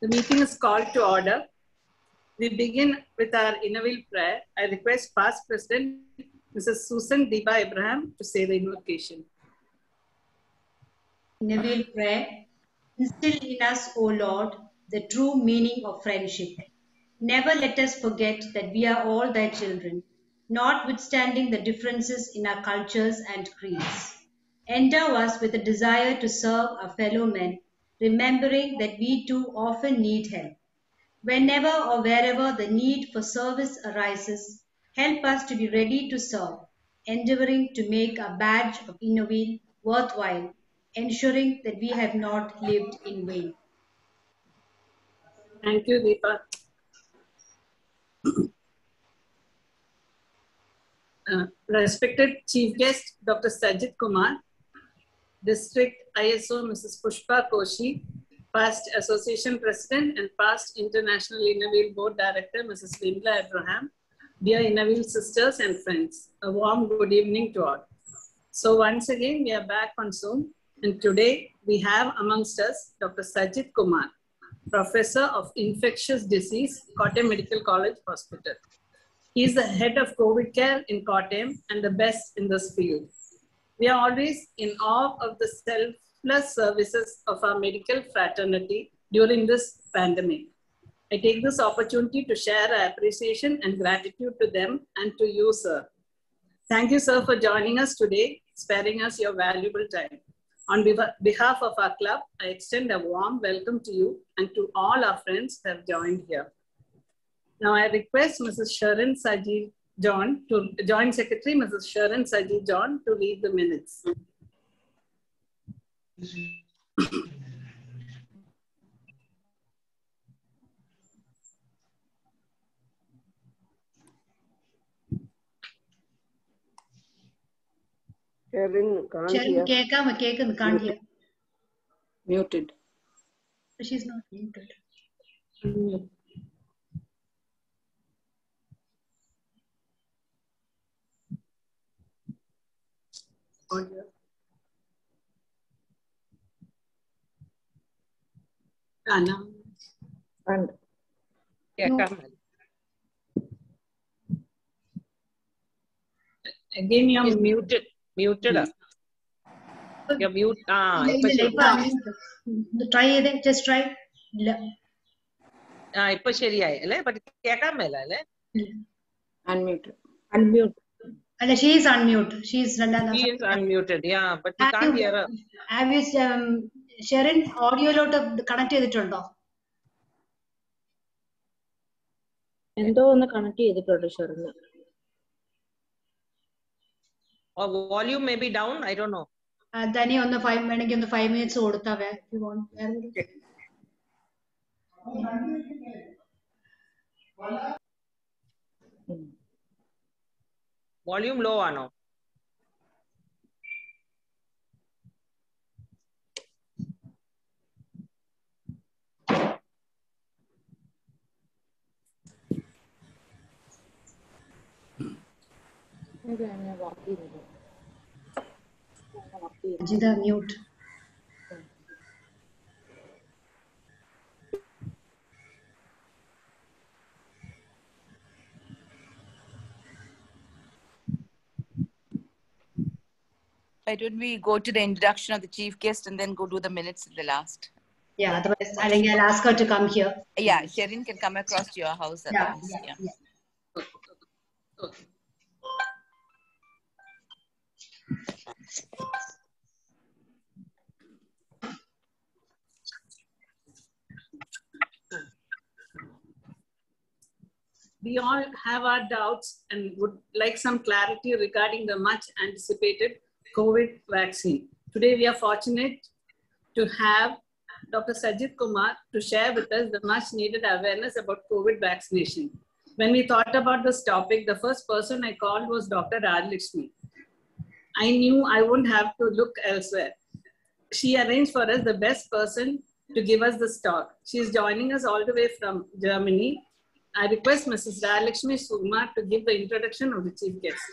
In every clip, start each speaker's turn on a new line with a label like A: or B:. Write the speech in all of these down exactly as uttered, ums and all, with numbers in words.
A: The meeting is called to order. We begin with our Innerville prayer. I request past President, Missus Susan Deba Abraham, to say the invocation.
B: Innerville prayer. Instill in us, O Lord, the true meaning of friendship. Never let us forget that we are all thy children, notwithstanding the differences in our cultures and creeds. Endow us with a desire to serve our fellow men, remembering that we too often need help. Whenever or wherever the need for service arises, help us to be ready to serve, endeavoring to make a badge of Innerville worthwhile, ensuring that we have not lived in vain.
A: Thank you, Deepa. Uh, respected Chief Guest, Doctor Sajid Kumar, District I S O, Missus Pushpa Koshi, past Association President and past International Innerville Board Director, Missus Vimla Abraham, dear Innerville sisters and friends, a warm good evening to all. So once again, we are back on Zoom, and today we have amongst us Doctor Sajid Kumar, Professor of Infectious Disease, Kottayam Medical College Hospital. He is the head of COVID care in Kottayam and the best in this field. We are always in awe of the selfless services of our medical fraternity during this pandemic. I take this opportunity to share our appreciation and gratitude to them and to you, sir. Thank you, sir, for joining us today, sparing us your valuable time. On behalf of our club, I extend a warm welcome to you and to all our friends who have joined here. Now I request Missus Sharon Saji John, to Joint Secretary Missus Sharon Saji John, to read the minutes.
C: Sharon can't
B: Sharon,
C: hear.
B: Kekam, Kekan can't hear.
C: Muted.
B: She's not muted.
A: Mm. Audio. Anna.
C: And
D: Yeah,
B: No.
D: come on.
A: Again, you're
D: She's muted. Muted. ah. You're mute. Ah, ഇപ്പൊ ശരി.
B: Try it, just try.
D: ആ ഇപ്പൊ ശരിയായി അല്ലേ? but കേൾക്കാൻ മേല അല്ലേ?
C: unmuted. Unmute.
B: And she is unmute. She is
D: She is unmuted. Yeah, but we
B: Have
D: can't
B: you,
D: hear her.
B: have you um, Sharon audio ലോട്ട് കണക്ട് ചെയ്തിട്ടുണ്ടോ?
C: എന്തോ ഒന്ന് കണക്ട് ചെയ്തിട്ടുണ്ട് ഷെറിന്.
D: Or volume may be down. I don't know.
B: ധനി ഒന്ന് five വേണമെങ്കിൽ ഒന്ന് five minutes കൊടുത്താവേ.
D: Volume low ആണോ?
B: Ajita mute.
E: Why don't we go to the introduction of the chief guest and then go do the minutes at the last?
B: Yeah, otherwise I think I'll ask her to come here.
E: Yeah, Sherin can come across to your house.
B: Yeah,
E: Otherwise.
B: yeah,
E: Yeah.
B: yeah.
A: Okay. We all have our doubts and would like some clarity regarding the much anticipated COVID vaccine. Today, we are fortunate to have Doctor Sajid Kumar to share with us the much needed awareness about COVID vaccination. When we thought about this topic, the first person I called was Doctor Radlakshmi. I knew I wouldn't have to look elsewhere. She arranged for us the best person to give us this talk. She is joining us all the way from Germany. I request Missus Radlakshmi Sugma to give the introduction of the chief guest.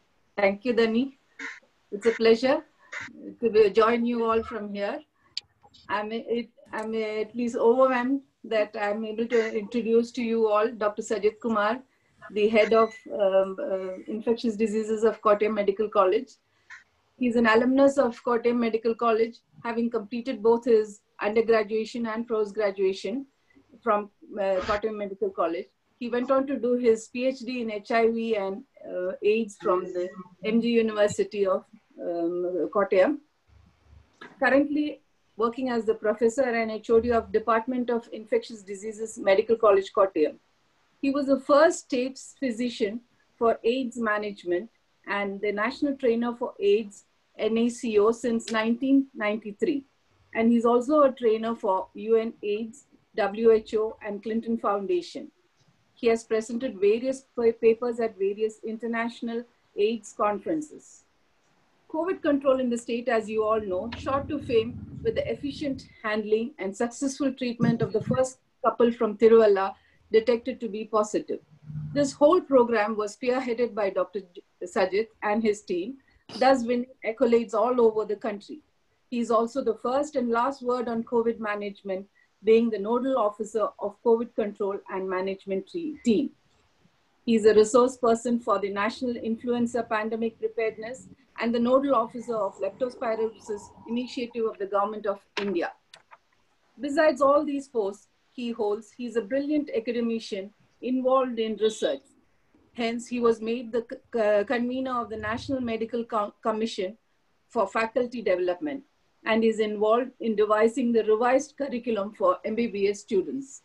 F: Thank you, Dani. It's a pleasure to join you all from here. I'm, it, I'm at least overwhelmed that I'm able to introduce to you all Doctor Sajid Kumar, the head of um, uh, infectious diseases of Kottayam Medical College. He's an alumnus of Kottayam Medical College, having completed both his undergraduation and post-graduation from uh, Kottayam Medical College. He went on to do his PhD in H I V and uh, AIDS from the M G University of um, Kottayam. Currently working as the professor and H O D of Department of Infectious Diseases, Medical College, Kottayam. He was the first state physician for AIDS management and the national trainer for AIDS N A C O since nineteen ninety-three. And he's also a trainer for U N AIDS, W H O, and Clinton Foundation. He has presented various papers at various international AIDS conferences. COVID control in the state, as you all know, shot to fame with the efficient handling and successful treatment of the first couple from Tiruvalla detected to be positive. This whole program was spearheaded by Doctor Sajid and his team, thus winning accolades all over the country. He is also the first and last word on COVID management, being the nodal officer of COVID control and management team. He is a resource person for the National Influenza Pandemic Preparedness and the nodal officer of Leptospirosis Initiative of the Government of India. Besides all these posts he holds, he is a brilliant academician involved in research. Hence, he was made the uh, convener of the National Medical Co Commission for Faculty Development and is involved in devising the revised curriculum for M B B S students.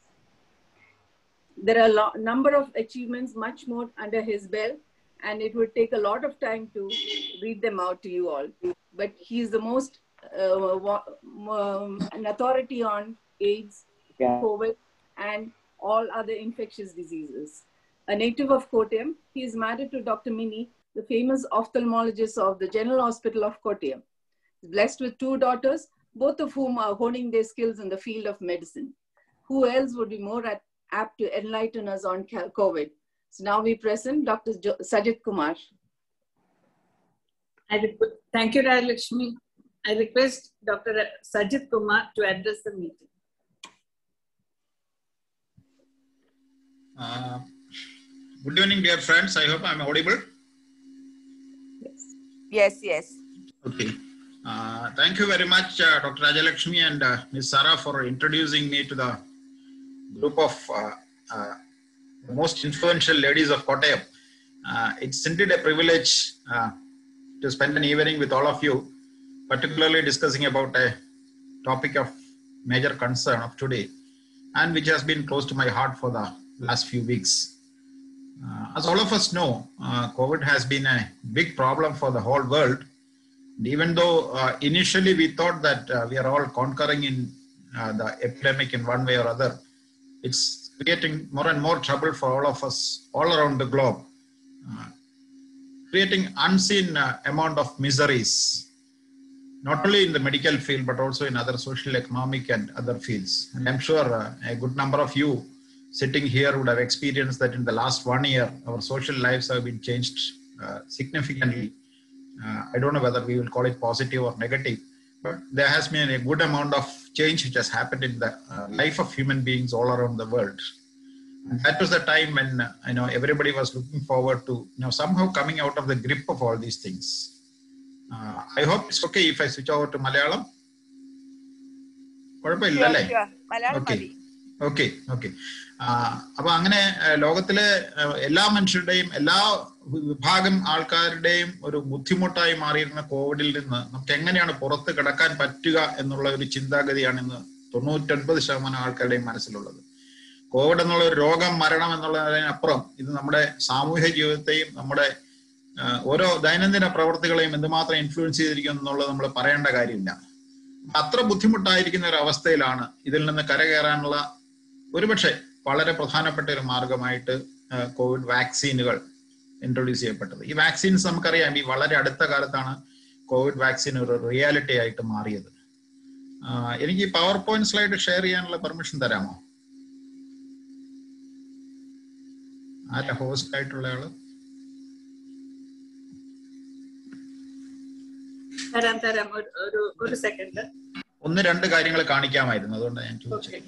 F: There are a number of achievements, much more under his belt, and it would take a lot of time to read them out to you all. But he is the most uh, um, an authority on AIDS, yeah. COVID, and all other infectious diseases. A native of Kottayam, he is married to Doctor Mini, the famous ophthalmologist of the General Hospital of Kottayam. Blessed with two daughters, both of whom are honing their skills in the field of medicine. Who else would be more at, apt to enlighten us on COVID? So now we present Doctor Sajid Kumar.
A: I Thank you, Rayalakshmi. I request Doctor Sajid Kumar to address the meeting.
G: Uh, good evening, dear friends. I hope I'm audible.
E: Yes, yes. yes.
G: Okay. Uh, thank you very much, uh, Doctor Rayalakshmi and uh, Miz Sara, for introducing me to the group of uh, uh, most influential ladies of Kottayam. Uh, it's indeed a privilege uh, to spend an evening with all of you, particularly discussing about a topic of major concern of today and which has been close to my heart for the last few weeks. Uh, as all of us know, uh, COVID has been a big problem for the whole world. Even though uh, initially we thought that uh, we are all conquering in uh, the epidemic in one way or other, it's creating more and more trouble for all of us all around the globe, uh, creating unseen uh, amount of miseries, not only in the medical field, but also in other social, economic and other fields. And I'm sure uh, a good number of you sitting here would have experienced that in the last one year, our social lives have been changed uh, significantly. Uh, I don't know whether we will call it positive or negative, but there has been a good amount of change which has happened in the uh, life of human beings all around the world. And that was the time when uh, you know everybody was looking forward to you know somehow coming out of the grip of all these things. Uh, I hope it's okay if I switch over to Malayalam.
E: Sure, sure. Malayalam
G: okay. Okay, okay. അപ്പോൾ അങ്ങനെ ലോകത്തിലെ എല്ലാ മനുഷ്യരുടെയും എല്ലാ വിഭാഗം ആൾക്കാരുടെയും ഒരു ബുദ്ധിമുട്ടായി മാറിയിരുന്ന കോവിഡിൽ നിന്ന് നമുക്ക് എങ്ങനെയാണ് പുറത്ത് കിടക്കാൻ പറ്റുക എന്നുള്ള ഒരു ചിന്താഗതിയാണ് ഇന്ന് തൊണ്ണൂറ്റൊൻപത് ശതമാനം ആൾക്കാരുടെയും മനസ്സിലുള്ളത്. കോവിഡ് എന്നുള്ള ഒരു രോഗം, മരണം എന്നുള്ളതിനപ്പുറം ഇത് നമ്മുടെ സാമൂഹ്യ ജീവിതത്തെയും നമ്മുടെ ഓരോ ദൈനംദിന പ്രവർത്തികളെയും എന്തുമാത്രം ഇൻഫ്ലുവൻസ് ചെയ്തിരിക്കും എന്നുള്ളത് നമ്മൾ പറയേണ്ട കാര്യമില്ല. അത്ര ബുദ്ധിമുട്ടായിരിക്കുന്ന ഒരു അവസ്ഥയിലാണ് ഇതിൽ നിന്ന് കരകയറാനുള്ള ഒരുപക്ഷെ വളരെ പ്രധാനപ്പെട്ട ഒരു മാർഗമായിട്ട് കോവിഡ് വാക്സിനുകൾ ഇൻട്രൊഡ്യൂസ് ചെയ്യപ്പെട്ടത്. ഈ വാക്സിൻസ് നമുക്കറിയാം ഈ വളരെ അടുത്ത കാലത്താണ് കോവിഡ് വാക്സിൻ ഒരു റിയാലിറ്റി ആയിട്ട് മാറിയത്. എനിക്ക് ഈ പവർ പോയിന്റ് സ്ലൈഡ് ഷെയർ ചെയ്യാനുള്ള പെർമിഷൻ തരാമോ? ആരാ ഹോസ്റ്റ് ആയിട്ടുള്ള ആള്?
A: തരാം തരാം ഒരു ഒരു സെക്കൻഡ്.
G: ഒന്ന് രണ്ട് കാര്യങ്ങൾ കാണിക്കാമായിരുന്നു, അതുകൊണ്ടാണ് ഞാൻ ചോദിച്ചത്.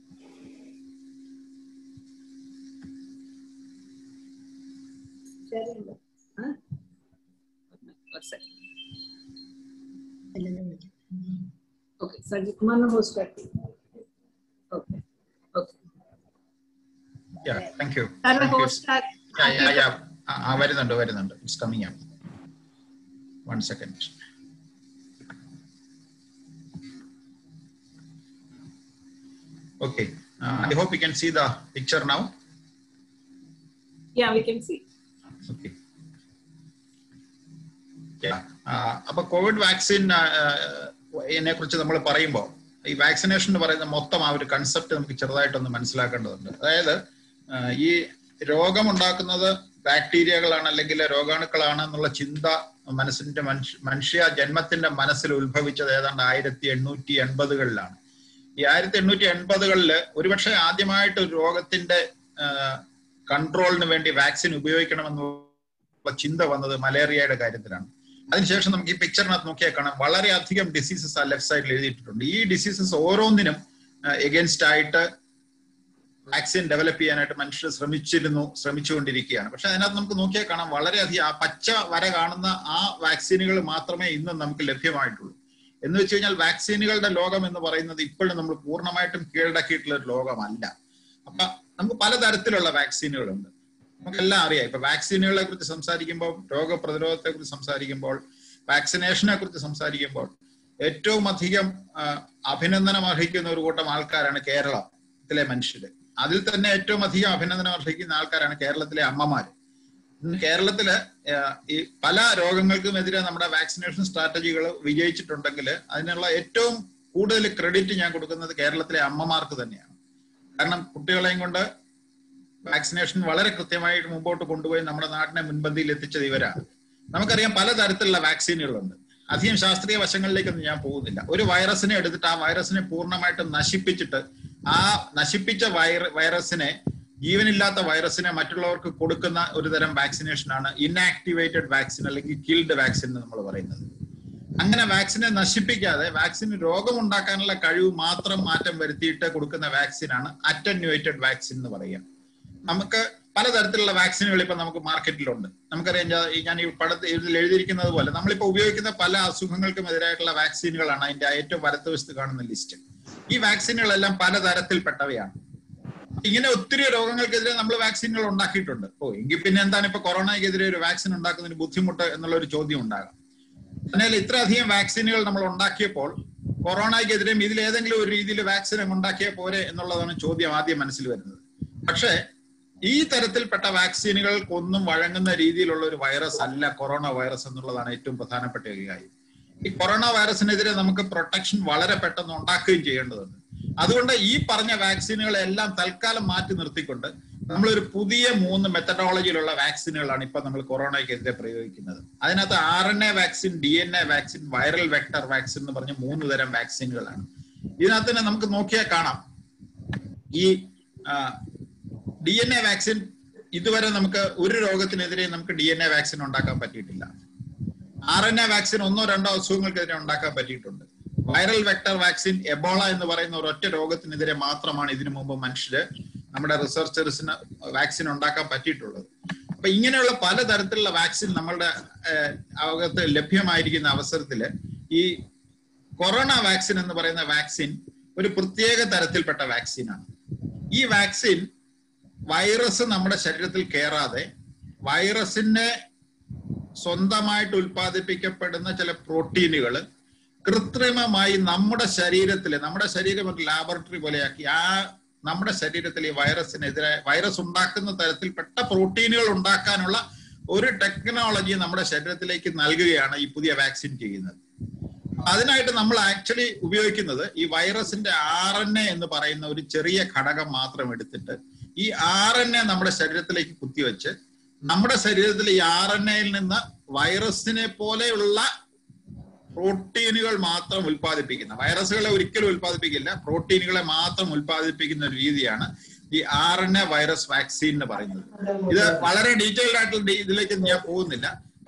A: Okay, Sajid Kumar no host करती. Okay, okay.
G: Yeah, thank you.
A: Sir, host
G: yeah, yeah, yeah. Ah, വരുന്നുണ്ട് വരുന്നുണ്ട്. It's coming up. One second. Okay. Uh, I hope you can see the picture now.
A: Yeah, we can see.
G: Okay. Yeah. അപ്പോൾ COVID vaccine ഇതിനെ കുറിച്ച് നമ്മൾ പറയുമ്പോൾ ഈ vaccination എന്ന് പറയുന്ന മൊത്തം ആ ഒരു കൺസെപ്റ്റ് നമുക്ക് ചെറുതായിട്ടൊന്ന് മനസ്സിലാക്കേണ്ടതുണ്ട്. അതായത് ഈ രോഗം ഉണ്ടാക്കുന്നത് ബാക്ടീരിയകളാണ് അല്ലെങ്കിൽ രോഗാണുക്കളാണ് എന്നുള്ള ചിന്ത മനസ്സിന്റെ മനുഷ്യ മനുഷ്യ ജന്മത്തിന്റെ മനസ്സിൽ ഉത്ഭവിച്ചത് ഏതാണ്ട് ആയിരത്തി എണ്ണൂറ്റി എൺപതുകളിലാണ്. ഈ ആയിരത്തി എണ്ണൂറ്റി എൺപതുകളില് ഒരുപക്ഷെ ആദ്യമായിട്ട് ഒരു രോഗത്തിന്റെ കൺട്രോളിന് വേണ്ടി വാക്സിൻ ഉപയോഗിക്കണമെന്നുള്ള ചിന്ത വന്നത് മലേറിയയുടെ കാര്യത്തിലാണ്. അതിനുശേഷം നമുക്ക് ഈ പിക്ചറിനകത്ത് നോക്കിയാൽ കാണാം വളരെയധികം ഡിസീസസ് ആ ലെഫ്റ്റ് സൈഡിൽ എഴുതിയിട്ടുണ്ട്. ഈ ഡിസീസസ് ഓരോന്നിനും എഗൻസ്റ്റ് ആയിട്ട് വാക്സിൻ ഡെവലപ്പ് ചെയ്യാനായിട്ട് മനുഷ്യർ ശ്രമിച്ചിരുന്നു ശ്രമിച്ചുകൊണ്ടിരിക്കുകയാണ്. പക്ഷെ അതിനകത്ത് നമുക്ക് നോക്കിയാൽ കാണാം വളരെയധികം ആ പച്ച വര കാണുന്ന ആ വാക്സിനുകൾ മാത്രമേ ഇന്നും നമുക്ക് ലഭ്യമായിട്ടുള്ളൂ. എന്ന് വെച്ച് കഴിഞ്ഞാൽ വാക്സിനുകളുടെ ലോകം എന്ന് പറയുന്നത് ഇപ്പോഴും നമ്മൾ പൂർണ്ണമായിട്ടും കീഴടക്കിയിട്ടുള്ള ഒരു ലോകമല്ല. അപ്പൊ നമുക്ക് പലതരത്തിലുള്ള വാക്സിനുകളുണ്ട്. നമുക്കെല്ലാം അറിയാം. ഇപ്പൊ വാക്സിനുകളെ കുറിച്ച് സംസാരിക്കുമ്പോൾ, രോഗപ്രതിരോധത്തെ കുറിച്ച് സംസാരിക്കുമ്പോൾ, വാക്സിനേഷനെ കുറിച്ച് സംസാരിക്കുമ്പോൾ ഏറ്റവും അധികം അഭിനന്ദനം അർഹിക്കുന്ന ഒരു കൂട്ടം ആൾക്കാരാണ് കേരളത്തിലെ മനുഷ്യര്. അതിൽ തന്നെ ഏറ്റവും അധികം അഭിനന്ദനം അർഹിക്കുന്ന ആൾക്കാരാണ് കേരളത്തിലെ അമ്മമാര്. ഇന്ന് കേരളത്തില് ഈ പല രോഗങ്ങൾക്കുമെതിരെ നമ്മുടെ വാക്സിനേഷൻ സ്ട്രാറ്റജികൾ വിജയിച്ചിട്ടുണ്ടെങ്കിൽ അതിനുള്ള ഏറ്റവും കൂടുതൽ ക്രെഡിറ്റ് ഞാൻ കൊടുക്കുന്നത് കേരളത്തിലെ അമ്മമാർക്ക് തന്നെയാണ്. കാരണം കുട്ടികളെയും കൊണ്ട് വാക്സിനേഷൻ വളരെ കൃത്യമായിട്ട് മുമ്പോട്ട് കൊണ്ടുപോയി നമ്മുടെ നാടിനെ മുൻപന്തിയിൽ എത്തിച്ചത് ഇവരാണ്. നമുക്കറിയാം പലതരത്തിലുള്ള വാക്സിനുകളുണ്ട്. അധികം ശാസ്ത്രീയ വശങ്ങളിലേക്കൊന്നും ഞാൻ പോകുന്നില്ല. ഒരു വൈറസിനെ എടുത്തിട്ട് ആ വൈറസിനെ പൂർണ്ണമായിട്ടും നശിപ്പിച്ചിട്ട് ആ നശിപ്പിച്ച വൈറ വൈറസിനെ ജീവനില്ലാത്ത വൈറസിനെ മറ്റുള്ളവർക്ക് കൊടുക്കുന്ന ഒരു തരം വാക്സിനേഷനാണ് ഇൻആക്ടിവേറ്റഡ് വാക്സിൻ അല്ലെങ്കിൽ കിൽഡ് വാക്സിൻ എന്ന് നമ്മൾ പറയുന്നത്. അങ്ങനെ വാക്സിനെ നശിപ്പിക്കാതെ വാക്സിന് രോഗമുണ്ടാക്കാനുള്ള കഴിവ് മാത്രം മാറ്റം വരുത്തിയിട്ട് കൊടുക്കുന്ന വാക്സിനാണ് അറ്റന്യൂവേറ്റഡ് വാക്സിൻ എന്ന് പറയുക. നമുക്ക് പലതരത്തിലുള്ള വാക്സിനുകൾ ഇപ്പൊ നമുക്ക് മാർക്കറ്റിലുണ്ട്. നമുക്കറിയാം, ഞാൻ ഈ പടത്ത് ഇതിൽ എഴുതിയിരിക്കുന്നത് പോലെ നമ്മളിപ്പോ ഉപയോഗിക്കുന്ന പല അസുഖങ്ങൾക്കും എതിരായിട്ടുള്ള വാക്സിനുകളാണ് അതിന്റെ ഏറ്റവും വലത്തുവശത്ത് കാണുന്ന ലിസ്റ്റ്. ഈ വാക്സിനുകളെല്ലാം പലതരത്തിൽപ്പെട്ടവയാണ്. ഇങ്ങനെ ഒത്തിരി രോഗങ്ങൾക്കെതിരെ നമ്മൾ വാക്സിനുകൾ ഉണ്ടാക്കിയിട്ടുണ്ട്. ഓ എങ്കിൽ പിന്നെ എന്താണ് ഇപ്പൊ കൊറോണയ്ക്കെതിരെ ഒരു വാക്സിൻ ഉണ്ടാക്കുന്നതിന് ബുദ്ധിമുട്ട് എന്നുള്ള ഒരു ചോദ്യം ഉണ്ടാകാം. എന്നാൽ ഇത്രയധികം വാക്സിനുകൾ നമ്മൾ ഉണ്ടാക്കിയപ്പോൾ കൊറോണയ്ക്കെതിരെയും ഇതിൽ ഏതെങ്കിലും ഒരു രീതിയിൽ വാക്സിൻ ഉണ്ടാക്കിയാൽ പോരെ എന്നുള്ളതാണ് ചോദ്യം ആദ്യം മനസ്സിൽ വരുന്നത്. പക്ഷേ ഈ തരത്തിൽപ്പെട്ട വാക്സിനുകൾക്കൊന്നും വഴങ്ങുന്ന രീതിയിലുള്ള ഒരു വൈറസ് അല്ല കൊറോണ വൈറസ് എന്നുള്ളതാണ് ഏറ്റവും പ്രധാനപ്പെട്ട ഒരു കാര്യം. ഈ കൊറോണ വൈറസിനെതിരെ നമുക്ക് പ്രൊട്ടക്ഷൻ വളരെ പെട്ടെന്ന് ഉണ്ടാക്കുകയും ചെയ്യേണ്ടതുണ്ട്. അതുകൊണ്ട് ഈ പറഞ്ഞ വാക്സിനുകളെല്ലാം തൽക്കാലം മാറ്റി നിർത്തിക്കൊണ്ട് നമ്മളൊരു പുതിയ മൂന്ന് മെത്തഡോളജിയിലുള്ള വാക്സിനുകളാണ് ഇപ്പൊ നമ്മൾ കൊറോണയ്ക്കെതിരെ പ്രയോഗിക്കുന്നത്. അതിനകത്ത് R N A vaccine, D N A vaccine, viral vector vaccine എന്ന് പറഞ്ഞ മൂന്ന് തരം വാക്സിനുകളാണ്. ഇതിനകത്ത് തന്നെ നമുക്ക് നോക്കിയാൽ കാണാം ഈ ഡി എൻ എ വാക്സിൻ ഇതുവരെ നമുക്ക് ഒരു രോഗത്തിനെതിരെ നമുക്ക് ഡി എൻ എ വാക്സിൻ ഉണ്ടാക്കാൻ പറ്റിയിട്ടില്ല. ആർ എൻ എ വാക്സിൻ ഒന്നോ രണ്ടോ അസുഖങ്ങൾക്കെതിരെ ഉണ്ടാക്കാൻ പറ്റിയിട്ടുണ്ട്. വൈറൽ വെക്ടർ വാക്സിൻ എബോള എന്ന് പറയുന്ന ഒരൊറ്റ രോഗത്തിനെതിരെ മാത്രമാണ് ഇതിനു മുമ്പ് മനുഷ്യര് നമ്മുടെ റിസർച്ചേഴ്സിന് വാക്സിൻ ഉണ്ടാക്കാൻ പറ്റിയിട്ടുള്ളത്. അപ്പൊ ഇങ്ങനെയുള്ള പലതരത്തിലുള്ള വാക്സിൻ നമ്മളുടെ അകത്ത് ലഭ്യമായിരിക്കുന്ന അവസരത്തില് ഈ കൊറോണ വാക്സിൻ എന്ന് പറയുന്ന വാക്സിൻ ഒരു പ്രത്യേക തരത്തിൽപ്പെട്ട വാക്സിനാണ്. ഈ വാക്സിൻ വൈറസ് നമ്മുടെ ശരീരത്തിൽ കയറാതെ വൈറസിനെ സ്വന്തമായിട്ട് ഉൽപ്പാദിപ്പിക്കപ്പെടുന്ന ചില പ്രോട്ടീനുകൾ കൃത്രിമമായി നമ്മുടെ ശരീരത്തില്, നമ്മുടെ ശരീരം ഒരു ലാബറട്ടറി പോലെയാക്കി ആ നമ്മുടെ ശരീരത്തിൽ ഈ വൈറസിനെതിരെ വൈറസ് ഉണ്ടാക്കുന്ന തരത്തിൽപ്പെട്ട പ്രോട്ടീനുകൾ ഉണ്ടാക്കാനുള്ള ഒരു ടെക്നോളജി നമ്മുടെ ശരീരത്തിലേക്ക് നൽകുകയാണ് ഈ പുതിയ വാക്സിൻ ചെയ്യുന്നത്. അതിനായിട്ട് നമ്മൾ ആക്ച്വലി ഉപയോഗിക്കുന്നത് ഈ വൈറസിന്റെ ആർ എൻ എ എന്ന് പറയുന്ന ഒരു ചെറിയ ഘടകം മാത്രം എടുത്തിട്ട് ഈ ആർ എൻ എ നമ്മുടെ ശരീരത്തിലേക്ക് കുത്തിവെച്ച് നമ്മുടെ ശരീരത്തിൽ ഈ ആർ എൻ എയിൽ നിന്ന് വൈറസിനെ പോലെയുള്ള പ്രോട്ടീനുകൾ മാത്രം ഉൽപ്പാദിപ്പിക്കുന്ന, വൈറസുകളെ ഒരിക്കലും ഉൽപ്പാദിപ്പിക്കില്ല, പ്രോട്ടീനുകളെ മാത്രം ഉൽപ്പാദിപ്പിക്കുന്ന ഒരു രീതിയാണ് ഈ R N A virus vaccine എന്ന് പറയുന്നത്. ഇത് വളരെ ഡീറ്റെയിൽഡ് ആയിട്ടുള്ള ഇതിലേക്ക് ഞാൻ പോകുന്നില്ല.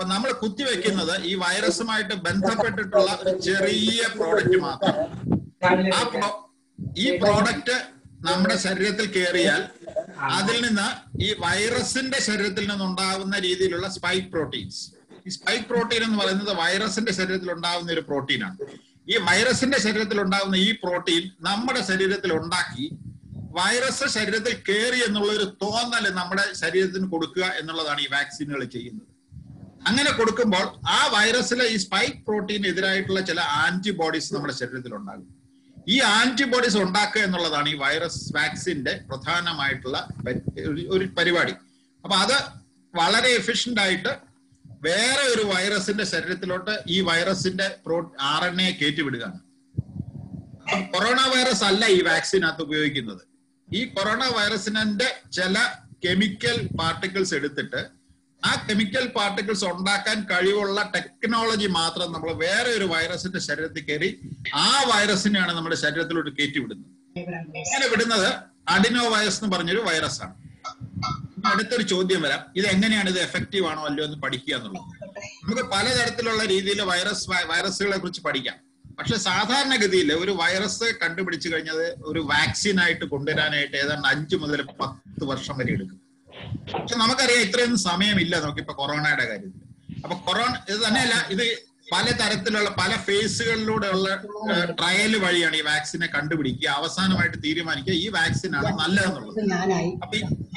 G: അപ്പൊ നമ്മൾ കുത്തിവെക്കുന്നത് ഈ വൈറസുമായിട്ട് ബന്ധപ്പെട്ടിട്ടുള്ള ഒരു ചെറിയ പ്രോഡക്റ്റ് മാത്രം. ആ ഈ പ്രോഡക്റ്റ് നമ്മുടെ ശരീരത്തിൽ കയറിയാൽ അതിൽ നിന്ന് ഈ വൈറസിന്റെ ശരീരത്തിൽ നിന്നുണ്ടാകുന്ന രീതിയിലുള്ള സ്പൈക്ക് പ്രോട്ടീൻസ്, ഈ സ്പൈക്ക് പ്രോട്ടീൻ എന്ന് പറയുന്നത് വൈറസിന്റെ ശരീരത്തിൽ ഉണ്ടാകുന്ന ഒരു പ്രോട്ടീനാണ്. ഈ വൈറസിന്റെ ശരീരത്തിൽ ഉണ്ടാകുന്ന ഈ പ്രോട്ടീൻ നമ്മുടെ ശരീരത്തിൽ ഉണ്ടാക്കി വൈറസ് ശരീരത്തിൽ കയറി എന്നുള്ള ഒരു തോന്നൽ നമ്മുടെ ശരീരത്തിന് കൊടുക്കുക എന്നുള്ളതാണ് ഈ വാക്സിനുകൾ ചെയ്യുന്നത്. അങ്ങനെ കൊടുക്കുമ്പോൾ ആ വൈറസിലെ ഈ സ്പൈക്ക് പ്രോട്ടീന് എതിരായിട്ടുള്ള ചില ആന്റിബോഡീസ് നമ്മുടെ ശരീരത്തിൽ ഉണ്ടാകും. ഈ ആന്റിബോഡീസ് ഉണ്ടാക്കുക എന്നുള്ളതാണ് ഈ വൈറസ് വാക്സിന്റെ പ്രധാനമായിട്ടുള്ള ഒരു പരിപാടി. അപ്പൊ അത് വളരെ എഫിഷ്യന്റ് ആയിട്ട് വേറെ ഒരു വൈറസിന്റെ ശരീരത്തിലോട്ട് ഈ വൈറസിന്റെ പ്രോ ആർ എൻ എ കയറ്റിവിടുകയാണ്. കൊറോണ വൈറസ് അല്ല ഈ വാക്സിനകത്ത് ഉപയോഗിക്കുന്നത്. ഈ കൊറോണ വൈറസിന്റെ ചില കെമിക്കൽ പാർട്ടിക്കിൾസ് എടുത്തിട്ട് ആ കെമിക്കൽ പാർട്ടിക്കിൾസ് ഉണ്ടാക്കാൻ കഴിവുള്ള ടെക്നോളജി മാത്രം നമ്മൾ വേറെ ഒരു വൈറസിന്റെ ശരീരത്തിൽ കയറി ആ വൈറസിനെയാണ് നമ്മുടെ ശരീരത്തിലോട്ട് കയറ്റിവിടുന്നത്. അങ്ങനെ വിടുന്നത് അഡിനോ വൈറസ് എന്ന് പറഞ്ഞൊരു വൈറസ് ആണ്. അടുത്തൊരു ചോദ്യം വരാം, ഇത് എങ്ങനെയാണ് ഇത് എഫക്റ്റീവ് ആണോ അല്ലയോ എന്ന് പഠിക്കുക എന്നുള്ളത്. നമുക്ക് പലതരത്തിലുള്ള രീതിയിൽ വൈറസ് വൈറസുകളെ കുറിച്ച് പഠിക്കാം. പക്ഷെ സാധാരണഗതിയിൽ ഒരു വൈറസ് കണ്ടുപിടിച്ചു കഴിഞ്ഞത് ഒരു വാക്സിൻ ആയിട്ട് കൊണ്ടുവരാനായിട്ട് ഏതാണ്ട് അഞ്ചു മുതൽ പത്ത് വർഷം വരെ എടുക്കും. പക്ഷെ നമുക്കറിയാം ഇത്രയൊന്നും സമയമില്ല നമുക്കിപ്പോ കൊറോണയുടെ കാര്യത്തിൽ. അപ്പൊ കൊറോണ ഇത് തന്നെയല്ല, ഇത് പല തരത്തിലുള്ള പല ഫേസുകളിലൂടെ ഉള്ള ട്രയൽ വഴിയാണ് ഈ വാക്സിനെ കണ്ടുപിടിക്കുക, അവസാനമായിട്ട് തീരുമാനിക്കുക ഈ വാക്സിൻ ആണ് നല്ലതെന്നുള്ളത്. അപ്പൊ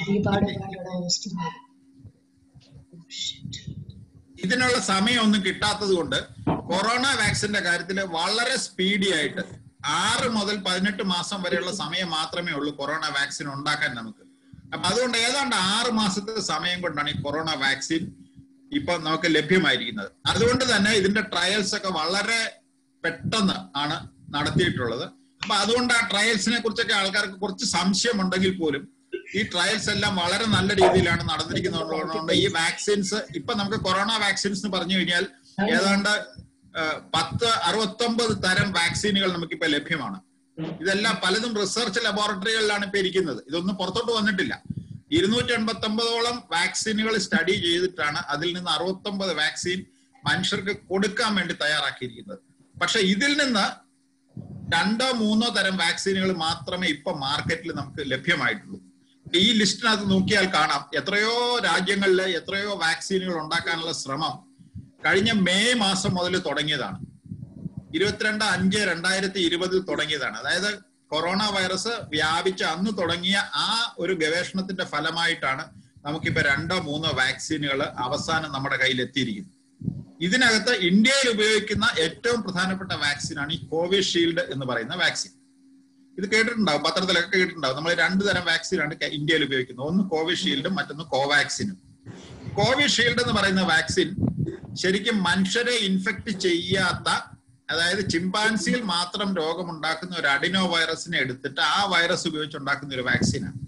G: ഇതിനുള്ള സമയമൊന്നും കിട്ടാത്തത് കൊണ്ട് കൊറോണ വാക്സിന്റെ കാര്യത്തിൽ വളരെ സ്പീഡി ആയിട്ട് ആറ് മുതൽ പതിനെട്ട് മാസം വരെയുള്ള സമയം മാത്രമേ ഉള്ളൂ കൊറോണ വാക്സിൻ ഉണ്ടാക്കാൻ നമുക്ക്. അപ്പൊ അതുകൊണ്ട് ഏതാണ്ട് ആറ് മാസത്തെ സമയം കൊണ്ടാണ് ഈ കൊറോണ വാക്സിൻ ഇപ്പൊ നമുക്ക് ലഭ്യമായിരിക്കുന്നത്. അതുകൊണ്ട് തന്നെ ഇതിന്റെ ട്രയൽസ് ഒക്കെ വളരെ പെട്ടെന്ന് ആണ് നടത്തിയിട്ടുള്ളത്. അപ്പൊ അതുകൊണ്ട് ആ ട്രയൽസിനെ കുറിച്ചൊക്കെ ആൾക്കാർക്ക് കുറച്ച് സംശയമുണ്ടെങ്കിൽ പോലും ഈ ട്രയൽസ് എല്ലാം വളരെ നല്ല രീതിയിലാണ് നടന്നിരിക്കുന്നതുകൊണ്ട് ഈ വാക്സിൻസ് ഇപ്പൊ നമുക്ക് കൊറോണ വാക്സിൻസ് എന്ന് പറഞ്ഞു കഴിഞ്ഞാൽ ഏതാണ്ട് പത്ത് അറുപത്തൊമ്പത് തരം വാക്സിനുകൾ നമുക്കിപ്പോ ലഭ്യമാണ്. ഇതെല്ലാം പലതും റിസർച്ച് ലബോറട്ടറികളിലാണ് ഇപ്പൊ ഇരിക്കുന്നത്. ഇതൊന്നും പുറത്തോട്ട് വന്നിട്ടില്ല. ഇരുന്നൂറ്റി എൺപത്തി ഒമ്പതോളം വാക്സിനുകൾ സ്റ്റഡി ചെയ്തിട്ടാണ് അതിൽ നിന്ന് അറുപത്തൊമ്പത് വാക്സിൻ മനുഷ്യർക്ക് കൊടുക്കാൻ വേണ്ടി തയ്യാറാക്കിയിരിക്കുന്നത്. പക്ഷെ ഇതിൽ നിന്ന് രണ്ടോ മൂന്നോ തരം വാക്സിനുകൾ മാത്രമേ ഇപ്പൊ മാർക്കറ്റിൽ നമുക്ക് ലഭ്യമായിട്ടുള്ളൂ. ഈ ലിസ്റ്റിനകത്ത് നോക്കിയാൽ കാണാം എത്രയോ രാജ്യങ്ങളിൽ എത്രയോ വാക്സിനുകൾ ഉണ്ടാക്കാനുള്ള ശ്രമം കഴിഞ്ഞ മെയ് മാസം മുതൽ തുടങ്ങിയതാണ്. ഇരുപത്തിരണ്ട് അഞ്ച് രണ്ടായിരത്തി ഇരുപതിൽ തുടങ്ങിയതാണ്. അതായത് കൊറോണ വൈറസ് വ്യാപിച്ച അന്ന് തുടങ്ങിയ ആ ഒരു ഗവേഷണത്തിന്റെ ഫലമായിട്ടാണ് നമുക്കിപ്പോ രണ്ടോ മൂന്നോ വാക്സിനുകൾ അവസാനം നമ്മുടെ കയ്യിൽ എത്തിയിരിക്കുന്നത്. ഇതിനകത്ത് ഇന്ത്യയിൽ ഉപയോഗിക്കുന്ന ഏറ്റവും പ്രധാനപ്പെട്ട വാക്സിനാണ് ഈ കോവിഷീൽഡ് എന്ന് പറയുന്ന വാക്സിൻ. ഇത് കേട്ടിട്ടുണ്ടാവും, പത്രത്തിലൊക്കെ കേട്ടിട്ടുണ്ടാവും. നമ്മൾ രണ്ടു തരം വാക്സിനാണ് ഇന്ത്യയിൽ ഉപയോഗിക്കുന്നത്. ഒന്ന് കോവിഷീൽഡും മറ്റൊന്ന് കോവാക്സിനും. കോവിഷീൽഡ് എന്ന് പറയുന്ന വാക്സിൻ ശരിക്കും മനുഷ്യരെ ഇൻഫെക്ട് ചെയ്യാത്ത, അതായത് ചിമ്പാൻസിയിൽ മാത്രം രോഗമുണ്ടാക്കുന്ന ഒരു അഡിനോ വൈറസിനെ എടുത്തിട്ട് ആ വൈറസ് ഉപയോഗിച്ചുണ്ടാക്കുന്ന ഒരു വാക്സിനാണ്.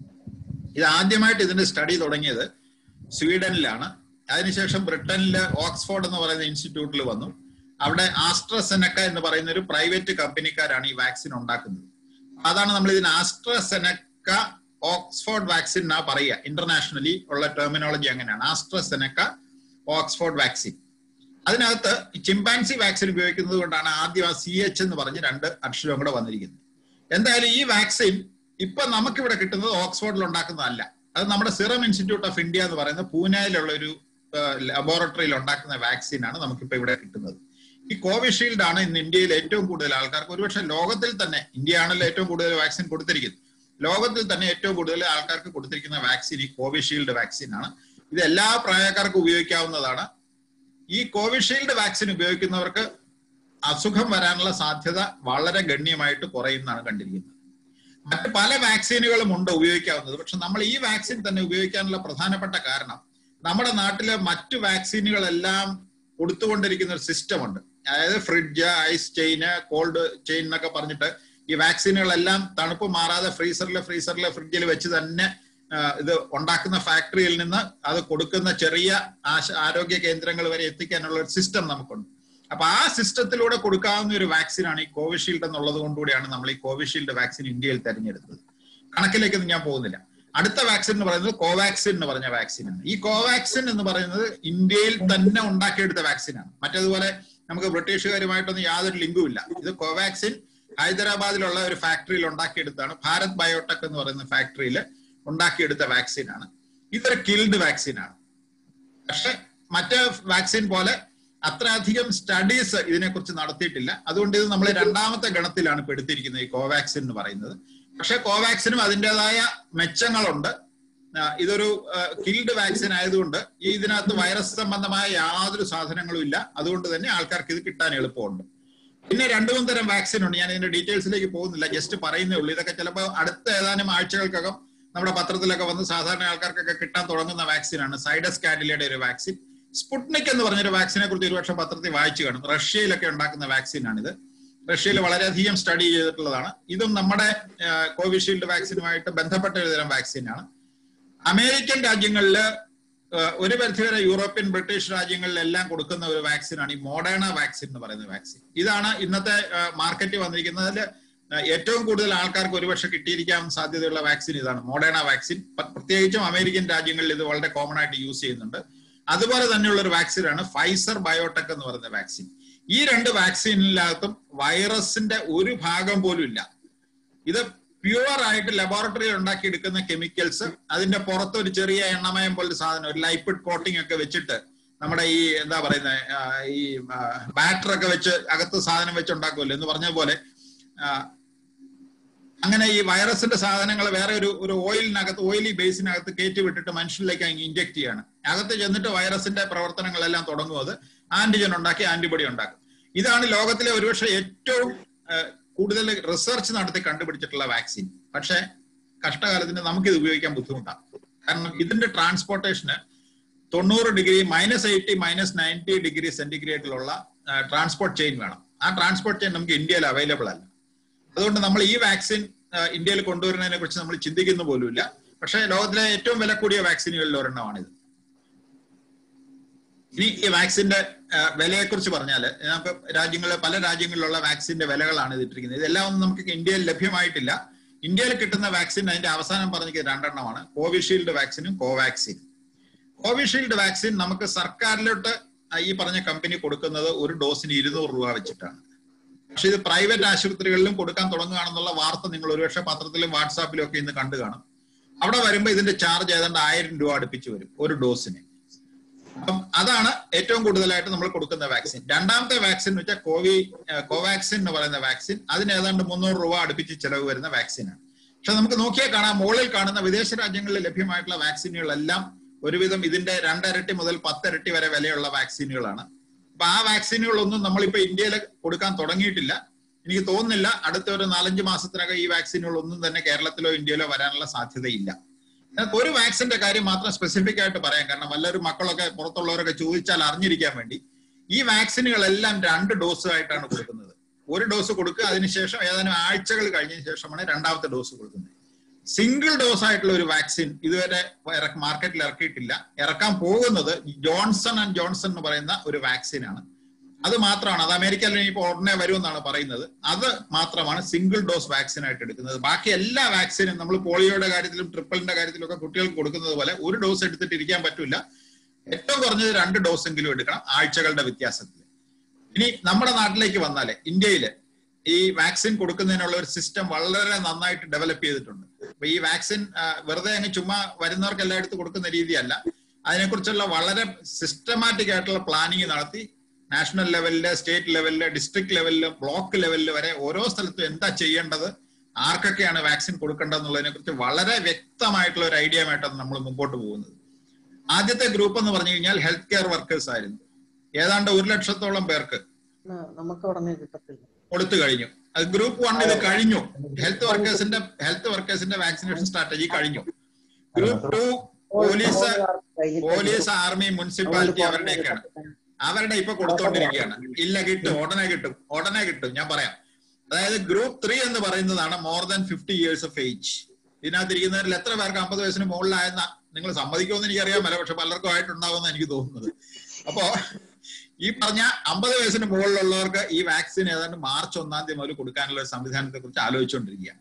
G: ഇത് ആദ്യമായിട്ട് ഇതിന്റെ സ്റ്റഡി തുടങ്ങിയത് സ്വീഡനിലാണ്. അതിനുശേഷം ബ്രിട്ടനിലെ ഓക്സ്ഫോർഡ് എന്ന് പറയുന്ന ഇൻസ്റ്റിറ്റ്യൂട്ടിൽ വന്നു. അവിടെ ആസ്ട്രസെനക്ക എന്ന് പറയുന്ന ഒരു പ്രൈവറ്റ് കമ്പനിക്കാരാണ് ഈ വാക്സിൻ ഉണ്ടാക്കുന്നത്. അതാണ് നമ്മൾ ഇതിന് ആസ്ട്രസെനക്ക ഓക്സ്ഫോർഡ് വാക്സിൻ എന്നാ പറയുക. ഇന്റർനാഷണലി ഉള്ള ടെർമിനോളജി അങ്ങനെയാണ്, ആസ്ട്രസെനക്ക ഓക്സ്ഫോർഡ് വാക്സിൻ. അതിനകത്ത് ചിമ്പാൻസി വാക്സിൻ ഉപയോഗിക്കുന്നത് കൊണ്ടാണ് ആദ്യം ആ സി എച്ച് എന്ന് പറഞ്ഞ് രണ്ട് അക്ഷരം കൂടെ വന്നിരിക്കുന്നത്. എന്തായാലും ഈ വാക്സിൻ ഇപ്പൊ നമുക്കിവിടെ കിട്ടുന്നത് ഓക്സ്ഫോർഡിൽ ഉണ്ടാക്കുന്നതല്ല. അത് നമ്മുടെ സിറം ഇൻസ്റ്റിറ്റ്യൂട്ട് ഓഫ് ഇന്ത്യ എന്ന് പറയുന്ന പൂനെയിലുള്ള ഒരു ലബോറട്ടറിയിൽ ഉണ്ടാക്കുന്ന വാക്സിൻ ആണ് നമുക്കിപ്പോ ഇവിടെ കിട്ടുന്നത്. ഈ കോവിഷീൽഡ് ആണ് ഇന്ന് ഇന്ത്യയിൽ ഏറ്റവും കൂടുതൽ ആൾക്കാർക്ക്, ഒരുപക്ഷെ ലോകത്തിൽ തന്നെ, ഇന്ത്യ ആണല്ലോ ഏറ്റവും കൂടുതൽ വാക്സിൻ കൊടുത്തിരിക്കുന്നത്, ലോകത്തിൽ തന്നെ ഏറ്റവും കൂടുതൽ ആൾക്കാർക്ക് കൊടുത്തിരിക്കുന്ന വാക്സിൻ ഈ കോവിഷീൽഡ് വാക്സിൻ ആണ്. ഇത് എല്ലാ പ്രായക്കാർക്കും ഉപയോഗിക്കാവുന്നതാണ്. ഈ കോവിഷീൽഡ് വാക്സിൻ ഉപയോഗിക്കുന്നവർക്ക് അസുഖം വരാനുള്ള സാധ്യത വളരെ ഗണ്യമായിട്ട് കുറയുന്നതാണ് കണ്ടിരിക്കുന്നത്. മറ്റ് പല വാക്സിനുകളും ഉണ്ട് ഉപയോഗിക്കാവുന്നത്. പക്ഷെ നമ്മൾ ഈ വാക്സിൻ തന്നെ ഉപയോഗിക്കാനുള്ള പ്രധാനപ്പെട്ട കാരണം നമ്മുടെ നാട്ടിലെ മറ്റു വാക്സിനുകളെല്ലാം കൊടുത്തുകൊണ്ടിരിക്കുന്ന ഒരു സിസ്റ്റം ഉണ്ട്. അതായത് fridge, ice chain, cold chain എന്നൊക്കെ പറഞ്ഞിട്ട് ഈ വാക്സിനുകളെല്ലാം തണുപ്പ് മാറാതെ ഫ്രീസറിൽ ഫ്രീസറിൽ ഫ്രിഡ്ജിൽ വെച്ച് തന്നെ ഇത് ഉണ്ടാക്കുന്ന ഫാക്ടറിയിൽ നിന്ന് അത് കൊടുക്കുന്ന ചെറിയ ആരോഗ്യ കേന്ദ്രങ്ങൾ വരെ എത്തിക്കാനുള്ള ഒരു സിസ്റ്റം നമുക്കുണ്ട്. അപ്പൊ ആ സിസ്റ്റത്തിലൂടെ കൊടുക്കാവുന്ന ഒരു വാക്സിനാണ് ഈ കോവിഷീൽഡ് എന്നുള്ളത് കൊണ്ടുകൂടിയാണ് നമ്മൾ ഈ കോവിഷീൽഡ് വാക്സിൻ ഇന്ത്യയിൽ തെരഞ്ഞെടുത്തത്. കണക്കിലേക്കൊന്നും ഞാൻ പോകുന്നില്ല. അടുത്ത വാക്സിൻ എന്ന് പറയുന്നത് കോവാക്സിൻ എന്ന് പറഞ്ഞ വാക്സിനാണ്. ഈ കോവാക്സിൻ എന്ന് പറയുന്നത് ഇന്ത്യയിൽ തന്നെ ഉണ്ടാക്കിയെടുത്ത വാക്സിനാണ്. മറ്റേതുപോലെ നമുക്ക് ബ്രിട്ടീഷുകാരുമായിട്ടൊന്നും യാതൊരു ലിങ്കും ഇല്ല. ഇത് കോവാക്സിൻ ഹൈദരാബാദിലുള്ള ഒരു ഫാക്ടറിയിൽ ഉണ്ടാക്കിയെടുത്താണ്. ഭാരത് ബയോടെക് എന്ന് പറയുന്ന ഫാക്ടറിയിൽ ഉണ്ടാക്കിയെടുത്ത വാക്സിനാണ്. ഇതൊരു കിൽഡ് വാക്സിനാണ്. പക്ഷെ മറ്റേ വാക്സിൻ പോലെ അത്രയധികം സ്റ്റഡീസ് ഇതിനെക്കുറിച്ച് നടത്തിയിട്ടില്ല. അതുകൊണ്ട് ഇത് നമ്മൾ രണ്ടാമത്തെ ഗണത്തിലാണ് പെടുത്തിയിരിക്കുന്നത് ഈ കോവാക്സിൻ എന്ന് പറയുന്നത്. പക്ഷെ കോവാക്സിനും അതിൻ്റെതായ മെച്ചങ്ങളുണ്ട്. ഇതൊരു കിൽഡ് വാക്സിൻ ആയതുകൊണ്ട് ഈ ഇതിനകത്ത് വൈറസ് സംബന്ധമായ യാതൊരു സാധനങ്ങളും ഇല്ല. അതുകൊണ്ട് തന്നെ ആൾക്കാർക്ക് ഇത് കിട്ടാൻ എളുപ്പമുണ്ട്. പിന്നെ രണ്ടു മൂന്ന് തരം വാക്സിൻ ഉണ്ട്. ഞാൻ ഇതിന്റെ ഡീറ്റെയിൽസിലേക്ക് പോകുന്നില്ല, ജസ്റ്റ് പറയുന്നേ ഉള്ളൂ. ഇതൊക്കെ ചിലപ്പോൾ അടുത്ത ഏതാനും ആഴ്ചകൾക്കകം നമ്മുടെ പത്രത്തിലൊക്കെ വന്ന് സാധാരണ ആൾക്കാർക്കൊക്കെ കിട്ടാൻ തുടങ്ങുന്ന വാക്സിനാണ്. സൈഡസ് കാഡിലയുടെ ഒരു വാക്സിൻ. സ്പുട്നിക് എന്ന് പറഞ്ഞൊരു വാക്സിനെ കുറിച്ച് ഒരുപക്ഷെ പത്രത്തിൽ വായിച്ചു കാണും. റഷ്യയിലൊക്കെ ഉണ്ടാക്കുന്ന വാക്സിനാണിത്. റഷ്യയിൽ വളരെയധികം സ്റ്റഡി ചെയ്തിട്ടുള്ളതാണ്. ഇതും നമ്മുടെ കോവിഷീൽഡ് വാക്സിനുമായിട്ട് ബന്ധപ്പെട്ട ഒരു തരം വാക്സിനാണ്. അമേരിക്കൻ രാജ്യങ്ങളിൽ, ഒരു പരിധിവരെ യൂറോപ്യൻ ബ്രിട്ടീഷ് രാജ്യങ്ങളിലെല്ലാം കൊടുക്കുന്ന ഒരു വാക്സിനാണ് ഈ മോഡേണ വാക്സിൻ എന്ന് പറയുന്ന വാക്സിൻ. ഇതാണ് ഇന്നത്തെ മാർക്കറ്റിൽ വന്നിരിക്കുന്നതിൽ ഏറ്റവും കൂടുതൽ ആൾക്കാർക്ക് ഒരുപക്ഷെ കിട്ടിയിരിക്കാൻ സാധ്യതയുള്ള വാക്സിൻ ഇതാണ്, മോഡേണ വാക്സിൻ. പ്രത്യേകിച്ചും അമേരിക്കൻ രാജ്യങ്ങളിൽ ഇത് വളരെ കോമൺ ആയിട്ട് യൂസ് ചെയ്യുന്നുണ്ട്. അതുപോലെ തന്നെയുള്ള ഒരു വാക്സിനാണ് ഫൈസർ ബയോടെക് എന്ന് പറയുന്ന വാക്സിൻ. ഈ രണ്ട് വാക്സിനിനകത്തും വൈറസിന്റെ ഒരു ഭാഗം പോലും ഇല്ല. ഇത് പ്യുവർ ആയിട്ട് ലബോറട്ടറിയിൽ ഉണ്ടാക്കിയെടുക്കുന്ന കെമിക്കൽസ്, അതിന്റെ പുറത്ത് ഒരു ചെറിയ എണ്ണമയം പോലൊരു സാധനം, ഒരു ലൈപ്പിഡ് കോട്ടിംഗ് ഒക്കെ വെച്ചിട്ട് നമ്മുടെ ഈ എന്താ പറയുന്നത് ഈ ബാറ്റർ ഒക്കെ വെച്ച് അകത്ത് സാധനം വെച്ച് ഉണ്ടാക്കുമല്ലോ എന്ന് പറഞ്ഞ പോലെ അങ്ങനെ ഈ വൈറസിന്റെ സാധനങ്ങൾ വേറെ ഒരു ഒരു ഓയിലിനകത്ത്, ഓയിലി ബേസിനകത്ത് കയറ്റി വിട്ടിട്ട് മനുഷ്യരിലേക്ക് അങ്ങ് ഇഞ്ചെക്ട് ചെയ്യാണ്. അകത്ത് ചെന്നിട്ട് വൈറസിന്റെ പ്രവർത്തനങ്ങളെല്ലാം തുടങ്ങും. അത് ആന്റിജൻ ഉണ്ടാക്കി ആന്റിബോഡി ഉണ്ടാക്കും. ഇതാണ് ലോകത്തിലെ ഒരുപക്ഷെ ഏറ്റവും കൂടുതൽ റിസർച്ച് നടത്തി കണ്ടുപിടിച്ചിട്ടുള്ള വാക്സിൻ. പക്ഷെ കഷ്ടകാലത്തിന് നമുക്കിത് ഉപയോഗിക്കാൻ ബുദ്ധിമുട്ടാണ്. കാരണം ഇതിന്റെ ട്രാൻസ്പോർട്ടേഷന് തൊണ്ണൂറ് degree minus eighty minus ninety degree സെന്റിഗ്രേഡിലുള്ള ട്രാൻസ്പോർട്ട് ചെയിൻ വേണം. ആ ട്രാൻസ്പോർട്ട് ചെയിൻ നമുക്ക് ഇന്ത്യയിൽ അവൈലബിൾ അല്ല. അതുകൊണ്ട് നമ്മൾ ഈ വാക്സിൻ ഇന്ത്യയിൽ കൊണ്ടുവരുന്നതിനെ കുറിച്ച് നമ്മൾ ചിന്തിക്കുന്ന പോലുമില്ല. പക്ഷേ ലോകത്തിലെ ഏറ്റവും വില കൂടിയ വാക്സിനുകളിൽ ഒരെണ്ണമാണിത്. ഇനി ഈ വാക്സിന്റെ വിലയെ കുറിച്ച് പറഞ്ഞാൽ നമുക്ക് രാജ്യങ്ങളിലെ പല രാജ്യങ്ങളിലുള്ള വാക്സിന്റെ വിലകളാണ് ഇതിട്ടിരിക്കുന്നത്. ഇതെല്ലാം ഒന്നും നമുക്ക് ഇന്ത്യയിൽ ലഭ്യമായിട്ടില്ല. ഇന്ത്യയിൽ കിട്ടുന്ന വാക്സിൻ അതിന്റെ അവസാനം പറഞ്ഞ രണ്ടെണ്ണമാണ്, കോവിഷീൽഡ് വാക്സിനും കോവാക്സിൻ. കോവിഷീൽഡ് വാക്സിൻ നമുക്ക് സർക്കാരിലോട്ട് ഈ പറഞ്ഞ കമ്പനി കൊടുക്കുന്നത് ഒരു ഡോസിന് ഇരുന്നൂറ് രൂപ വെച്ചിട്ടാണ്. പക്ഷെ ഇത് പ്രൈവറ്റ് ആശുപത്രികളിലും കൊടുക്കാൻ തുടങ്ങുകയാണെന്നുള്ള വാർത്ത നിങ്ങൾ ഒരുപക്ഷെ പത്രത്തിലും വാട്സാപ്പിലും ഒക്കെ ഇന്ന് കണ്ടു കാണും. അവിടെ വരുമ്പോൾ ഇതിന്റെ ചാർജ് ഏതാണ്ട് ആയിരം രൂപ അടുപ്പിച്ച് വരും ഒരു ഡോസിന്. അപ്പം അതാണ് ഏറ്റവും കൂടുതലായിട്ട് നമ്മൾ കൊടുക്കുന്ന വാക്സിൻ. രണ്ടാമത്തെ വാക്സിൻ എന്ന് വെച്ചാൽ കോവി കോവാക്സിൻ എന്ന് പറയുന്ന വാക്സിൻ. അതിന് ഏതാണ്ട് മുന്നൂറ് രൂപ അടുപ്പിച്ച് ചെലവ് വരുന്ന വാക്സിനാണ്. പക്ഷെ നമുക്ക് നോക്കിയാൽ കാണാം, മുകളിൽ കാണുന്ന വിദേശ രാജ്യങ്ങളിൽ ലഭ്യമായിട്ടുള്ള വാക്സിനുകളെല്ലാം ഒരുവിധം ഇതിന്റെ രണ്ടരട്ടി മുതൽ പത്തിരട്ടി വരെ വിലയുള്ള വാക്സിനുകളാണ്. അപ്പൊ ആ വാക്സിനുകളൊന്നും നമ്മളിപ്പോ ഇന്ത്യയിൽ കൊടുക്കാൻ തുടങ്ങിയിട്ടില്ല. എനിക്ക് തോന്നുന്നില്ല അടുത്ത ഒരു നാലഞ്ച് മാസത്തിനകം ഈ വാക്സിനുകളൊന്നും തന്നെ കേരളത്തിലോ ഇന്ത്യയിലോ വരാനുള്ള സാധ്യതയില്ല. ഒരു വാക്സിന്റെ കാര്യം മാത്രം സ്പെസിഫിക് ആയിട്ട് പറയാം, കാരണം വല്ലൊരു മക്കളൊക്കെ പുറത്തുള്ളവരൊക്കെ ചോദിച്ചാൽ അറിഞ്ഞിരിക്കാൻ വേണ്ടി. ഈ വാക്സിനുകളെല്ലാം രണ്ട് ഡോസ് ആയിട്ടാണ് കൊടുക്കുന്നത്. ഒരു ഡോസ് കൊടുക്കുക, അതിനുശേഷം ഏതാനും ആഴ്ചകൾ കഴിഞ്ഞതിന് ശേഷമാണ് രണ്ടാമത്തെ ഡോസ് കൊടുക്കുന്നത്. സിംഗിൾ ഡോസ് ആയിട്ടുള്ള ഒരു വാക്സിൻ ഇതുവരെ മാർക്കറ്റിൽ ഇറക്കിയിട്ടില്ല. ഇറക്കാൻ പോകുന്നത് ജോൺസൺ ആൻഡ് ജോൺസൺ എന്ന് പറയുന്ന ഒരു വാക്സിനാണ്. അത് മാത്രമാണ്, അത് അമേരിക്കയിൽ ഇപ്പോൾ ഉടനെ വരുമെന്നാണ് പറയുന്നത്. അത് മാത്രമാണ് സിംഗിൾ ഡോസ് വാക്സിൻ ആയിട്ട് എടുക്കുന്നത്. ബാക്കി എല്ലാ വാക്സിനും നമ്മൾ പോളിയോയുടെ കാര്യത്തിലും ട്രിപ്പിളിന്റെ കാര്യത്തിലും ഒക്കെ കുട്ടികൾക്ക് കൊടുക്കുന്നത് പോലെ ഒരു ഡോസ് എടുത്തിട്ട് ഇരിക്കാൻ പറ്റില്ല. ഏറ്റവും കുറഞ്ഞത് രണ്ട് ഡോസ് എങ്കിലും എടുക്കണം, ആഴ്ചകളുടെ വ്യത്യാസത്തിൽ. ഇനി നമ്മുടെ നാട്ടിലേക്ക് വന്നാല് ഇന്ത്യയില് ഈ വാക്സിൻ കൊടുക്കുന്നതിനുള്ള ഒരു സിസ്റ്റം വളരെ നന്നായിട്ട് ഡെവലപ്പ് ചെയ്തിട്ടുണ്ട്. അപ്പൊ ഈ വാക്സിൻ വെറുതെ അങ്ങ് ചുമ്മാ വരുന്നവർക്ക് എല്ലായിടത്തും കൊടുക്കുന്ന രീതിയല്ല. അതിനെക്കുറിച്ചുള്ള വളരെ സിസ്റ്റമാറ്റിക് ആയിട്ടുള്ള പ്ലാനിങ് നടത്തി നാഷണൽ ലെവലില്, സ്റ്റേറ്റ് ലെവലില്, ഡിസ്ട്രിക്ട് ലെവലില്, ബ്ലോക്ക് ലെവലിൽ വരെ ഓരോ സ്ഥലത്തും എന്താ ചെയ്യേണ്ടത്, ആർക്കൊക്കെയാണ് വാക്സിൻ കൊടുക്കേണ്ടതെന്നുള്ളതിനെ കുറിച്ച് വളരെ വ്യക്തമായിട്ടുള്ള ഒരു ഐഡിയ ആയിട്ടാണ് നമ്മൾ മുമ്പോട്ട് പോകുന്നത്. ആദ്യത്തെ ഗ്രൂപ്പ് എന്ന് പറഞ്ഞു കഴിഞ്ഞാൽ ഹെൽത്ത് കെയർ വർക്കേഴ്സ് ആയിരുന്നു. ഏതാണ്ട് ഒരു ലക്ഷത്തോളം പേർക്ക്
H: നമുക്ക് ഉടനെ കിട്ടത്തില്ല
G: കൊടുത്തു കഴിഞ്ഞു. അത് ഗ്രൂപ്പ് വൺ ഇത് കഴിഞ്ഞു. ഹെൽത്ത് വർക്കേഴ്സിന്റെ ഹെൽത്ത് വർക്കേഴ്സിന്റെ വാക്സിനേഷൻ സ്ട്രാറ്റജി കഴിഞ്ഞു. Group two police police army municipality അവരുടെയൊക്കെയാണ്. അവരുടെ ഇപ്പൊ കൊടുത്തോണ്ടിരിക്കുകയാണ്. ഇല്ല, കിട്ടും, ഉടനെ കിട്ടും, ഉടനെ കിട്ടും. ഞാൻ പറയാം. അതായത് ഗ്രൂപ്പ് ത്രീ എന്ന് പറയുന്നതാണ് more than fifty years of age. ഇതിനകത്തിരിക്കുന്നവരിൽ എത്ര പേർക്ക് അമ്പത് വയസ്സിന് മുകളിലായെന്ന നിങ്ങൾ സമ്മതിക്കുമെന്ന് എനിക്കറിയാമല്ല, പക്ഷെ പലർക്കും ആയിട്ടുണ്ടാവുമെന്ന് എനിക്ക് തോന്നുന്നത്. അപ്പോ ഈ പറഞ്ഞ അമ്പത് വയസ്സിന് മുകളിലുള്ളവർക്ക് ഈ വാക്സിൻ ഏതാണ്ട് മാർച്ച് ഒന്നാം തീയതി മുതൽ കൊടുക്കാനുള്ള ഒരു സംവിധാനത്തെ കുറിച്ച് ആലോചിച്ചുകൊണ്ടിരിക്കുകയാണ്.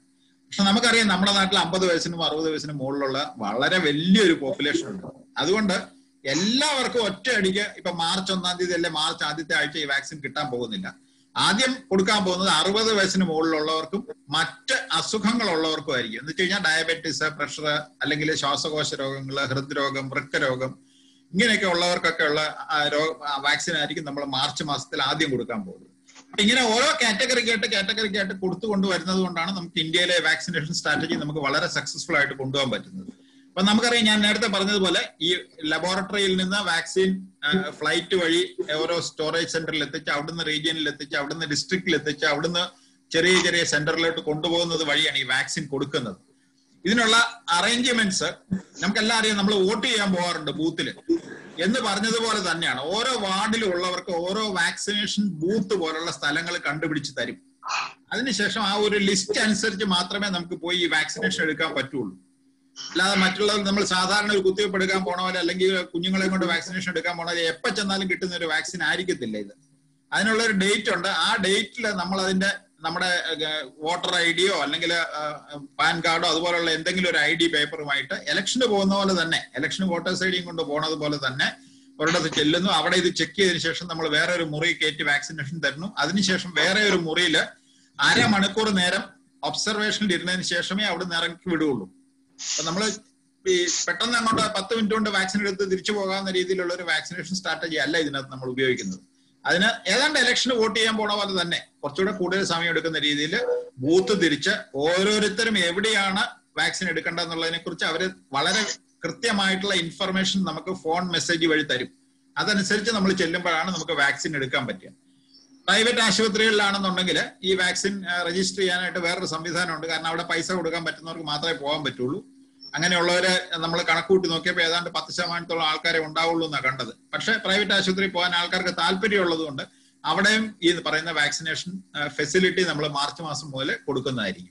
G: പക്ഷെ നമുക്കറിയാം നമ്മുടെ നാട്ടിൽ അമ്പത് വയസ്സിനും അറുപത് വയസ്സിനും മുകളിലുള്ള വളരെ വലിയൊരു പോപ്പുലേഷൻ ഉണ്ട്. അതുകൊണ്ട് എല്ലാവർക്കും ഒറ്റയടിക്ക് ഇപ്പൊ മാർച്ച് ഒന്നാം തീയതി അല്ലെ മാർച്ച് ആദ്യത്തെ ആഴ്ച ഈ വാക്സിൻ കിട്ടാൻ പോകുന്നില്ല. ആദ്യം കൊടുക്കാൻ പോകുന്നത് അറുപത് വയസ്സിന് മുകളിലുള്ളവർക്കും മറ്റ് അസുഖങ്ങളുള്ളവർക്കും ആയിരിക്കും. എന്ന് വെച്ച് കഴിഞ്ഞാൽ ഡയബറ്റീസ്, പ്രഷർ, അല്ലെങ്കിൽ ശ്വാസകോശ രോഗങ്ങൾ, ഹൃദ്രോഗം, വൃക്കരോഗം, ഇങ്ങനെയൊക്കെ ഉള്ളവർക്കൊക്കെ ഉള്ള വാക്സിൻ ആയിരിക്കും നമ്മൾ മാർച്ച് മാസത്തിൽ ആദ്യം കൊടുക്കാൻ പോകുന്നത്. അപ്പൊ ഇങ്ങനെ ഓരോ കാറ്റഗറിക്കായിട്ട് കാറ്റഗറിക്കായിട്ട് കൊടുത്തുകൊണ്ട് വരുന്നത് കൊണ്ടാണ് നമുക്ക് ഇന്ത്യയിലെ വാക്സിനേഷൻ സ്ട്രാറ്റജി നമുക്ക് വളരെ സക്സസ്ഫുൾ ആയിട്ട് കൊണ്ടുപോകാൻ പറ്റുന്നത്. അപ്പൊ നമുക്കറിയാം, ഞാൻ നേരത്തെ പറഞ്ഞതുപോലെ ഈ ലബോറട്ടറിയിൽ നിന്ന് വാക്സിൻ ഫ്ലൈറ്റ് വഴി ഓരോ സ്റ്റോറേജ് സെന്ററിൽ എത്തിച്ച്, അവിടുന്ന് റീജിയനിൽ എത്തിച്ച്, അവിടുന്ന് ഡിസ്ട്രിക്റ്റിൽ എത്തിച്ച്, അവിടുന്ന് ചെറിയ ചെറിയ സെന്ററിലോട്ട് കൊണ്ടുപോകുന്നത് വഴിയാണ് ഈ വാക്സിൻ കൊടുക്കുന്നത്. ഇതിനുള്ള അറേഞ്ച്മെന്റ്സ് നമുക്കെല്ലാം അറിയാം. നമ്മൾ വോട്ട് ചെയ്യാൻ പോകാറുണ്ട് ബൂത്തിൽ എന്ന് പറഞ്ഞതുപോലെ തന്നെയാണ് ഓരോ വാർഡിലും ഉള്ളവർക്ക് ഓരോ വാക്സിനേഷൻ ബൂത്ത് പോലുള്ള സ്ഥലങ്ങൾ കണ്ടുപിടിച്ച് തരും. അതിനുശേഷം ആ ഒരു ലിസ്റ്റ് അനുസരിച്ച് മാത്രമേ നമുക്ക് പോയി ഈ വാക്സിനേഷൻ എടുക്കാൻ പറ്റുള്ളൂ. അല്ലാതെ മറ്റുള്ളവർ നമ്മൾ സാധാരണ ഒരു കുത്തിവയ്പ്പ് എടുക്കാൻ പോണ പോലെ അല്ലെങ്കിൽ കുഞ്ഞുങ്ങളെ കൊണ്ട് വാക്സിനേഷൻ എടുക്കാൻ പോണ പോലെ എപ്പോൾ ചെന്നാലും കിട്ടുന്ന ഒരു വാക്സിൻ ആയിരിക്കത്തില്ല ഇത്. അതിനുള്ള ഒരു ഡേറ്റ് ഉണ്ട്. ആ ഡേറ്റിൽ നമ്മൾ അതിന്റെ നമ്മുടെ വോട്ടർ ഐ ഡിയോ അല്ലെങ്കിൽ പാൻ കാർഡോ അതുപോലുള്ള എന്തെങ്കിലും ഒരു ഐ ഡി പേപ്പറുമായിട്ട് ഇലക്ഷന് പോകുന്ന പോലെ തന്നെ, ഇലക്ഷന് വോട്ടേഴ്സ് ഐ ഡിയും കൊണ്ട് പോണത് പോലെ തന്നെ ഒരിടത്ത് ചെല്ലുന്നു. അവിടെ ഇത് ചെക്ക് ചെയ്തതിനു ശേഷം നമ്മൾ വേറെ ഒരു മുറി കയറ്റി വാക്സിനേഷൻ തരുന്നു. അതിനുശേഷം വേറെ ഒരു മുറിയിൽ അരമണിക്കൂർ നേരം ഒബ്സർവേഷനിൽ ഇരുന്നതിന് ശേഷമേ അവിടെ നിന്ന് ഇറക്കി വിടുകയുള്ളൂ. അപ്പൊ നമ്മൾ ഈ പെട്ടെന്ന് അങ്ങോട്ട് പത്ത് മിനിറ്റ് കൊണ്ട് വാക്സിൻ എടുത്ത് തിരിച്ചു പോകാവുന്ന രീതിയിലുള്ള ഒരു വാക്സിനേഷൻ സ്ട്രാറ്റജി അല്ല ഇതിനകത്ത് നമ്മൾ ഉപയോഗിക്കുന്നത്. അതിന് ഏതാണ്ട് ഇലക്ഷന് വോട്ട് ചെയ്യാൻ പോണ പോലെ തന്നെ കുറച്ചുകൂടെ കൂടുതൽ സമയം എടുക്കുന്ന രീതിയിൽ ബൂത്ത് തിരിച്ച് ഓരോരുത്തരും എവിടെയാണ് വാക്സിൻ എടുക്കേണ്ടതെന്നുള്ളതിനെ കുറിച്ച് അവർ വളരെ കൃത്യമായിട്ടുള്ള ഇൻഫർമേഷൻ നമുക്ക് ഫോൺ മെസ്സേജ് വഴി തരും. അതനുസരിച്ച് നമ്മൾ ചെല്ലുമ്പോഴാണ് നമുക്ക് വാക്സിൻ എടുക്കാൻ പറ്റുക. പ്രൈവറ്റ് ആശുപത്രികളിലാണെന്നുണ്ടെങ്കിൽ ഈ വാക്സിൻ രജിസ്റ്റർ ചെയ്യാനായിട്ട് വേറൊരു സംവിധാനമുണ്ട്. കാരണം അവിടെ പൈസ കൊടുക്കാൻ പറ്റുന്നവർക്ക് മാത്രമേ പോകാൻ പറ്റുള്ളൂ. അങ്ങനെയുള്ളവരെ നമ്മൾ കണക്കൂട്ടി നോക്കിയപ്പോൾ ഏതാണ്ട് പത്ത് ശതമാനത്തോളം ആൾക്കാരെ ഉണ്ടാവുള്ളൂ എന്നാണ് കണ്ടത്. പക്ഷെ പ്രൈവറ്റ് ആശുപത്രിയിൽ പോകാൻ ആൾക്കാർക്ക് താല്പര്യമുള്ളത് കൊണ്ട് അവിടെയും ഈ പറയുന്ന വാക്സിനേഷൻ ഫെസിലിറ്റി നമ്മൾ മാർച്ച് മാസം മുതൽ കൊടുക്കുന്നതായിരിക്കും.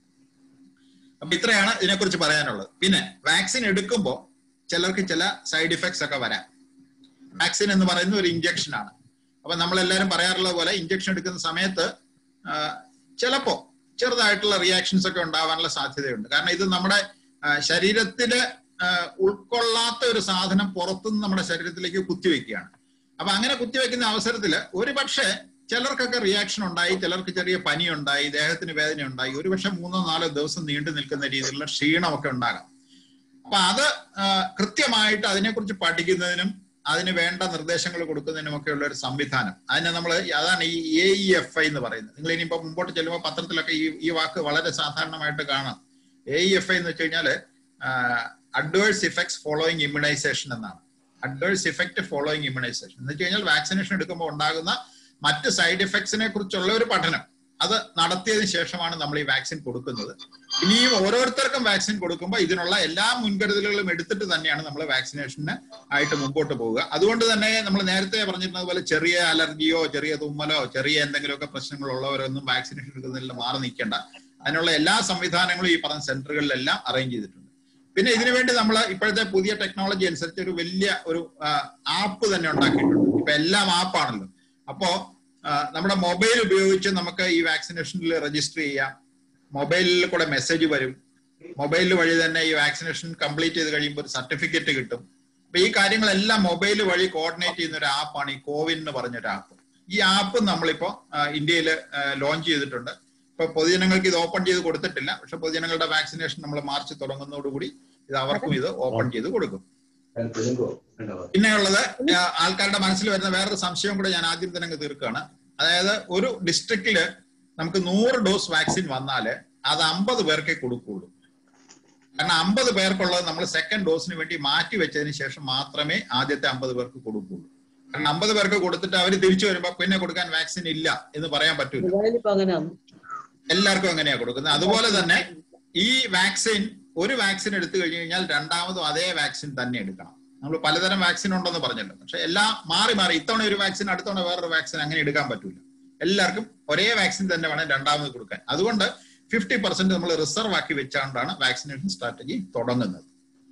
G: അപ്പൊ ഇത്രയാണ് ഇതിനെക്കുറിച്ച് പറയാനുള്ളത്. പിന്നെ വാക്സിൻ എടുക്കുമ്പോൾ ചിലർക്ക് ചില സൈഡ് ഇഫക്ട്സ് ഒക്കെ വരാം. വാക്സിൻ എന്ന് പറയുന്ന ഒരു ഇഞ്ചക്ഷൻ ആണ്. അപ്പൊ നമ്മളെല്ലാവരും പറയാറുള്ള പോലെ ഇഞ്ചക്ഷൻ എടുക്കുന്ന സമയത്ത് ചിലപ്പോ ചെറുതായിട്ടുള്ള റിയാക്ഷൻസ് ഒക്കെ ഉണ്ടാവാനുള്ള സാധ്യതയുണ്ട്. കാരണം ഇത് നമ്മുടെ ശരീരത്തില് ഉൾക്കൊള്ളാത്ത ഒരു സാധനം പുറത്തുനിന്ന് നമ്മുടെ ശരീരത്തിലേക്ക് കുത്തിവെക്കുകയാണ്. അപ്പൊ അങ്ങനെ കുത്തിവെക്കുന്ന അവസരത്തിൽ ഒരു പക്ഷേ ചിലർക്കൊക്കെ റിയാക്ഷൻ ഉണ്ടായി, ചിലർക്ക് ചെറിയ പനി ഉണ്ടായി, ദേഹത്തിന് വേദന ഉണ്ടായി, ഒരുപക്ഷെ മൂന്നോ നാലോ ദിവസം നീണ്ടു നിൽക്കുന്ന രീതിയിലുള്ള ക്ഷീണമൊക്കെ ഉണ്ടാകാം. അപ്പൊ അത് കൃത്യമായിട്ട് അതിനെക്കുറിച്ച് പഠിക്കുന്നതിനും അതിന് വേണ്ട നിർദ്ദേശങ്ങൾ കൊടുക്കുന്നതിനും ഒക്കെ ഉള്ള ഒരു സംവിധാനം, അതിനെ നമ്മൾ അതാണ് ഈ എ ഇ എഫ് ഐ എന്ന് പറയുന്നത്. നിങ്ങൾ ഇനിയിപ്പോ മുമ്പോട്ട് ചെല്ലുമ്പോൾ പത്രത്തിലൊക്കെ ഈ ഈ വാക്ക് വളരെ സാധാരണമായിട്ട് കാണാം. എ ഇ എഫ് ഐ എന്ന് വെച്ച് കഴിഞ്ഞാൽ അഡ്വേഴ്സ് ഇഫക്ട്സ് ഫോളോയിങ് ഇമ്മ്യൂണൈസേഷൻ എന്നാണ്. അഡ്വേഴ്സ് ഇഫക്ട് ഫോളോയിങ് ഇമ്മ്യൂണൈസേഷൻ എന്ന് വെച്ച് കഴിഞ്ഞാൽ വാക്സിനേഷൻ എടുക്കുമ്പോൾ ഉണ്ടാകുന്ന മറ്റ് സൈഡ് ഇഫക്ട്സിനെ കുറിച്ചുള്ള ഒരു പഠനം അത് നടത്തിയതിനു ശേഷമാണ് നമ്മൾ ഈ വാക്സിൻ കൊടുക്കുന്നത്. ഇനിയും ഓരോരുത്തർക്കും വാക്സിൻ കൊടുക്കുമ്പോൾ ഇതിനുള്ള എല്ലാ മുൻകരുതലുകളും എടുത്തിട്ട് തന്നെയാണ് നമ്മൾ വാക്സിനേഷന് ആയിട്ട് മുമ്പോട്ട് പോവുക. അതുകൊണ്ട് തന്നെ നമ്മൾ നേരത്തെ പറഞ്ഞിരുന്നത് പോലെ ചെറിയ അലർജിയോ ചെറിയ തുമ്മലോ ചെറിയ എന്തെങ്കിലുമൊക്കെ പ്രശ്നങ്ങളുള്ളവരൊന്നും വാക്സിനേഷൻ എടുക്കുന്നതിൽ മാറി നിൽക്കേണ്ട. അതിനുള്ള എല്ലാ സംവിധാനങ്ങളും ഈ പറഞ്ഞ സെന്ററുകളിലെല്ലാം അറേഞ്ച് ചെയ്തിട്ടുണ്ട്. പിന്നെ ഇതിനുവേണ്ടി നമ്മൾ ഇപ്പോഴത്തെ പുതിയ ടെക്നോളജി അനുസരിച്ച് ഒരു വലിയ ഒരു ആപ്പ് തന്നെ ഉണ്ടാക്കിയിട്ടുണ്ട്. ഇപ്പൊ എല്ലാം ആപ്പാണല്ലോ. അപ്പോ നമ്മുടെ മൊബൈൽ ഉപയോഗിച്ച് നമുക്ക് ഈ വാക്സിനേഷനിൽ രജിസ്റ്റർ ചെയ്യാം. മൊബൈലിൽ കൂടെ മെസ്സേജ് വരും. മൊബൈൽ വഴി തന്നെ ഈ വാക്സിനേഷൻ കംപ്ലീറ്റ് ചെയ്ത് കഴിയുമ്പോൾ ഒരു സർട്ടിഫിക്കറ്റ് കിട്ടും. അപ്പൊ ഈ കാര്യങ്ങളെല്ലാം മൊബൈൽ വഴി കോർഡിനേറ്റ് ചെയ്യുന്ന ഒരു ആപ്പാണ് ഈ കോവിൻ എന്ന് പറഞ്ഞൊരു ആപ്പ്. ഈ ആപ്പ് നമ്മളിപ്പോ ഇന്ത്യയിൽ ലോഞ്ച് ചെയ്തിട്ടുണ്ട്. ഇപ്പൊ പൊതുജനങ്ങൾക്ക് ഇത് ഓപ്പൺ ചെയ്ത് കൊടുത്തിട്ടില്ല. പക്ഷെ പൊതുജനങ്ങളുടെ വാക്സിനേഷൻ നമ്മൾ മാർച്ച് തുടങ്ങുന്നതോടുകൂടി ഇത് അവർക്കും ഇത് ഓപ്പൺ ചെയ്ത് കൊടുക്കും. പിന്നെയുള്ളത് ആൾക്കാരുടെ മനസ്സിൽ വരുന്ന വേറൊരു സംശയം കൂടെ ഞാൻ ആദ്യം തന്നെ തീർക്കുകയാണ്. അതായത് ഒരു ഡിസ്ട്രിക്റ്റില് നമുക്ക് നൂറ് ഡോസ് വാക്സിൻ വന്നാല് അത് അമ്പത് പേർക്കേ കൊടുക്കുള്ളൂ. കാരണം അമ്പത് പേർക്കുള്ളത് നമ്മൾ സെക്കൻഡ് ഡോസിന് വേണ്ടി മാറ്റി വെച്ചതിന് ശേഷം മാത്രമേ ആദ്യത്തെ അമ്പത് പേർക്ക് കൊടുക്കുള്ളൂ. കാരണം അമ്പത് പേർക്ക് കൊടുത്തിട്ട് അവർ തിരിച്ചു വരുമ്പോ പിന്നെ കൊടുക്കാൻ വാക്സിൻ ഇല്ല എന്ന് പറയാൻ പറ്റൂല. എല്ലാവർക്കും അങ്ങനെയാ കൊടുക്കുന്നത്. അതുപോലെ തന്നെ ഈ വാക്സിൻ ഒരു വാക്സിൻ എടുത്തു കഴിഞ്ഞു കഴിഞ്ഞാൽ രണ്ടാമതും അതേ വാക്സിൻ തന്നെ എടുക്കണം. നമ്മൾ പലതരം വാക്സിൻ ഉണ്ടെന്ന് പറഞ്ഞല്ലോ. പക്ഷെ എല്ലാം മാറി മാറി ഇത്തവണ ഒരു വാക്സിൻ അടുത്തവണ വേറൊരു വാക്സിൻ അങ്ങനെ എടുക്കാൻ പറ്റൂല. എല്ലാവർക്കും ഒരേ വാക്സിൻ തന്നെ വേണം രണ്ടാമത് കൊടുക്കാൻ. അതുകൊണ്ട് ഫിഫ്റ്റി പെർസെന്റ് നമ്മൾ റിസർവ് ആക്കി വെച്ചുകൊണ്ടാണ് വാക്സിനേഷൻ സ്ട്രാറ്റജി തുടങ്ങുന്നത്.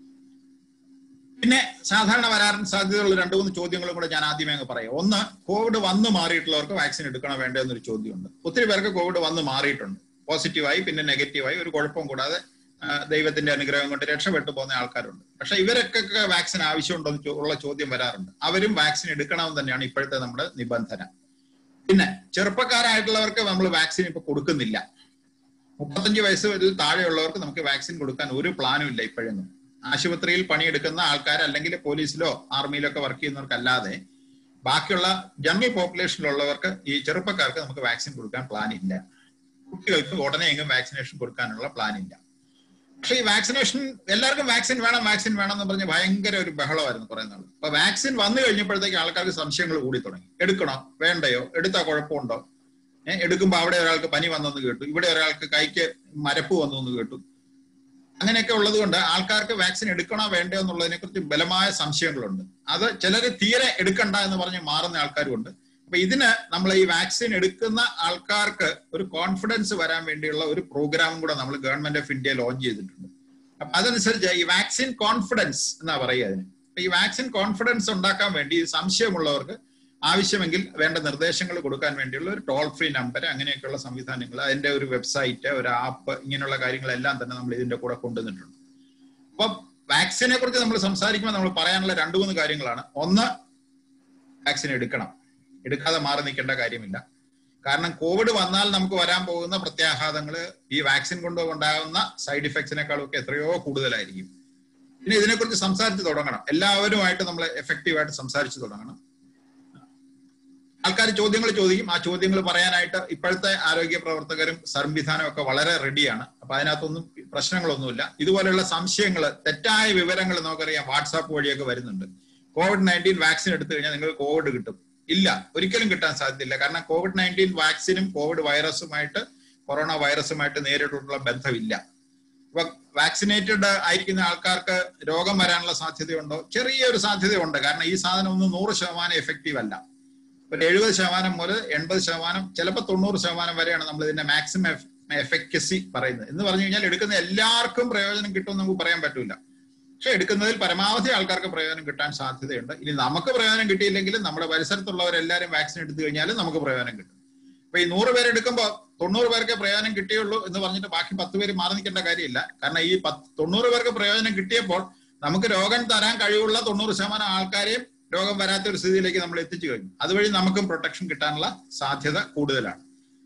G: പിന്നെ സാധാരണ വരാൻ സാധ്യതയുള്ള രണ്ടു മൂന്ന് ചോദ്യങ്ങളും കൂടെ ഞാൻ ആദ്യമേ അങ്ങ് പറയാം. ഒന്ന്, കോവിഡ് വന്ന് മാറിയിട്ടുള്ളവർക്ക് വാക്സിൻ എടുക്കണോ വേണ്ടോ എന്നൊരു ചോദ്യമുണ്ട്. ഒത്തിരി പേർക്ക് കോവിഡ് വന്ന് മാറിയിട്ടുണ്ട്. പോസിറ്റീവായി പിന്നെ നെഗറ്റീവായി ഒരു കുഴപ്പവും കൂടാതെ ദൈവത്തിന്റെ അനുഗ്രഹം കൊണ്ട് രക്ഷപ്പെട്ടു പോകുന്ന ആൾക്കാരുണ്ട്. പക്ഷെ ഇവരൊക്കെ വാക്സിൻ ആവശ്യമുണ്ടോ ഉള്ള ചോദ്യം വരാറുണ്ട്. അവരും വാക്സിൻ എടുക്കണമെന്ന് തന്നെയാണ് ഇപ്പോഴത്തെ നമ്മുടെ നിബന്ധന. പിന്നെ ചെറുപ്പക്കാരായിട്ടുള്ളവർക്ക് നമ്മൾ വാക്സിൻ ഇപ്പൊ കൊടുക്കുന്നില്ല. മുപ്പത്തഞ്ച് വയസ്സ് താഴെയുള്ളവർക്ക് നമുക്ക് വാക്സിൻ കൊടുക്കാൻ ഒരു പ്ലാനും ഇല്ല ഇപ്പോഴൊന്നും. ആശുപത്രിയിൽ പണിയെടുക്കുന്ന ആൾക്കാർ അല്ലെങ്കിൽ പോലീസിലോ ആർമിയിലോ ഒക്കെ വർക്ക് ചെയ്യുന്നവർക്കല്ലാതെ ബാക്കിയുള്ള ജനറൽ പോപ്പുലേഷനിലുള്ളവർക്ക് ഈ ചെറുപ്പക്കാർക്ക് നമുക്ക് വാക്സിൻ കൊടുക്കാൻ പ്ലാൻ ഇല്ല. കുട്ടികൾക്ക് ഉടനെ എങ്ങും വാക്സിനേഷൻ കൊടുക്കാനുള്ള പ്ലാൻ ഇല്ല. പക്ഷെ ഈ വാക്സിനേഷൻ എല്ലാവർക്കും വാക്സിൻ വേണം വാക്സിൻ വേണം എന്ന് പറഞ്ഞ് ഭയങ്കര ഒരു ബഹളമായിരുന്നു കുറെ നാൾ. അപ്പൊ വാക്സിൻ വന്നു കഴിഞ്ഞപ്പോഴത്തേക്ക് ആൾക്കാർക്ക് സംശയങ്ങൾ കൂടി തുടങ്ങി. എടുക്കണോ വേണ്ടയോ, എടുത്താൽ കുഴപ്പമുണ്ടോ, ഏഹ് എടുക്കുമ്പോൾ അവിടെ ഒരാൾക്ക് പനി വന്നെന്ന് കേട്ടു, ഇവിടെ ഒരാൾക്ക് കൈക്ക് മരപ്പ് വന്നു എന്ന് കേട്ടു. അങ്ങനെയൊക്കെ ഉള്ളത് കൊണ്ട് ആൾക്കാർക്ക് വാക്സിൻ എടുക്കണോ വേണ്ടയോ എന്നുള്ളതിനെ കുറിച്ച് ബലമായ സംശയങ്ങളുണ്ട്. അത് ചിലര് തീരെ എടുക്കണ്ട എന്ന് പറഞ്ഞ് മാറുന്ന ആൾക്കാരുമുണ്ട്. അപ്പൊ ഇതിന് നമ്മൾ ഈ വാക്സിൻ എടുക്കുന്ന ആൾക്കാർക്ക് ഒരു കോൺഫിഡൻസ് വരാൻ വേണ്ടിയുള്ള ഒരു പ്രോഗ്രാമും കൂടെ നമ്മൾ ഗവൺമെന്റ് ഓഫ് ഇന്ത്യ ലോഞ്ച് ചെയ്തിട്ടുണ്ട്. അപ്പൊ അതനുസരിച്ച് ഈ വാക്സിൻ കോൺഫിഡൻസ് എന്നാ പറയുക അതിന്. ഈ വാക്സിൻ കോൺഫിഡൻസ് ഉണ്ടാക്കാൻ വേണ്ടി സംശയമുള്ളവർക്ക് ആവശ്യമെങ്കിൽ വേണ്ട നിർദ്ദേശങ്ങൾ കൊടുക്കാൻ വേണ്ടിയുള്ള ഒരു ടോൾ ഫ്രീ നമ്പർ, അങ്ങനെയൊക്കെയുള്ള സംവിധാനങ്ങൾ, അതിന്റെ ഒരു വെബ്സൈറ്റ്, ഒരു ആപ്പ്, ഇങ്ങനെയുള്ള കാര്യങ്ങളെല്ലാം തന്നെ നമ്മൾ ഇതിന്റെ കൂടെ കൊണ്ടുവന്നിട്ടുണ്ട്. അപ്പൊ വാക്സിനെ കുറിച്ച് നമ്മൾ സംസാരിക്കുമ്പോൾ നമ്മൾ പറയാനുള്ള രണ്ടു മൂന്ന് കാര്യങ്ങളാണ്. ഒന്ന്, വാക്സിൻ എടുക്കണം, എടുക്കാതെ മാറി നിൽക്കേണ്ട കാര്യമില്ല. കാരണം കോവിഡ് വന്നാൽ നമുക്ക് വരാൻ പോകുന്ന പ്രത്യാഘാതങ്ങൾ ഈ വാക്സിൻ കൊണ്ട് ഉണ്ടാകുന്ന സൈഡ് ഇഫക്ട്സിനേക്കാളും ഒക്കെ എത്രയോ കൂടുതലായിരിക്കും. പിന്നെ ഇതിനെക്കുറിച്ച് സംസാരിച്ച് തുടങ്ങണം, എല്ലാവരുമായിട്ട് നമ്മൾ എഫക്റ്റീവായിട്ട് സംസാരിച്ച് തുടങ്ങണം. ആൾക്കാർ ചോദ്യങ്ങൾ ചോദിക്കും, ആ ചോദ്യങ്ങൾ പറയാനായിട്ട് ഇപ്പോഴത്തെ ആരോഗ്യ പ്രവർത്തകരും സംവിധാനവും ഒക്കെ വളരെ റെഡിയാണ്. അപ്പൊ അതിനകത്തൊന്നും പ്രശ്നങ്ങളൊന്നുമില്ല. ഇതുപോലെയുള്ള സംശയങ്ങൾ, തെറ്റായ വിവരങ്ങൾ നമുക്കറിയാം വാട്സാപ്പ് വഴിയൊക്കെ വരുന്നുണ്ട്. കോവിഡ് നയൻറ്റീൻ വാക്സിൻ എടുത്തു കഴിഞ്ഞാൽ നിങ്ങൾക്ക് കോവിഡ് കിട്ടും. ഇല്ല, ഒരിക്കലും കിട്ടാൻ സാധ്യതയില്ല. കാരണം കോവിഡ് നയൻറ്റീൻ വാക്സിനും കോവിഡ് വൈറസുമായിട്ട്, കൊറോണ വൈറസുമായിട്ട് നേരിട്ടുള്ള ബന്ധമില്ല. ഇപ്പൊ വാക്സിനേറ്റഡ് ആയിരിക്കുന്ന ആൾക്കാർക്ക് രോഗം വരാനുള്ള സാധ്യതയുണ്ടോ? ചെറിയൊരു സാധ്യതയുണ്ട്. കാരണം ഈ സാധനം ഒന്നും നൂറ് ശതമാനം എഫക്റ്റീവ് അല്ല. ഒരു എഴുപത് ശതമാനം മുതൽ എൺപത് ശതമാനം ചിലപ്പോൾ തൊണ്ണൂറ് ശതമാനം വരെയാണ് നമ്മൾ ഇതിന്റെ മാക്സിമം എഫക്റ്റസി പറയുന്നത്. എന്ന് പറഞ്ഞു കഴിഞ്ഞാൽ എടുക്കുന്ന എല്ലാവർക്കും പ്രയോജനം കിട്ടുമെന്ന് നമുക്ക് പറയാൻ പറ്റൂല. പക്ഷെ എടുക്കുന്നതിൽ പരമാവധി ആൾക്കാർക്ക് പ്രയോജനം കിട്ടാൻ സാധ്യതയുണ്ട്. ഇനി നമുക്ക് പ്രയോജനം കിട്ടിയില്ലെങ്കിലും നമ്മുടെ പരിസരത്തുള്ളവരെല്ലാവരും വാക്സിൻ എടുത്തു കഴിഞ്ഞാലും നമുക്ക് പ്രയോജനം കിട്ടും. അപ്പൊ ഈ നൂറ് പേര് എടുക്കുമ്പോൾ തൊണ്ണൂറ് പേർക്ക് പ്രയോജനം കിട്ടിയുള്ളൂ എന്ന് പറഞ്ഞിട്ട് ബാക്കി പത്ത് പേര് മാറി നിൽക്കേണ്ട കാര്യമില്ല. കാരണം ഈ പത്ത് തൊണ്ണൂറ് പേർക്ക് പ്രയോജനം കിട്ടിയപ്പോൾ നമുക്ക് രോഗം തരാൻ കഴിവുള്ള തൊണ്ണൂറ് ശതമാനം ആൾക്കാരെയും രോഗം വരാത്ത ഒരു സ്ഥിതിയിലേക്ക് നമ്മൾ എത്തിച്ചു കഴിഞ്ഞു. അതുവഴി നമുക്കും പ്രൊട്ടക്ഷൻ കിട്ടാനുള്ള സാധ്യത കൂടുതലാണ്.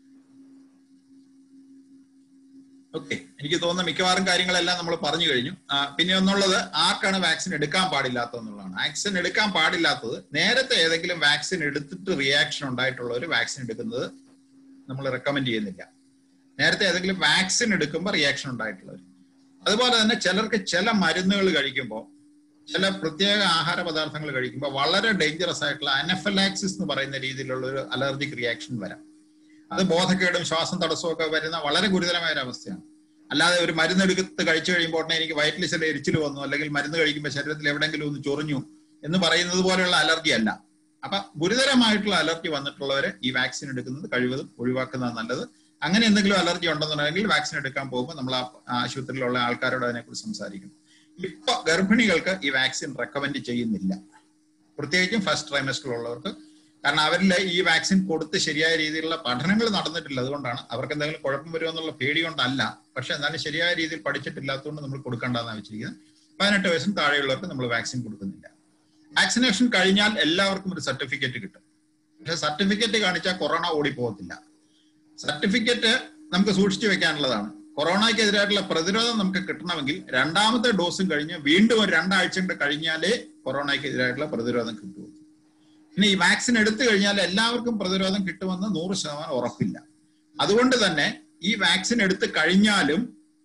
G: ഓക്കെ, എനിക്ക് തോന്നുന്ന മിക്കവാറും കാര്യങ്ങളെല്ലാം നമ്മൾ പറഞ്ഞു കഴിഞ്ഞു. പിന്നെ ഒന്നുള്ളത്, ആർക്കാണ് വാക്സിൻ എടുക്കാൻ പാടില്ലാത്തതെന്നുള്ളതാണ്. വാക്സിൻ എടുക്കാൻ പാടില്ലാത്തത്, നേരത്തെ ഏതെങ്കിലും വാക്സിൻ എടുത്തിട്ട് റിയാക്ഷൻ ഉണ്ടായിട്ടുള്ളവർ വാക്സിൻ എടുക്കുന്നത് നമ്മൾ റെക്കമെൻഡ് ചെയ്യുന്നില്ല. നേരത്തെ ഏതെങ്കിലും വാക്സിൻ എടുക്കുമ്പോൾ റിയാക്ഷൻ ഉണ്ടായിട്ടുള്ളവർ. അതുപോലെ തന്നെ ചിലർക്ക് ചില മരുന്നുകൾ കഴിക്കുമ്പോൾ, ചില പ്രത്യേക ആഹാര പദാർത്ഥങ്ങൾ കഴിക്കുമ്പോൾ വളരെ ഡേഞ്ചറസ് ആയിട്ടുള്ള അനഫിലാക്സിസ് എന്ന് പറയുന്ന രീതിയിലുള്ള ഒരു അലർജിക് റിയാക്ഷൻ വരാം. അത് ബോധക്കേടും ശ്വാസം തടസ്സവും ഒക്കെ വരുന്ന വളരെ ഗുരുതരമായ ഒരു അവസ്ഥയാണ്. അല്ലാതെ ഒരു മരുന്ന് എടുത്ത് കഴിച്ചു കഴിയുമ്പോൾ ഉടനെ എനിക്ക് വയറ്റിൽ ചില എരിച്ചിൽ വന്നു, അല്ലെങ്കിൽ മരുന്ന് കഴിക്കുമ്പോൾ ശരീരത്തിൽ എവിടെയെങ്കിലും ഒന്ന് ചൊറിഞ്ഞു എന്ന് പറയുന്നത് പോലെയുള്ള അലർജി അല്ല. അപ്പൊ ഗുരുതരമായിട്ടുള്ള അലർജി വന്നിട്ടുള്ളവരെ ഈ വാക്സിൻ എടുക്കുന്നത് കഴിവതും ഒഴിവാക്കുന്നതാണ് നല്ലത്. അങ്ങനെ എന്തെങ്കിലും അലർജി ഉണ്ടെന്നുണ്ടെങ്കിൽ വാക്സിൻ എടുക്കാൻ പോകുമ്പോൾ നമ്മൾ ആ ആശുപത്രിയിലുള്ള ആൾക്കാരോട് അതിനെക്കുറിച്ച് സംസാരിക്കണം. ഇപ്പൊ ഗർഭിണികൾക്ക് ഈ വാക്സിൻ റെക്കമെൻഡ് ചെയ്യുന്നില്ല, പ്രത്യേകിച്ചും ഫസ്റ്റ് ട്രൈമസ്റ്ററിലുള്ളവർക്ക്. കാരണം അവരിൽ ഈ വാക്സിൻ കൊടുത്ത് ശരിയായ രീതിയിലുള്ള പഠനങ്ങൾ നടന്നിട്ടില്ല. അതുകൊണ്ടാണ്, അവർക്ക് എന്തെങ്കിലും കുഴപ്പം വരുമെന്നുള്ള പേടി കൊണ്ടല്ല. പക്ഷെ എന്നാലും ശരിയായ രീതിയിൽ പഠിച്ചിട്ടില്ലാത്തതുകൊണ്ട് നമ്മൾ കൊടുക്കേണ്ടതെന്നാണ് വെച്ചിരിക്കുന്നത്. പതിനെട്ട് വയസ്സിന് താഴെയുള്ളവർക്ക് നമ്മൾ വാക്സിൻ കൊടുക്കുന്നില്ല. വാക്സിനേഷൻ കഴിഞ്ഞാൽ എല്ലാവർക്കും ഒരു സർട്ടിഫിക്കറ്റ് കിട്ടും. പക്ഷെ സർട്ടിഫിക്കറ്റ് കാണിച്ചാൽ കൊറോണ ഓടിപ്പോകത്തില്ല. സർട്ടിഫിക്കറ്റ് നമുക്ക് സൂക്ഷിച്ചു വെക്കാനുള്ളതാണ്. കൊറോണയ്ക്കെതിരായിട്ടുള്ള പ്രതിരോധം നമുക്ക് കിട്ടണമെങ്കിൽ രണ്ടാമത്തെ ഡോസും കഴിഞ്ഞ് വീണ്ടും ഒരു രണ്ടാഴ്ച കൊണ്ട് കഴിഞ്ഞാലേ കൊറോണയ്ക്കെതിരായിട്ടുള്ള പ്രതിരോധം കിട്ടുള്ളൂ. പിന്നെ ഈ വാക്സിൻ എടുത്തു കഴിഞ്ഞാൽ എല്ലാവർക്കും പ്രതിരോധം കിട്ടുമെന്ന് നൂറ് ശതമാനം ഉറപ്പില്ല. അതുകൊണ്ട് തന്നെ ഈ വാക്സിൻ എടുത്ത് കഴിഞ്ഞാലും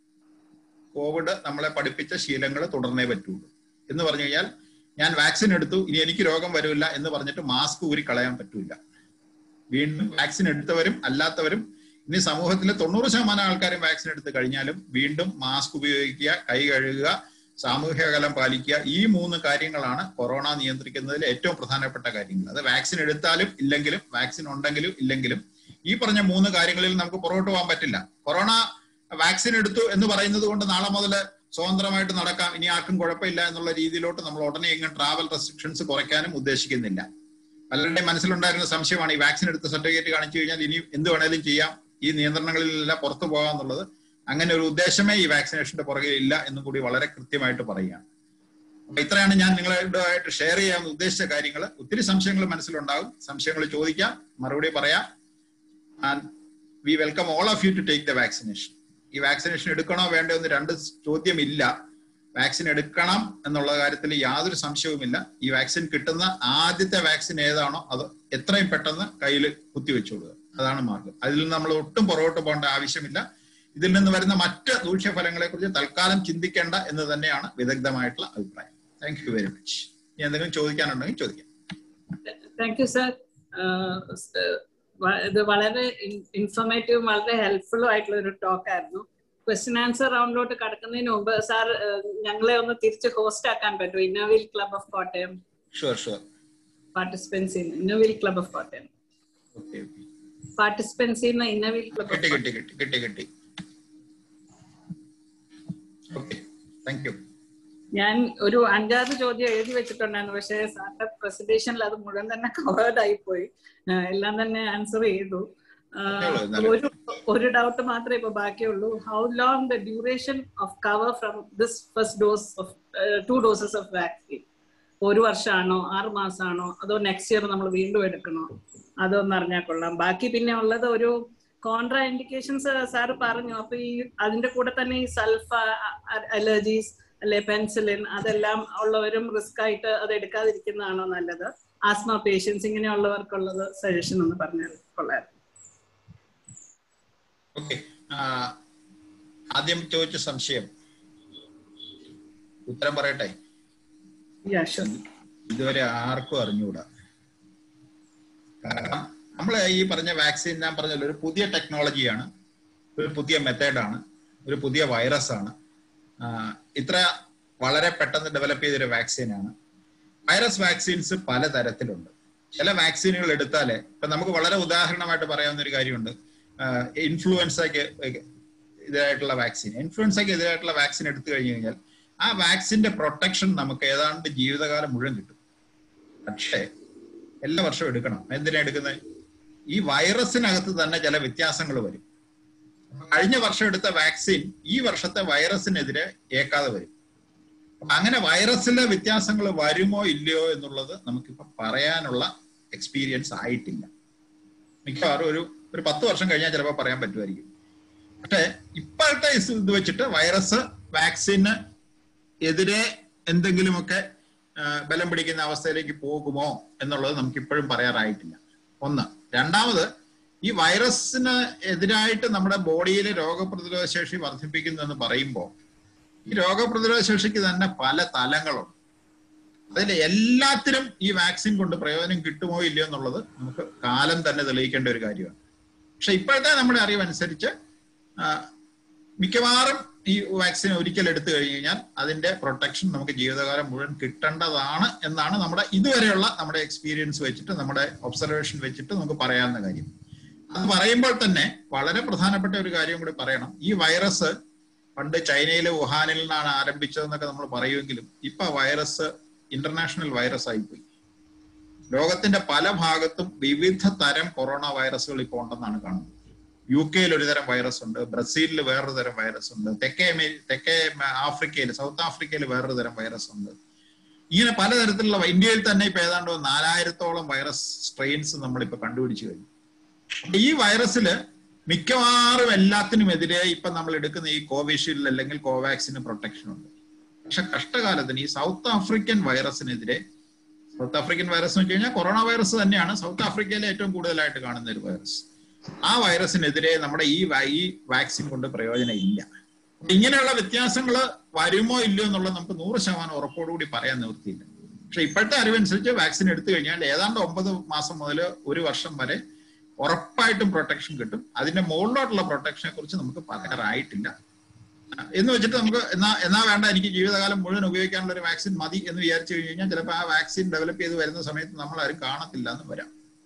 G: കോവിഡ് നമ്മളെ പഠിപ്പിച്ച ശീലങ്ങൾ തുടർന്നേ പറ്റുള്ളൂ. എന്ന് പറഞ്ഞു കഴിഞ്ഞാൽ ഞാൻ വാക്സിൻ എടുത്തു, ഇനി എനിക്ക് രോഗം വരില്ല എന്ന് പറഞ്ഞിട്ട് മാസ്ക് ഊരി കളയാൻ പറ്റൂല. വീണ്ടും വാക്സിൻ എടുത്തവരും അല്ലാത്തവരും, ഇനി സമൂഹത്തിലെ തൊണ്ണൂറ് ശതമാനം ആൾക്കാരും വാക്സിൻ എടുത്ത് കഴിഞ്ഞാലും വീണ്ടും മാസ്ക് ഉപയോഗിക്കുക, കൈ കഴുകുക, സാമൂഹ്യ അകലം പാലിക്കുക. ഈ മൂന്ന് കാര്യങ്ങളാണ് കൊറോണ നിയന്ത്രിക്കുന്നതിൽ ഏറ്റവും പ്രധാനപ്പെട്ട കാര്യങ്ങൾ. അത് വാക്സിൻ എടുത്താലും ഇല്ലെങ്കിലും, വാക്സിൻ ഉണ്ടെങ്കിലും ഇല്ലെങ്കിലും, ഈ പറഞ്ഞ മൂന്ന് കാര്യങ്ങളിൽ നമുക്ക് പുറകോട്ട് പോകാൻ പറ്റില്ല. കൊറോണ വാക്സിൻ എടുത്തു എന്ന് പറയുന്നത് കൊണ്ട് നാളെ മുതൽ സ്വതന്ത്രമായിട്ട് നടക്കാം, ഇനി ആർക്കും കുഴപ്പമില്ല എന്നുള്ള രീതിയിലോട്ട് നമ്മൾ ഉടനെ എങ്ങനെ ട്രാവൽ റെസ്ട്രിക്ഷൻസ് കുറയ്ക്കാനും ഉദ്ദേശിക്കുന്നില്ല. പലരുടെയും മനസ്സിലുണ്ടായിരുന്ന സംശയമാണ്, ഈ വാക്സിൻ എടുത്ത സർട്ടിഫിക്കറ്റ് കാണിച്ചു കഴിഞ്ഞാൽ ഇനി എന്ത് വേണേലും ചെയ്യാം, ഈ നിയന്ത്രണങ്ങളിലെല്ലാം പുറത്തു പോകാന്നുള്ളത് അങ്ങനെ ഒരു ഉദ്ദേശമേ ഈ വാക്സിനേഷന്റെ പുറകെ ഇല്ല എന്നും കൂടി വളരെ കൃത്യമായിട്ട് പറയുകയാണ്. അപ്പൊ ഇത്രയാണ് ഞാൻ നിങ്ങളുമായിട്ട് ഷെയർ ചെയ്യാൻ ഉദ്ദേശിച്ച കാര്യങ്ങൾ. ഒത്തിരി സംശയങ്ങൾ മനസ്സിലുണ്ടാകും, സംശയങ്ങൾ ചോദിക്കാം, മറുപടി പറയാം. And we welcome all of you to take the vaccination. ഈ വാക്സിനേഷൻ എടുക്കണോ വേണ്ടോ എന്ന് രണ്ട് ചോദ്യമില്ല. വാക്സിൻ എടുക്കണം എന്നുള്ള കാര്യത്തിൽ യാതൊരു സംശയവുമില്ല. ഈ വാക്സിൻ കിട്ടുന്ന ആദ്യത്തെ വാക്സിൻ ഏതാണോ അത് എത്രയും പെട്ടെന്ന് കയ്യിൽ കുത്തിവെച്ചോളുക, അതാണ് മാർഗം. അതിൽ നിന്ന് നമ്മൾ ഒട്ടും പുറകോട്ട് പോകേണ്ട ആവശ്യമില്ല. ഇതിൽ നിന്ന് വരുന്ന മറ്റ് ദൂഷ്യഫലങ്ങളെ കുറിച്ച് തൽക്കാലം ചിന്തിക്കേണ്ട എന്ന് തന്നെയാണ് വിദഗ്ധമായിട്ടുള്ള അഭിപ്രായം. Thank you very much. ഇനി എന്തെങ്കിലും ചോദിക്കാനുണ്ടെങ്കിൽ ചോദിക്കാം.
A: Thank you sir. ഇത് വളരെ ഇൻഫോർമേറ്റീവും വളരെ ഹെൽപ്ഫുള്ളും ആയിട്ടുള്ള ഒരു ടോക്ക് ആയിരുന്നു. ക്വസ്റ്റ്യൻ ആൻസർ റൗണ്ടിലോട്ട് കടക്കുന്നതിന് മുമ്പ് സാർ ഞങ്ങളെ ഒന്ന് തിരിച്ച് ഹോസ്റ്റ് ആക്കാൻ പറ്റുമോ? Inner Wheel club of Kottayam participants in Inner Wheel club of Kottayam participants in Inner Wheel club.
G: കിട്ടി കിട്ടി കിട്ടി കിട്ടി കിട്ടി ഓക്കെ, താങ്ക് യു.
A: ഞാൻ ഒരു അഞ്ചാറ് ചോദ്യം എഴുതി വെച്ചിട്ടുണ്ടായിരുന്നു, പക്ഷേ സാറിന്റെ പ്രസന്റേഷനിൽ അത് മുഴുവൻ തന്നെ കവേർഡ് ആയിപ്പോയി. എല്ലാം തന്നെ ആൻസർ ചെയ്തു. ഒരു ഒരു ഡൗട്ട് മാത്രമേ ഇപ്പൊ ബാക്കിയുള്ളൂ. How long the duration of cover from this first dose of two doses of vaccine? ഒരു വർഷമാണോ, ആറ് മാസമാണോ, അതോ നെക്സ്റ്റ് ഇയർ നമ്മൾ വീണ്ടും എടുക്കണോ? അതൊന്നും അറിഞ്ഞാൽ കൊള്ളാം. ബാക്കി പിന്നെ ഉള്ളത് ഒരു കോൺട്രാ ഇൻഡിക്കേഷൻസ് സാറ് പറഞ്ഞു. അപ്പൊ ഈ അതിന്റെ കൂടെ തന്നെ ഈ സൾഫ അലർജീസ് അല്ലെ പെൻസിലിൻ അതെല്ലാം ഉള്ളവരും റിസ്ക് ആയിട്ട് അത് എടുക്കാതിരിക്കുന്നതാണോ നല്ലത്? ആസ്മ പേഷ്യൻസ് ഇങ്ങനെയുള്ളവർക്കുള്ളത് സജഷൻ ഒന്ന് പറഞ്ഞാൽ കൊള്ളാം.
G: ഓക്കെ, ആദ്യം ചോദിച്ച സംശയം ഉത്തരം പറയട്ടെ. ഇതുവരെ ആർക്കും അറിഞ്ഞുകൂടാ. കാരണം നമ്മൾ ഈ പറഞ്ഞ വാക്സിൻ ഞാൻ പറഞ്ഞല്ലോ ഒരു പുതിയ ടെക്നോളജിയാണ്, ഒരു പുതിയ മെത്തേഡാണ്, ഒരു പുതിയ വൈറസ് ആണ്. ഇത്ര വളരെ പെട്ടെന്ന് ഡെവലപ്പ് ചെയ്തൊരു വാക്സിനാണ്. വൈറസ് വാക്സിൻസ് പലതരത്തിലുണ്ട്. ചില വാക്സിനുകൾ എടുത്താലേ ഇപ്പൊ നമുക്ക് വളരെ ഉദാഹരണമായിട്ട് പറയാവുന്ന ഒരു കാര്യമുണ്ട്. ഇൻഫ്ലുവൻസയ്ക്ക് ഇതായിട്ടുള്ള വാക്സിൻ ഇൻഫ്ലുവൻസയ്ക്ക് എതിരായിട്ടുള്ള വാക്സിൻ എടുത്തു കഴിഞ്ഞു കഴിഞ്ഞാൽ ആ വാക്സിന്റെ പ്രൊട്ടക്ഷൻ നമുക്ക് ഏതാണ്ട് ജീവിതകാലം മുഴുവൻ കിട്ടും. പക്ഷേ എല്ലാ വർഷവും എടുക്കണം. എന്തിനാ എടുക്കുന്നത്? ഈ വൈറസിനകത്ത് തന്നെ ചില വ്യത്യാസങ്ങൾ വരും. കഴിഞ്ഞ വർഷം എടുത്ത വാക്സിൻ ഈ വർഷത്തെ വൈറസിനെതിരെ ഏക്കാതെ വരും. അങ്ങനെ വൈറസിലെ വ്യത്യാസങ്ങൾ വരുമോ ഇല്ലയോ എന്നുള്ളത് നമുക്കിപ്പോ പറയാനുള്ള എക്സ്പീരിയൻസ് ആയിട്ടില്ല. മിക്കവാറും ഒരു ഒരു പത്ത് വർഷം കഴിഞ്ഞാൽ ചിലപ്പോൾ പറയാൻ പറ്റുമായിരിക്കും. പക്ഷെ ഇപ്പോഴത്തെ ഇത് വെച്ചിട്ട് വൈറസ് വാക്സിന് എതിരെ എന്തെങ്കിലുമൊക്കെ ബലം പിടിക്കുന്ന അവസ്ഥയിലേക്ക് പോകുമോ എന്നുള്ളത് നമുക്ക് ഇപ്പോഴും പറയാറായിട്ടില്ല. ഒന്ന്. രണ്ടാമത്, ഈ വൈറസിന് എതിരായിട്ട് നമ്മുടെ ബോഡിയിലെ രോഗപ്രതിരോധ ശേഷി വർദ്ധിപ്പിക്കുന്നു എന്ന് പറയുമ്പോൾ ഈ രോഗപ്രതിരോധ ശേഷിക്ക് തന്നെ പല തലങ്ങളുണ്ട്. അതിൽ എല്ലാത്തിനും ഈ വാക്സിൻ കൊണ്ട് പ്രയോജനം കിട്ടുമോ ഇല്ലയോ എന്നുള്ളത് നമുക്ക് കാലം തന്നെ തെളിയിക്കേണ്ട ഒരു കാര്യമാണ്. പക്ഷെ ഇപ്പോഴത്തെ നമ്മുടെ അറിവനുസരിച്ച് മിക്കവാറും ഈ വാക്സിൻ ഒരിക്കൽ എടുത്തു കഴിഞ്ഞു കഴിഞ്ഞാൽ അതിന്റെ പ്രൊട്ടക്ഷൻ നമുക്ക് ജീവിതകാലം മുഴുവൻ കിട്ടേണ്ടതാണ് എന്നാണ് നമ്മുടെ ഇതുവരെയുള്ള നമ്മുടെ എക്സ്പീരിയൻസ് വെച്ചിട്ട് നമ്മുടെ ഒബ്സർവേഷൻ വെച്ചിട്ട് നമുക്ക് പറയാവുന്ന കാര്യം. അത് പറയുമ്പോൾ തന്നെ വളരെ പ്രധാനപ്പെട്ട ഒരു കാര്യം കൂടി പറയണം. ഈ വൈറസ് പണ്ട് ചൈനയിലെ വുഹാനിൽ നിന്നാണ് ആരംഭിച്ചതെന്നൊക്കെ നമ്മൾ പറയുമെങ്കിലും ഇപ്പൊ വൈറസ് ഇന്റർനാഷണൽ വൈറസ് ആയിപ്പോയി. ലോകത്തിന്റെ പല ഭാഗത്തും വിവിധ തരം കൊറോണ വൈറസുകൾ ഇപ്പോൾ ഉണ്ടെന്നാണ് കാണുന്നത്. യു കെയിൽ ഒരു തരം വൈറസ് ഉണ്ട്, ബ്രസീലിൽ വേറൊരു തരം വൈറസ് ഉണ്ട്, തെക്കേ തെക്കേ ആഫ്രിക്കയിൽ സൗത്ത് ആഫ്രിക്കയിൽ വേറൊരു തരം വൈറസ് ഉണ്ട്. ഇങ്ങനെ പലതരത്തിലുള്ള ഇന്ത്യയിൽ തന്നെ ഇപ്പൊ ഏതാണ്ട് നാലായിരത്തോളം വൈറസ് സ്ട്രെയിൻസ് നമ്മളിപ്പോ കണ്ടുപിടിച്ചു കഴിഞ്ഞു. ഈ വൈറസില് മിക്കവാറും എല്ലാത്തിനും എതിരെ ഇപ്പൊ നമ്മൾ എടുക്കുന്ന ഈ കോവിഷീൽഡ് അല്ലെങ്കിൽ കോവാക്സിന് പ്രൊട്ടക്ഷൻ ഉണ്ട്. പക്ഷെ കഷ്ടകാലത്തിന് ഈ സൗത്ത് ആഫ്രിക്കൻ വൈറസിനെതിരെ, സൗത്ത് ആഫ്രിക്കൻ വൈറസ് എന്ന് വെച്ച് കഴിഞ്ഞാൽ കൊറോണ വൈറസ് തന്നെയാണ്, സൗത്ത് ആഫ്രിക്കയിലെ ഏറ്റവും കൂടുതലായിട്ട് കാണുന്ന ഒരു വൈറസ്. ആ വൈറസിനെതിരെ നമ്മുടെ ഈ ഈ വാക്സിൻ കൊണ്ട് പ്രയോജനം ഇല്ല. ഇങ്ങനെയുള്ള വ്യത്യാസങ്ങൾ വരുമോ ഇല്ലയോ എന്നുള്ളത് നമുക്ക് നൂറ് ശതമാനം ഉറപ്പോടുകൂടി പറയാൻ നിവൃത്തിയില്ല. പക്ഷെ ഇപ്പോഴത്തെ അറിവനുസരിച്ച് വാക്സിൻ എടുത്തു കഴിഞ്ഞാൽ ഏതാണ്ട് ഒമ്പത് മാസം മുതൽ ഒരു വർഷം വരെ ഉറപ്പായിട്ടും പ്രൊട്ടക്ഷൻ കിട്ടും. അതിന്റെ മുകളിലോട്ടുള്ള പ്രൊട്ടക്ഷനെ കുറിച്ച് നമുക്ക് പറയാറായിട്ടില്ല. എന്ന് വെച്ചിട്ട് നമുക്ക് എന്നാ എന്നാ വേണ്ട എനിക്ക് ജീവിതകാലം മുഴുവൻ ഉപയോഗിക്കാനുള്ള ഒരു വാക്സിൻ മതി എന്ന് വിചാരിച്ചു കഴിഞ്ഞു കഴിഞ്ഞാൽ ചിലപ്പോൾ ആ വാക്സിൻ ഡെവലപ്പ് ചെയ്ത് വരുന്ന സമയത്ത് നമ്മൾ ആരും കാണത്തില്ല എന്ന് വരാം.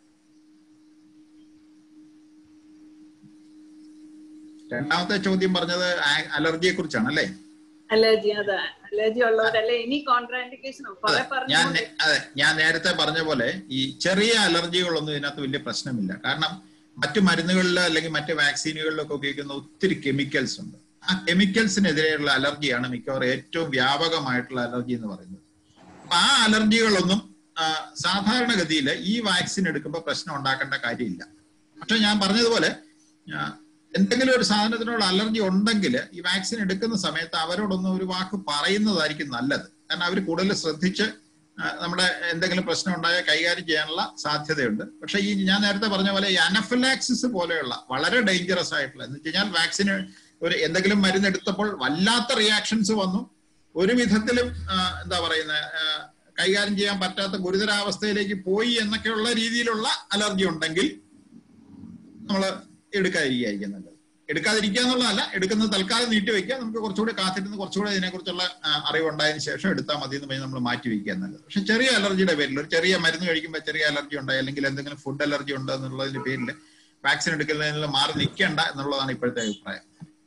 G: രണ്ടാമത്തെ ചോദ്യം പറഞ്ഞത് അലർജിയെ കുറിച്ചാണ് അല്ലേ?
A: അലർജി, അതെ, അലർജി ഉള്ളവരല്ലേ ഇനി കോൺട്രാഇൻഡിക്കേഷൻ
G: ഞാൻ അതെ ഞാൻ നേരത്തെ പറഞ്ഞ പോലെ ഈ ചെറിയ അലർജികളൊന്നും ഇതിനകത്ത് വലിയ പ്രശ്നമില്ല. കാരണം മറ്റു മരുന്നുകളിൽ അല്ലെങ്കിൽ മറ്റ് വാക്സിനുകളിലൊക്കെ ഉപയോഗിക്കുന്ന ഒത്തിരി കെമിക്കൽസ് ഉണ്ട്. ആ കെമിക്കൽസിനെതിരെയുള്ള അലർജിയാണ് മിക്കവാറും ഏറ്റവും വ്യാപകമായിട്ടുള്ള അലർജി എന്ന് പറയുന്നത്. അപ്പൊ ആ അലർജികളൊന്നും സാധാരണഗതിയിൽ ഈ വാക്സിൻ എടുക്കുമ്പോൾ പ്രശ്നം ഉണ്ടാക്കേണ്ട കാര്യമില്ല. പക്ഷെ ഞാൻ പറഞ്ഞതുപോലെ എന്തെങ്കിലും ഒരു സാധനത്തിനോട് അലർജി ഉണ്ടെങ്കിൽ ഈ വാക്സിൻ എടുക്കുന്ന സമയത്ത് അവരോടൊന്നും ഒരു വാക്ക് പറയുന്നതായിരിക്കും നല്ലത്. കാരണം അവർ കൂടുതൽ ശ്രദ്ധിച്ച് നമ്മുടെ എന്തെങ്കിലും പ്രശ്നം ഉണ്ടായാൽ കൈകാര്യം ചെയ്യാനുള്ള സാധ്യതയുണ്ട്. പക്ഷെ ഈ ഞാൻ നേരത്തെ പറഞ്ഞ പോലെ ഈ അനഫിലാക്സിസ് പോലെയുള്ള വളരെ ഡേഞ്ചറസ് ആയിട്ടുള്ള എന്ന് വെച്ച് കഴിഞ്ഞാൽ വാക്സിന് ഒരു എന്തെങ്കിലും മരുന്ന് എടുത്തപ്പോൾ വല്ലാത്ത റിയാക്ഷൻസ് വന്നു, ഒരു വിധത്തിലും എന്താ പറയുന്നത് കൈകാര്യം ചെയ്യാൻ പറ്റാത്ത ഗുരുതരാവസ്ഥയിലേക്ക് പോയി എന്നൊക്കെയുള്ള രീതിയിലുള്ള അലർജി ഉണ്ടെങ്കിൽ നമ്മൾ എടുക്കാതിരിക്കുകയായിരിക്കും നല്ലത്. എടുക്കാതിരിക്കുക എന്നുള്ളതല്ല, എടുക്കുന്നത് തൽക്കാലം നീട്ടി വെക്കുക, നമുക്ക് കുറച്ചുകൂടി കാത്തിരുന്ന് കുറച്ചുകൂടി ഇതിനെക്കുറിച്ചുള്ള അറിവുണ്ടായതിനു ശേഷം എടുത്താൽ മതി എന്ന് പറഞ്ഞ് നമ്മൾ മാറ്റി വയ്ക്കുക നല്ലത്. പക്ഷെ ചെറിയ അലർജിയുടെ പേരിൽ ഒരു ചെറിയ മരുന്ന് കഴിക്കുമ്പോൾ ചെറിയ അലർജി ഉണ്ടായി അല്ലെങ്കിൽ എന്തെങ്കിലും ഫുഡ് അലർജി ഉണ്ട് എന്നുള്ളതിന്റെ പേരിൽ വാക്സിൻ എടുക്കുന്നതിൽ മാറി നിൽക്കേണ്ട എന്നുള്ളതാണ് ഇപ്പോഴത്തെ അഭിപ്രായം.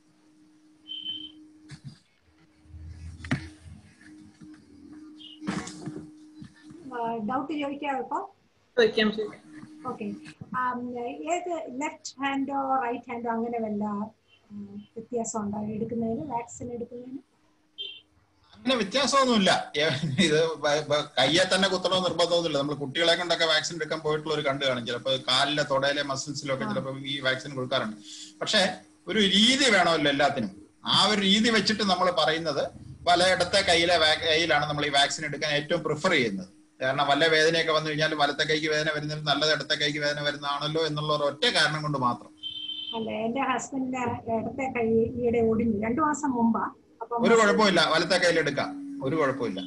I: ഡൗട്ട് ചോദിക്കാം ഇപ്പൊ? ഓക്കെ, ഏത് ലെഫ്റ്റ് ഹാൻഡോ റൈറ്റ് ഹാൻഡോ അങ്ങനെ വല്ല വ്യത്യാസം ഉണ്ടോ എടുക്കുന്നതിന്, വാക്സിൻ എടുക്കുന്നതിന്?
G: അങ്ങനെ വ്യത്യാസമൊന്നുമില്ല. ഇത് കയ്യെ തന്നെ കുത്തണോ നിർബന്ധമൊന്നുമില്ല. നമ്മൾ കുട്ടികളെ കൊണ്ടൊക്കെ വാക്സിൻ എടുക്കാൻ പോയിട്ടുള്ള ഒരു കണ്ടു കാണും. ചിലപ്പോൾ കാലിലെ തൊടയിലെ മസിൽസിലും ഒക്കെ ചിലപ്പോൾ ഈ വാക്സിൻ കൊടുക്കാറുണ്ട്. പക്ഷെ ഒരു രീതി വേണമല്ലോ എല്ലാത്തിനും. ആ ഒരു രീതി വെച്ചിട്ട് നമ്മൾ പറയുന്നത് വലയിടത്തെ കയ്യിലെ കയ്യിലാണ് നമ്മൾ ഈ വാക്സിൻ എടുക്കാൻ ഏറ്റവും പ്രിഫർ ചെയ്യുന്നത്. കാരണം വല്ല വേദനയൊക്കെ വന്നു കഴിഞ്ഞാൽ വലത്തെ കൈക്ക് വേദന വരുന്നതിന് നല്ലത് ഇടത്തെ കൈക്ക് വേദന വരുന്നതാണല്ലോ എന്നുള്ള ഒരു ഒറ്റ കാരണം കൊണ്ട് മാത്രം.
I: അല്ല, എന്റെ ഹസ്ബൻഡിന്റെ ഇടത്തെ കൈ ഈയിടെ ഒടിഞ്ഞു, രണ്ടു മാസം മുമ്പാ.
G: ഒരു കുഴപ്പമില്ല, വലത്തെ കയ്യിൽ എടുക്കാം, ഒരു കുഴപ്പമില്ല.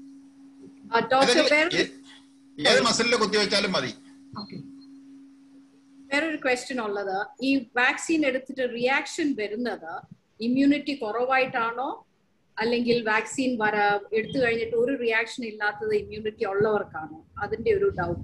G: ഏത് മസിലിൽ കുത്തിവെച്ചാലും മതി.
J: വേറൊരു ക്വസ്റ്റ്യൻ ഉള്ളത്, ഈ വാക്സിൻ എടുത്തിട്ട് റിയാക്ഷൻ വരുന്നത് ഇമ്മ്യൂണിറ്റി കുറവായിട്ടാണോ അല്ലെങ്കിൽ വാക്സിൻ വര എടുത്തു കഴിഞ്ഞിട്ട് ഒരു റിയാക്ഷൻ ഇല്ലാത്തത് ഇമ്മ്യൂണിറ്റി ഉള്ളവർക്കാണോ? അതിന്റെ ഒരു ഡൗട്ട്.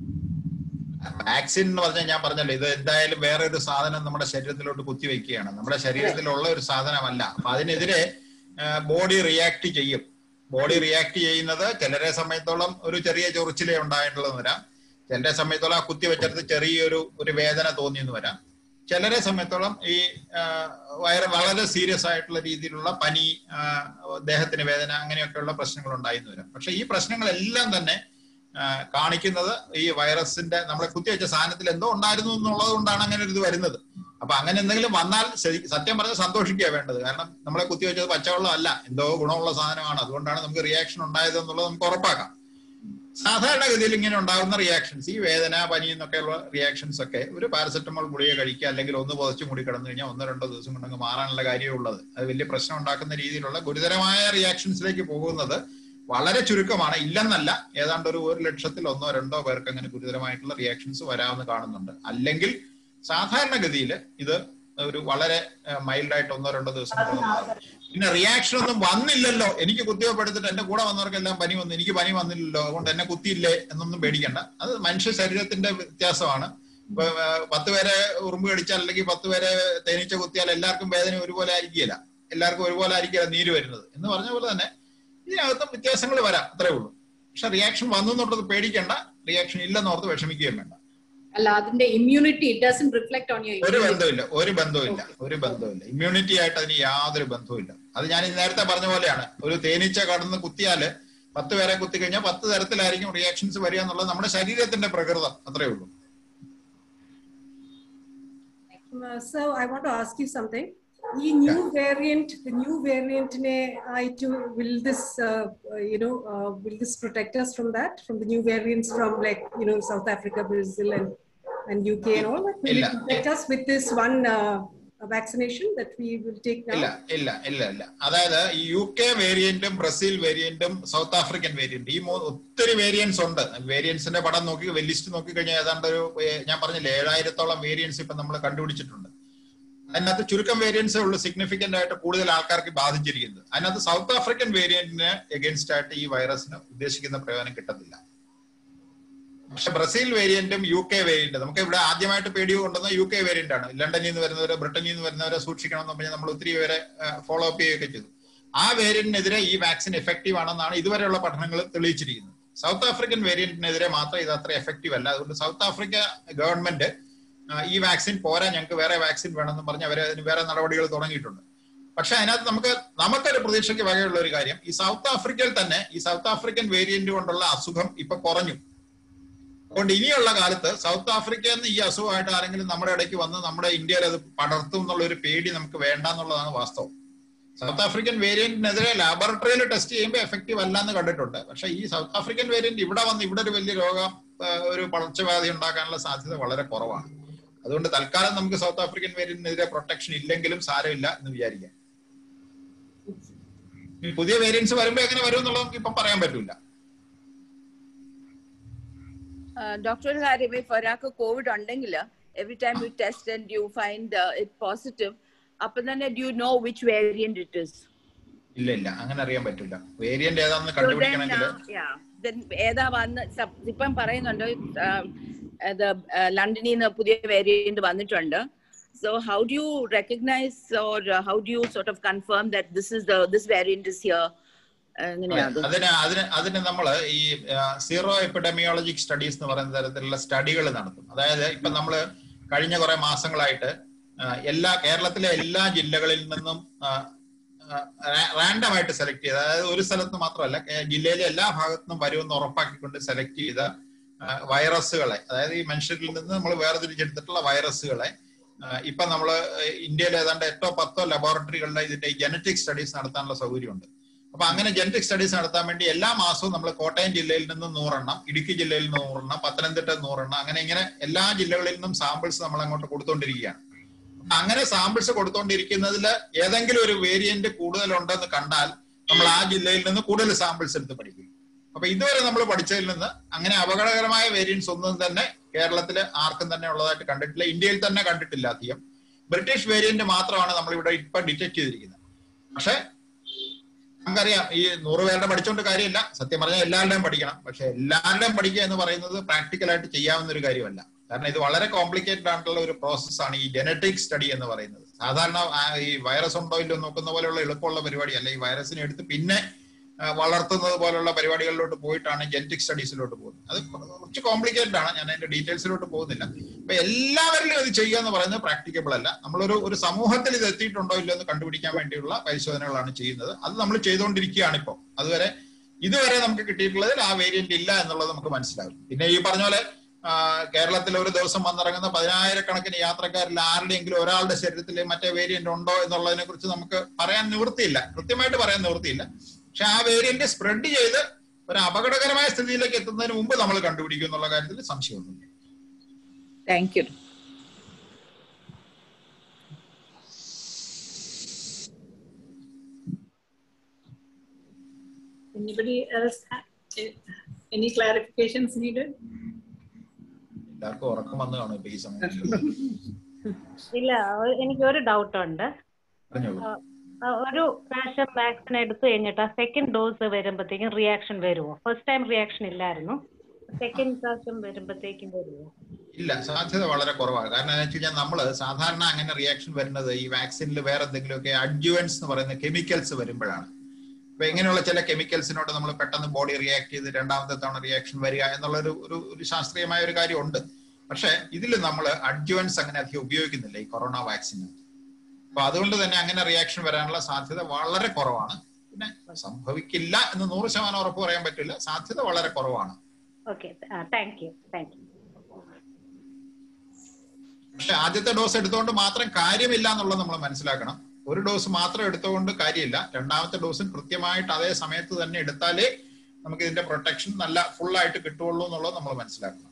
G: വാക്സിൻ എന്ന് പറഞ്ഞാൽ ഞാൻ പറഞ്ഞല്ലോ, ഇത് എന്തായാലും വേറെ ഒരു സാധനം നമ്മുടെ ശരീരത്തിലോട്ട് കുത്തിവെക്കുകയാണ്. നമ്മുടെ ശരീരത്തിലുള്ള ഒരു സാധനമല്ല. അപ്പൊ അതിനെതിരെ ബോഡി റിയാക്ട് ചെയ്യും. ബോഡി റിയാക്ട് ചെയ്യുന്നത് ചിലരെ സമയത്തോളം ഒരു ചെറിയ ചൊറിച്ചിലേ ഉണ്ടായിട്ടുള്ളതെന്ന് വരാം, ചിലരെ സമയത്തോളം ആ കുത്തി വെച്ചെടുത്ത് ചെറിയൊരു ഒരു വേദന തോന്നിയെന്ന് വരാം, ചിലരെ സമയത്തോളം ഈ വയറ് വളരെ സീരിയസ് ആയിട്ടുള്ള രീതിയിലുള്ള പനി, ദേഹത്തിന് വേദന, അങ്ങനെയൊക്കെയുള്ള പ്രശ്നങ്ങൾ ഉണ്ടായിന്ന് വരാം. പക്ഷെ ഈ പ്രശ്നങ്ങളെല്ലാം തന്നെ കാണിക്കുന്നത് ഈ വൈറസിന്റെ നമ്മളെ കുത്തിവെച്ച സാധനത്തിൽ എന്തോ ഉണ്ടായിരുന്നു എന്നുള്ളത് കൊണ്ടാണ് അങ്ങനെ ഒരു ഇത് വരുന്നത്. അപ്പൊ അങ്ങനെ എന്തെങ്കിലും വന്നാൽ സത്യം പറഞ്ഞാൽ സന്തോഷിക്കുക വേണ്ടത്. കാരണം നമ്മളെ കുത്തിവെച്ചത് പച്ചവെള്ളം അല്ല, എന്തോ ഗുണമുള്ള സാധനമാണ്, അതുകൊണ്ടാണ് നമുക്ക് റിയാക്ഷൻ ഉണ്ടായത് എന്നുള്ളത് നമുക്ക് ഉറപ്പാക്കാം. സാധാരണഗതിയിൽ ഇങ്ങനെ ഉണ്ടാകുന്ന റിയാക്ഷൻസ്, ഈ വേദന, പനി എന്നൊക്കെയുള്ള റിയാക്ഷൻസ് ഒക്കെ ഒരു പാരസെറ്റമോൾ ഗുളിക കഴിക്കുക അല്ലെങ്കിൽ ഒന്ന് പുതച്ചു മൂടി കിടന്നു കഴിഞ്ഞാൽ ഒന്നോ രണ്ടോ ദിവസം കൊണ്ടങ്ങ് മാറാനുള്ള കാര്യമേ ഉള്ളത്. അത് വലിയ പ്രശ്നം ഉണ്ടാക്കുന്ന രീതിയിലുള്ള ഗുരുതരമായ റിയാക്ഷൻസിലേക്ക് പോകുന്നത് വളരെ ചുരുക്കമാണ്. ഇല്ലെന്നല്ല, ഏതാണ്ട് ഒരു ഒരു ലക്ഷത്തിൽ ഒന്നോ രണ്ടോ പേർക്ക് അങ്ങനെ ഗുരുതരമായിട്ടുള്ള റിയാക്ഷൻസ് വരാമെന്ന് കാണുന്നുണ്ട്. അല്ലെങ്കിൽ സാധാരണഗതിയിൽ ഇത് ഒരു വളരെ മൈൽഡായിട്ട് ഒന്നോ രണ്ടോ ദിവസം പിന്നെ റിയാക്ഷൻ ഒന്നും വന്നില്ലല്ലോ, എനിക്ക് കുത്തിവെപ്പ് എടുത്തിട്ട് എന്റെ കൂടെ വന്നവർക്കെല്ലാം പനി വന്നു, എനിക്ക് പനി വന്നില്ലല്ലോ, അതുകൊണ്ട് എന്നെ കുത്തിയില്ലേ എന്നൊന്നും പേടിക്കണ്ട. അത് മനുഷ്യ ശരീരത്തിന്റെ വ്യത്യാസമാണ്. ഇപ്പൊ പത്ത് പേരെ ഉറുമ്പ് കടിച്ചാൽ അല്ലെങ്കിൽ പത്ത് പേരെ തേനീച്ച കുത്തിയാൽ എല്ലാവർക്കും വേദന ഒരുപോലെ ആയിരിക്കില്ല, എല്ലാവർക്കും ഒരുപോലെ ആയിരിക്കില്ല നീര് വരുന്നത് എന്ന് പറഞ്ഞ പോലെ തന്നെ ഇതിനകത്തും വ്യത്യാസങ്ങൾ വരാം, അത്രേ ഉള്ളൂ. പക്ഷെ റിയാക്ഷൻ വന്നു എന്നുള്ളത് പേടിക്കണ്ട, റിയാക്ഷൻ ഇല്ലെന്നോർത്ത് വിഷമിക്കുകയും വേണ്ട.
J: അല്ല, അതിന്റെ immunity doesn't reflect on your
G: ഒരു ബന്ധമില്ല, ഒരു ബന്ധവുമില്ല, ഒരു ബന്ധവുമില്ല. ഇമ്മ്യൂണിറ്റി ആയിട്ട് അതിന് യാതൊരു ബന്ധവുമില്ല. അത് ഞാൻ നേരത്തെ പറഞ്ഞ പോലെയാണ്, ഒരു തേനീച്ച കടന്ന് കുത്തിയാല് പത്ത് പേരെ കുത്തി കഴിഞ്ഞാൽ പത്ത് തരത്തിലായിരിക്കും റിയാക്ഷൻസ് വരിക എന്നുള്ളത് നമ്മുടെ ശരീരത്തിന്റെ പ്രകൃതം, അത്രേ ഉള്ളൂ.
K: So I want to ask you something. The new variant, the new variant, I will this, uh, you know, uh, will this protect us from that, from the new variants from like, you know, South Africa, Brazil, and and U K and all that? Will it protect us with this one uh, vaccination that we will take now?
G: ഇല്ല ഇല്ല ഇല്ല ഇല്ല അതായത് ഈ U K വേരിയന്റും Brazil വേരിയന്റും South African variant, ഈ ഒത്തിരി വേരിയൻസ് ഉണ്ട്. വേരിയൻസിന്റെ പടം നോക്കി ലിസ്റ്റ് നോക്കി കഴിഞ്ഞാൽ ഏതാണ്ട് ഒരു ഞാൻ പറഞ്ഞില്ലേ ഏഴായിരത്തോളം വേരിയൻസ് ഇപ്പൊ നമ്മൾ കണ്ടുപിടിച്ചിട്ടുണ്ട്. അതിനകത്ത് ചുരുക്കം വേരിയൻസേ ഉള്ളൂ സിഗ്നിഫിക്കന്റ് ആയിട്ട് കൂടുതൽ ആൾക്കാർക്ക് ബാധിച്ചിരിക്കുന്നത്. അതിനകത്ത് സൗത്ത് ആഫ്രിക്കൻ വേരിയന്റിന് എഗൻസ്റ്റ് ആയിട്ട് ഈ വൈറസിന് ഉദ്ദേശിക്കുന്ന പ്രയോജനം കിട്ടത്തില്ല. പക്ഷെ ബ്രസീൽ വേരിയന്റും യു കെ വേരിയന്റും നമുക്ക് ഇവിടെ ആദ്യമായിട്ട് പേടി കൊണ്ടുവന്ന യു കെ വേരിയന്റ് ആണ്. ലണ്ടനിൽ നിന്ന് വരുന്നവരെ ബ്രിട്ടനിൽ നിന്ന് വരുന്നവരെ സൂക്ഷിക്കണം എന്ന് പറഞ്ഞാൽ നമ്മൾ ഒത്തിരി പേരെ ഫോളോ അപ്പ് ചെയ്യുകയൊക്കെ ചെയ്തു. ആ വേരിയന്റിനെതിരെ ഈ വാക്സിൻ എഫക്റ്റീവ് ആണെന്നാണ് ഇതുവരെയുള്ള പഠനങ്ങൾ തെളിയിച്ചിരിക്കുന്നത്. സൗത്ത് ആഫ്രിക്കൻ വേരിയന്റിനെതിരെ മാത്രം ഇത് അത്ര എഫക്റ്റീവ് അല്ല. അതുകൊണ്ട് സൗത്ത് ആഫ്രിക്ക ഗവൺമെന്റ് ഈ വാക്സിൻ പോരാ, ഞങ്ങൾക്ക് വേറെ വാക്സിൻ വേണമെന്ന് പറഞ്ഞ് അവർ അതിന് വേറെ നടപടികൾ തുടങ്ങിയിട്ടുണ്ട്. പക്ഷെ അതിനകത്ത് നമുക്ക് നമുക്കൊരു പ്രതീക്ഷയ്ക്ക് വകയുള്ള ഒരു കാര്യം, ഈ സൗത്ത് ആഫ്രിക്കയിൽ തന്നെ ഈ സൗത്ത് ആഫ്രിക്കൻ വേരിയന്റ് കൊണ്ടുള്ള അസുഖം ഇപ്പൊ കുറഞ്ഞു. അതുകൊണ്ട് ഇനിയുള്ള കാലത്ത് സൗത്ത് ആഫ്രിക്കയിൽ നിന്ന് ഈ അസുഖമായിട്ട് ആരെങ്കിലും നമ്മുടെ ഇടയ്ക്ക് വന്ന് നമ്മുടെ ഇന്ത്യയിൽ അത് പടർത്തും എന്നുള്ള ഒരു പേടി നമുക്ക് വേണ്ട എന്നുള്ളതാണ് വാസ്തവം. സൗത്ത് ആഫ്രിക്കൻ വേരിയന്റിനെതിരെ ലാബോറട്ടറിയിൽ ടെസ്റ്റ് ചെയ്യുമ്പോൾ എഫക്റ്റീവ് അല്ല എന്ന് കണ്ടിട്ടുണ്ട്. പക്ഷെ ഈ സൗത്ത് ആഫ്രിക്കൻ വേരിയന്റ് ഇവിടെ വന്ന് ഇവിടെ ഒരു വലിയ രോഗം ഒരു പകർച്ചവ്യാധി ഉണ്ടാക്കാനുള്ള സാധ്യത വളരെ കുറവാണ്. അതുകൊണ്ട് തൽക്കാലം നമുക്ക് സൗത്ത് ആഫ്രിക്കൻ വേരിയന്റിനെതിരെ പ്രൊട്ടക്ഷൻ ഇല്ലെങ്കിലും സാരമില്ല എന്ന് വിചാരിക്കാം. പുതിയ വേരിയൻസ് വരുമ്പോൾ എങ്ങനെ വരും എന്നുള്ളത് നമുക്ക് ഇപ്പം പറയാൻ പറ്റില്ല.
E: ഡോക്ടർ കാര്യം, ഇപ്പൊ ഒരാൾക്ക് കോവിഡ് ഉണ്ടെങ്കിൽ every time you test and you find it positive, അപ്പൊ തന്നെ do you know which variant it is?
G: ഇല്ല ഇല്ല, അങ്ങനെ അറിയാൻ പറ്റില്ല. വേരിയന്റ് ഏതാണെന്ന് കണ്ടുപിടിക്കണമെങ്കിൽ
E: ഏതാ വന്ന് ഇപ്പം പറയുന്നുണ്ട് ലണ്ടനിൽ നിന്ന് പുതിയ വേരിയന്റ് വന്നിട്ടുണ്ട്. So how do you recognize or uh, how do you sort of confirm that this is the this variant is here?
G: അതിന് അതിന് അതിന് നമ്മൾ ഈ സീറോ എപ്പിഡെമിയോളജിക് സ്റ്റഡീസ് എന്ന് പറയുന്ന തരത്തിലുള്ള സ്റ്റഡികൾ നടത്തും. അതായത് ഇപ്പൊ നമ്മൾ കഴിഞ്ഞ കുറെ മാസങ്ങളായിട്ട് എല്ലാ കേരളത്തിലെ എല്ലാ ജില്ലകളിൽ നിന്നും റാൻഡം ആയിട്ട് സെലക്ട് ചെയ്ത്, അതായത് ഒരു സ്ഥലത്ത് മാത്രമല്ല ജില്ലയിലെ എല്ലാ ഭാഗത്തു നിന്നും വരുമെന്ന് ഉറപ്പാക്കിക്കൊണ്ട് സെലക്ട് ചെയ്ത വൈറസുകളെ, അതായത് ഈ മനുഷ്യരിൽ നിന്ന് നമ്മൾ വേർതിരിച്ചെടുത്തിട്ടുള്ള വൈറസുകളെ ഇപ്പൊ നമ്മള് ഇന്ത്യയിൽ ഏതാണ്ട് എട്ടോ പത്തോ ലബോറട്ടറികളിലെ ഇതിന്റെ ജനറ്റിക് സ്റ്റഡീസ് നടത്താനുള്ള സൗകര്യമുണ്ട്. അപ്പൊ അങ്ങനെ ജനറ്റിക് സ്റ്റഡീസ് നടത്താൻ വേണ്ടി എല്ലാ മാസവും നമ്മൾ കോട്ടയം ജില്ലയിൽ നിന്ന് നൂറെണ്ണം, ഇടുക്കി ജില്ലയിൽ നിന്ന് നൂറെണ്ണം, പത്തനംതിട്ട നൂറെണ്ണം, അങ്ങനെ ഇങ്ങനെ എല്ലാ ജില്ലകളിൽ നിന്നും സാമ്പിൾസ് നമ്മൾ അങ്ങോട്ട് കൊടുത്തോണ്ടിരിക്കുകയാണ്. അങ്ങനെ സാമ്പിൾസ് കൊടുത്തോണ്ടിരിക്കുന്നതിൽ ഏതെങ്കിലും ഒരു വേരിയന്റ് കൂടുതലുണ്ടെന്ന് കണ്ടാൽ നമ്മൾ ആ ജില്ലയിൽ നിന്ന് കൂടുതൽ സാമ്പിൾസ് എടുത്ത് പഠിക്കും. അപ്പൊ ഇതുവരെ നമ്മൾ പഠിച്ചതിൽ നിന്ന് അങ്ങനെ അപകടകരമായ വേരിയൻസ് ഒന്നും തന്നെ കേരളത്തില് ആർക്കും തന്നെ ഉള്ളതായിട്ട് കണ്ടിട്ടില്ല, ഇന്ത്യയിൽ തന്നെ കണ്ടിട്ടില്ല. അധികം ബ്രിട്ടീഷ് വേരിയന്റ് മാത്രമാണ് നമ്മളിവിടെ ഇപ്പൊ ഡിറ്റക്ട് ചെയ്തിരിക്കുന്നത്. പക്ഷെ നമുക്കറിയാം ഈ നൂറ് പേരുടെ പഠിച്ചുകൊണ്ട് കാര്യമില്ല, സത്യം പറഞ്ഞാൽ എല്ലാവരുടെയും പഠിക്കണം. പക്ഷെ എല്ലാവരുടെയും പഠിക്കുക എന്ന് പറയുന്നത് പ്രാക്ടിക്കലായിട്ട് ചെയ്യാവുന്ന ഒരു കാര്യമല്ല. കാരണം ഇത് വളരെ കോംപ്ലിക്കേറ്റഡ് ആയിട്ടുള്ള ഒരു പ്രോസസ്സാണ് ഈ ജനറ്റിക് സ്റ്റഡി എന്ന് പറയുന്നത്. സാധാരണ ഈ വൈറസ് ഉണ്ടോ ഇല്ലോ നോക്കുന്ന പോലെയുള്ള എളുപ്പമുള്ള പരിപാടിയല്ല. ഈ വൈറസിനെ എടുത്ത് പിന്നെ വളർത്തുന്നത് പോലുള്ള പരിപാടികളിലോട്ട് പോയിട്ടാണ് ജനറ്റിക് സ്റ്റഡീസിലോട്ട് പോകുന്നത്. അത് കുറച്ച് കോംപ്ലിക്കേറ്റഡ് ആണ്, ഞാൻ അതിന്റെ ഡീറ്റെയിൽസിലോട്ട് പോകുന്നില്ല. അപ്പൊ എല്ലാവരിലും ഇത് ചെയ്യുക എന്ന് പറയുന്നത് പ്രാക്ടിക്കബിൾ അല്ല. നമ്മളൊരു ഒരു സമൂഹത്തിൽ ഇത് എത്തിയിട്ടുണ്ടോ ഇല്ലോ എന്ന് കണ്ടുപിടിക്കാൻ വേണ്ടിയുള്ള പരിശോധനകളാണ് ചെയ്യുന്നത്. അത് നമ്മൾ ചെയ്തുകൊണ്ടിരിക്കുകയാണ് ഇപ്പോൾ. അതുവരെ ഇതുവരെ നമുക്ക് കിട്ടിയിട്ടുള്ളതിൽ ആ വേരിയന്റ് ഇല്ല എന്നുള്ളത് നമുക്ക് മനസ്സിലാകും. പിന്നെ ഈ പറഞ്ഞ പോലെ കേരളത്തിൽ ഒരു ദിവസം വന്നിറങ്ങുന്ന പതിനായിരക്കണക്കിന് യാത്രക്കാരിൽ ആരുടെയെങ്കിലും ഒരാളുടെ ശരീരത്തിൽ മറ്റേ വേരിയന്റ് ഉണ്ടോ എന്നുള്ളതിനെ കുറിച്ച് നമുക്ക് പറയാൻ നിവൃത്തിയില്ല, കൃത്യമായിട്ട് പറയാൻ നിവൃത്തിയില്ല. പക്ഷെ ആ വേരിയന്റ് സ്പ്രെഡ് ചെയ്ത് ഒരു അപകടകരമായ സ്ഥിതിയിലേക്ക് എത്തുന്നതിന് മുമ്പ് നമ്മൾ കണ്ടുപിടിക്കും എന്നുള്ള കാര്യത്തിൽ സംശയമൊന്നുമില്ല.
E: Thank you.
A: Anybody else have any clarifications needed?
G: എല്ലാവർക്കും ഉറക്കം വന്നു കാണും ഇപ്പൊ ഈ സമയത്ത്.
C: ഇല്ല, എനിക്ക് ഒരു ഡൗട്ട് ഉണ്ട്. ഒരു പ്രാവശ്യം വാക്സിൻ എടുത്തു കഴിഞ്ഞിട്ട് ആ സെക്കൻഡ് ഡോസ് വരുമ്പോഴത്തേക്കും റിയാക്ഷൻ വരുമോ? ഫസ്റ്റ് ടൈം റിയാക്ഷൻ ഇല്ലായിരുന്നു, സെക്കൻഡ് പ്രാവശ്യം വരുമ്പോഴത്തേക്കും വരുമോ?
G: ഇല്ല, സാധ്യത വളരെ കുറവാണ്. കാരണം എന്താ വെച്ച് കഴിഞ്ഞാൽ നമ്മള് സാധാരണ അങ്ങനെ റിയാക്ഷൻ വരുന്നത് ഈ വാക്സിനിൽ വേറെ എന്തെങ്കിലുമൊക്കെ അഡ്ജുവൻസ് എന്ന് പറയുന്ന കെമിക്കൽസ് വരുമ്പോഴാണ്. അപ്പൊ ഇങ്ങനെയുള്ള ചില കെമിക്കൽസിനോട് നമ്മൾ പെട്ടെന്ന് ബോഡി റിയാക്ട് ചെയ്ത് രണ്ടാമത്തെ തവണ റിയാക്ഷൻ വരിക എന്നുള്ളൊരു ഒരു ഒരു ശാസ്ത്രീയമായ ഒരു കാര്യമുണ്ട്. പക്ഷെ ഇതിൽ നമ്മൾ അഡ്ജുവൻസ് അങ്ങനെ അധികം ഉപയോഗിക്കുന്നില്ല ഈ കൊറോണ വാക്സിന്. അപ്പൊ അതുകൊണ്ട് തന്നെ അങ്ങനെ റിയാക്ഷൻ വരാനുള്ള സാധ്യത വളരെ കുറവാണ്. പിന്നെ സംഭവിക്കില്ല എന്ന് നൂറ് ശതമാനം ഉറപ്പ് പറയാൻ പറ്റില്ല, സാധ്യത വളരെ കുറവാണ്. പക്ഷെ ആദ്യത്തെ ഡോസ് എടുത്തുകൊണ്ട് മാത്രം കാര്യമില്ല എന്നുള്ളത് നമ്മൾ മനസ്സിലാക്കണം. ഒരു ഡോസ് മാത്രം എടുത്തുകൊണ്ട് കാര്യമില്ല, രണ്ടാമത്തെ ഡോസും കൃത്യമായിട്ട് അതേ സമയത്ത് തന്നെ എടുത്താലേ നമുക്ക് ഇതിന്റെ പ്രൊട്ടക്ഷൻ നല്ല ഫുൾ ആയിട്ട് കിട്ടുള്ളൂ എന്നുള്ളത് നമ്മൾ മനസ്സിലാക്കണം.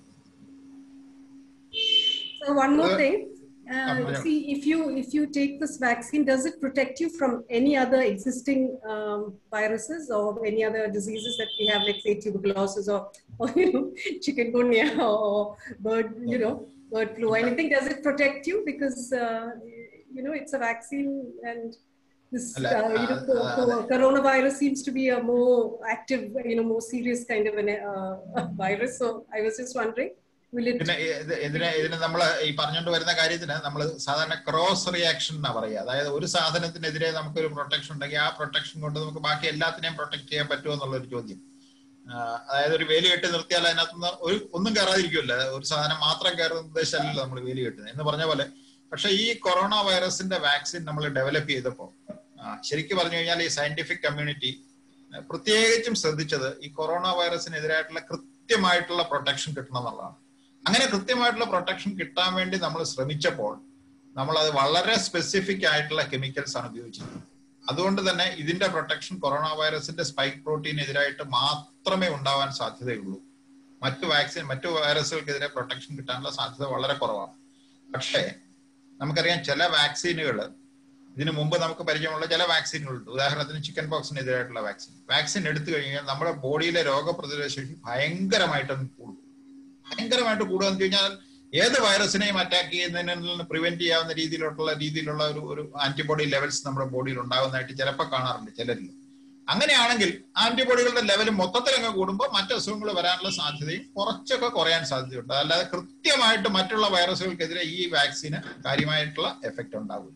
K: So one more thing, uh, see if you if you take this vaccine, does it protect you from any other existing um, viruses or any other diseases that we have, like say tuberculosis or, or you know chikungunya or bird you know bird flu, anything? Does it protect you because uh, you know it's a vaccine and this uh, you know uh, coronavirus seems to be a more active, you know more serious kind of an uh, virus. So I was just wondering.
G: പിന്നെ ഇതിന് ഇതിന് നമ്മൾ ഈ പറഞ്ഞുകൊണ്ട് വരുന്ന കാര്യത്തിന് നമ്മൾ സാധാരണ ക്രോസ് റിയാക്ഷൻ എന്നാ പറയുക. അതായത് ഒരു സാധനത്തിനെതിരെ നമുക്കൊരു പ്രൊട്ടക്ഷൻ ഉണ്ടെങ്കിൽ ആ പ്രൊട്ടക്ഷൻ കൊണ്ട് നമുക്ക് ബാക്കി എല്ലാത്തിനെയും പ്രൊട്ടക്ട് ചെയ്യാൻ പറ്റുമോ എന്നുള്ളൊരു ചോദ്യം. അതായത് ഒരു വേലി കെട്ടി നിർത്തിയാൽ അതിനകത്തുനിന്ന് ഒരു ഒന്നും കയറാതിരിക്കുമല്ലോ, ഒരു സാധനം മാത്രം കയറുന്ന ഉദ്ദേശമല്ലല്ലോ നമ്മൾ വേലി കെട്ടുന്നത് എന്ന് പറഞ്ഞ പോലെ. പക്ഷെ ഈ കൊറോണ വൈറസിന്റെ വാക്സിൻ നമ്മൾ ഡെവലപ്പ് ചെയ്തപ്പോൾ ശരിക്കും പറഞ്ഞു കഴിഞ്ഞാൽ ഈ സയന്റിഫിക് കമ്മ്യൂണിറ്റി പ്രത്യേകിച്ചും ശ്രദ്ധിച്ചത് ഈ കൊറോണ വൈറസിനെതിരായിട്ടുള്ള കൃത്യമായിട്ടുള്ള പ്രൊട്ടക്ഷൻ കിട്ടണം എന്നുള്ളതാണ്. അങ്ങനെ കൃത്യമായിട്ടുള്ള പ്രൊട്ടക്ഷൻ കിട്ടാൻ വേണ്ടി നമ്മൾ ശ്രമിച്ചപ്പോൾ നമ്മൾ അത് വളരെ സ്പെസിഫിക് ആയിട്ടുള്ള കെമിക്കൽസ് ആണ് ഉപയോഗിച്ചത്. അതുകൊണ്ട് തന്നെ ഇതിന്റെ പ്രൊട്ടക്ഷൻ കൊറോണ വൈറസിന്റെ സ്പൈക്ക് പ്രോട്ടീനെതിരായിട്ട് മാത്രമേ ഉണ്ടാവാൻ സാധ്യതയുള്ളൂ. മറ്റു വാക്സിൻ മറ്റു വൈറസുകൾക്കെതിരെ പ്രൊട്ടക്ഷൻ കിട്ടാനുള്ള സാധ്യത വളരെ കുറവാണ്. പക്ഷേ നമുക്കറിയാം ചില വാക്സിനുകൾ, ഇതിനു മുമ്പ് നമുക്ക് പരിചയമുള്ള ചില വാക്സിനുകളുണ്ട്. ഉദാഹരണത്തിന് ചിക്കൻ പോക്സിനെതിരായിട്ടുള്ള വാക്സിൻ വാക്സിൻ എടുത്തു കഴിഞ്ഞാൽ നമ്മുടെ ബോഡിയിലെ രോഗപ്രതിരോധ ശേഷി ഭയങ്കരമായിട്ട് കൂടും. ഭയങ്കരമായിട്ട് കൂടുക എന്ന് വെച്ച് കഴിഞ്ഞാൽ ഏത് വൈറസിനെയും അറ്റാക്ക് ചെയ്യുന്നതിൽ നിന്ന് പ്രിവെന്റ് ചെയ്യാവുന്ന രീതിയിലുള്ള രീതിയിലുള്ള ഒരു ഒരു ആന്റിബോഡി ലെവൽസ് നമ്മുടെ ബോഡിയിൽ ഉണ്ടാകുന്നതായിട്ട് ചിലപ്പോൾ കാണാറുണ്ട് ചിലരിൽ. അങ്ങനെയാണെങ്കിൽ ആന്റിബോഡികളുടെ ലെവൽ മൊത്തത്തിൽ അങ്ങ് കൂടുമ്പോൾ മറ്റു അസുഖങ്ങൾ വരാനുള്ള സാധ്യതയും കുറച്ചൊക്കെ കുറയാൻ സാധ്യതയുണ്ട്. അല്ലാതെ കൃത്യമായിട്ട് മറ്റുള്ള വൈറസുകൾക്കെതിരെ ഈ വാക്സിന് കാര്യമായിട്ടുള്ള എഫക്റ്റ് ഉണ്ടാവില്ല.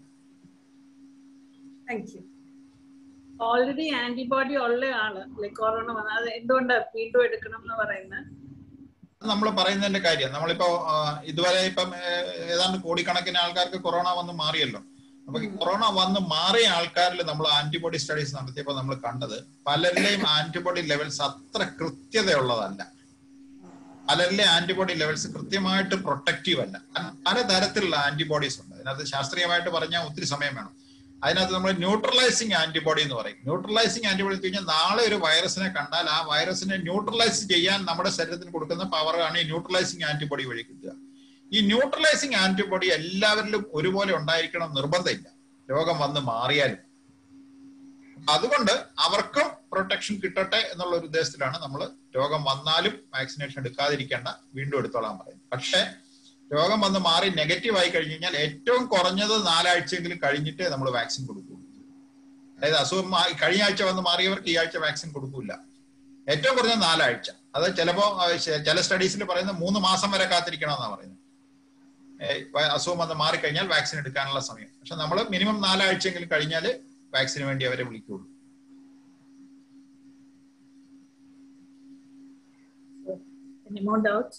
A: Thank you. ഓൾറെഡി ആന്റിബോഡി ഉള്ള ആള് ലൈക് കൊറോണ വന്നാൽ അത് എന്തുകൊണ്ടാണ് വീണ്ടും എടുക്കണം എന്ന് പറയുന്നത്?
G: നമ്മൾ പറയുന്നതിന്റെ കാര്യം നമ്മളിപ്പോ ഇതുവരെ ഇപ്പം ഏതാണ്ട് കോടിക്കണക്കിന് ആൾക്കാർക്ക് കൊറോണ വന്ന് മാറിയല്ലോ. അപ്പൊ ഈ കൊറോണ വന്ന് മാറിയ ആൾക്കാരിൽ നമ്മൾ ആന്റിബോഡി സ്റ്റഡീസ് നടത്തിയപ്പോൾ നമ്മൾ കണ്ടത് പലരിലെയും ആന്റിബോഡി ലെവൽസ് അത്ര കൃത്യതയുള്ളതല്ല. പലരിലെ ആന്റിബോഡി ലെവൽസ് കൃത്യമായിട്ട് പ്രൊട്ടക്റ്റീവ് അല്ല. പലതരത്തിലുള്ള ആന്റിബോഡീസ് ഉണ്ട്. അതിനകത്ത് ശാസ്ത്രീയമായിട്ട് പറഞ്ഞാൽ ഒത്തിരി സമയം വേണം. അതിനകത്ത് നമ്മൾ ന്യൂട്രലൈസിങ് ആന്റിബോഡി എന്ന് പറയും. ന്യൂട്രലൈസിങ് ആന്റിബോഡി എന്ന് കഴിഞ്ഞാൽ നാളെ ഒരു വൈറസിനെ കണ്ടാൽ ആ വൈറസിനെ ന്യൂട്രലൈസ് ചെയ്യാൻ നമ്മുടെ ശരീരത്തിന് കൊടുക്കുന്ന പവറാണ് ഈ ന്യൂട്രലൈസിങ് ആന്റിബോഡി വഴി കിട്ടുക. ഈ ന്യൂട്രലൈസിങ് ആന്റിബോഡി എല്ലാവരിലും ഒരുപോലെ ഉണ്ടായിരിക്കണം നിർബന്ധമില്ല, രോഗം വന്ന് മാറിയാലും. അതുകൊണ്ട് അവർക്കും പ്രൊട്ടക്ഷൻ കിട്ടട്ടെ എന്നുള്ള ഒരു ഉദ്ദേശത്തിലാണ് നമ്മൾ രോഗം വന്നാലും വാക്സിനേഷൻ എടുക്കാതിരിക്കേണ്ട, വീണ്ടും എടുത്തോളാൻ പറയുന്നത്. പക്ഷേ രോഗം വന്ന് മാറി നെഗറ്റീവ് ആയി കഴിഞ്ഞ് കഴിഞ്ഞാൽ ഏറ്റവും കുറഞ്ഞത് നാലാഴ്ചയെങ്കിലും കഴിഞ്ഞിട്ടേ നമ്മൾ വാക്സിൻ കൊടുക്കൂ. അതായത് അസുഖം കഴിഞ്ഞ ആഴ്ച വന്ന് മാറിയവർക്ക് ഈ ആഴ്ച വാക്സിൻ കൊടുക്കൂല. ഏറ്റവും കുറഞ്ഞ നാലാഴ്ച. അത് ചിലപ്പോ ചില സ്റ്റഡീസിൽ പറയുന്നത് മൂന്ന് മാസം വരെ കാത്തിരിക്കണം എന്നാണ് പറയുന്നത്. അസുഖം വന്ന് മാറിക്കഴിഞ്ഞാൽ വാക്സിൻ എടുക്കാനുള്ള സമയം. പക്ഷെ നമ്മൾ മിനിമം നാലാഴ്ചയെങ്കിലും കഴിഞ്ഞാൽ വാക്സിന് വേണ്ടി അവരെ വിളിക്കുള്ളൂ.
A: Any more doubts?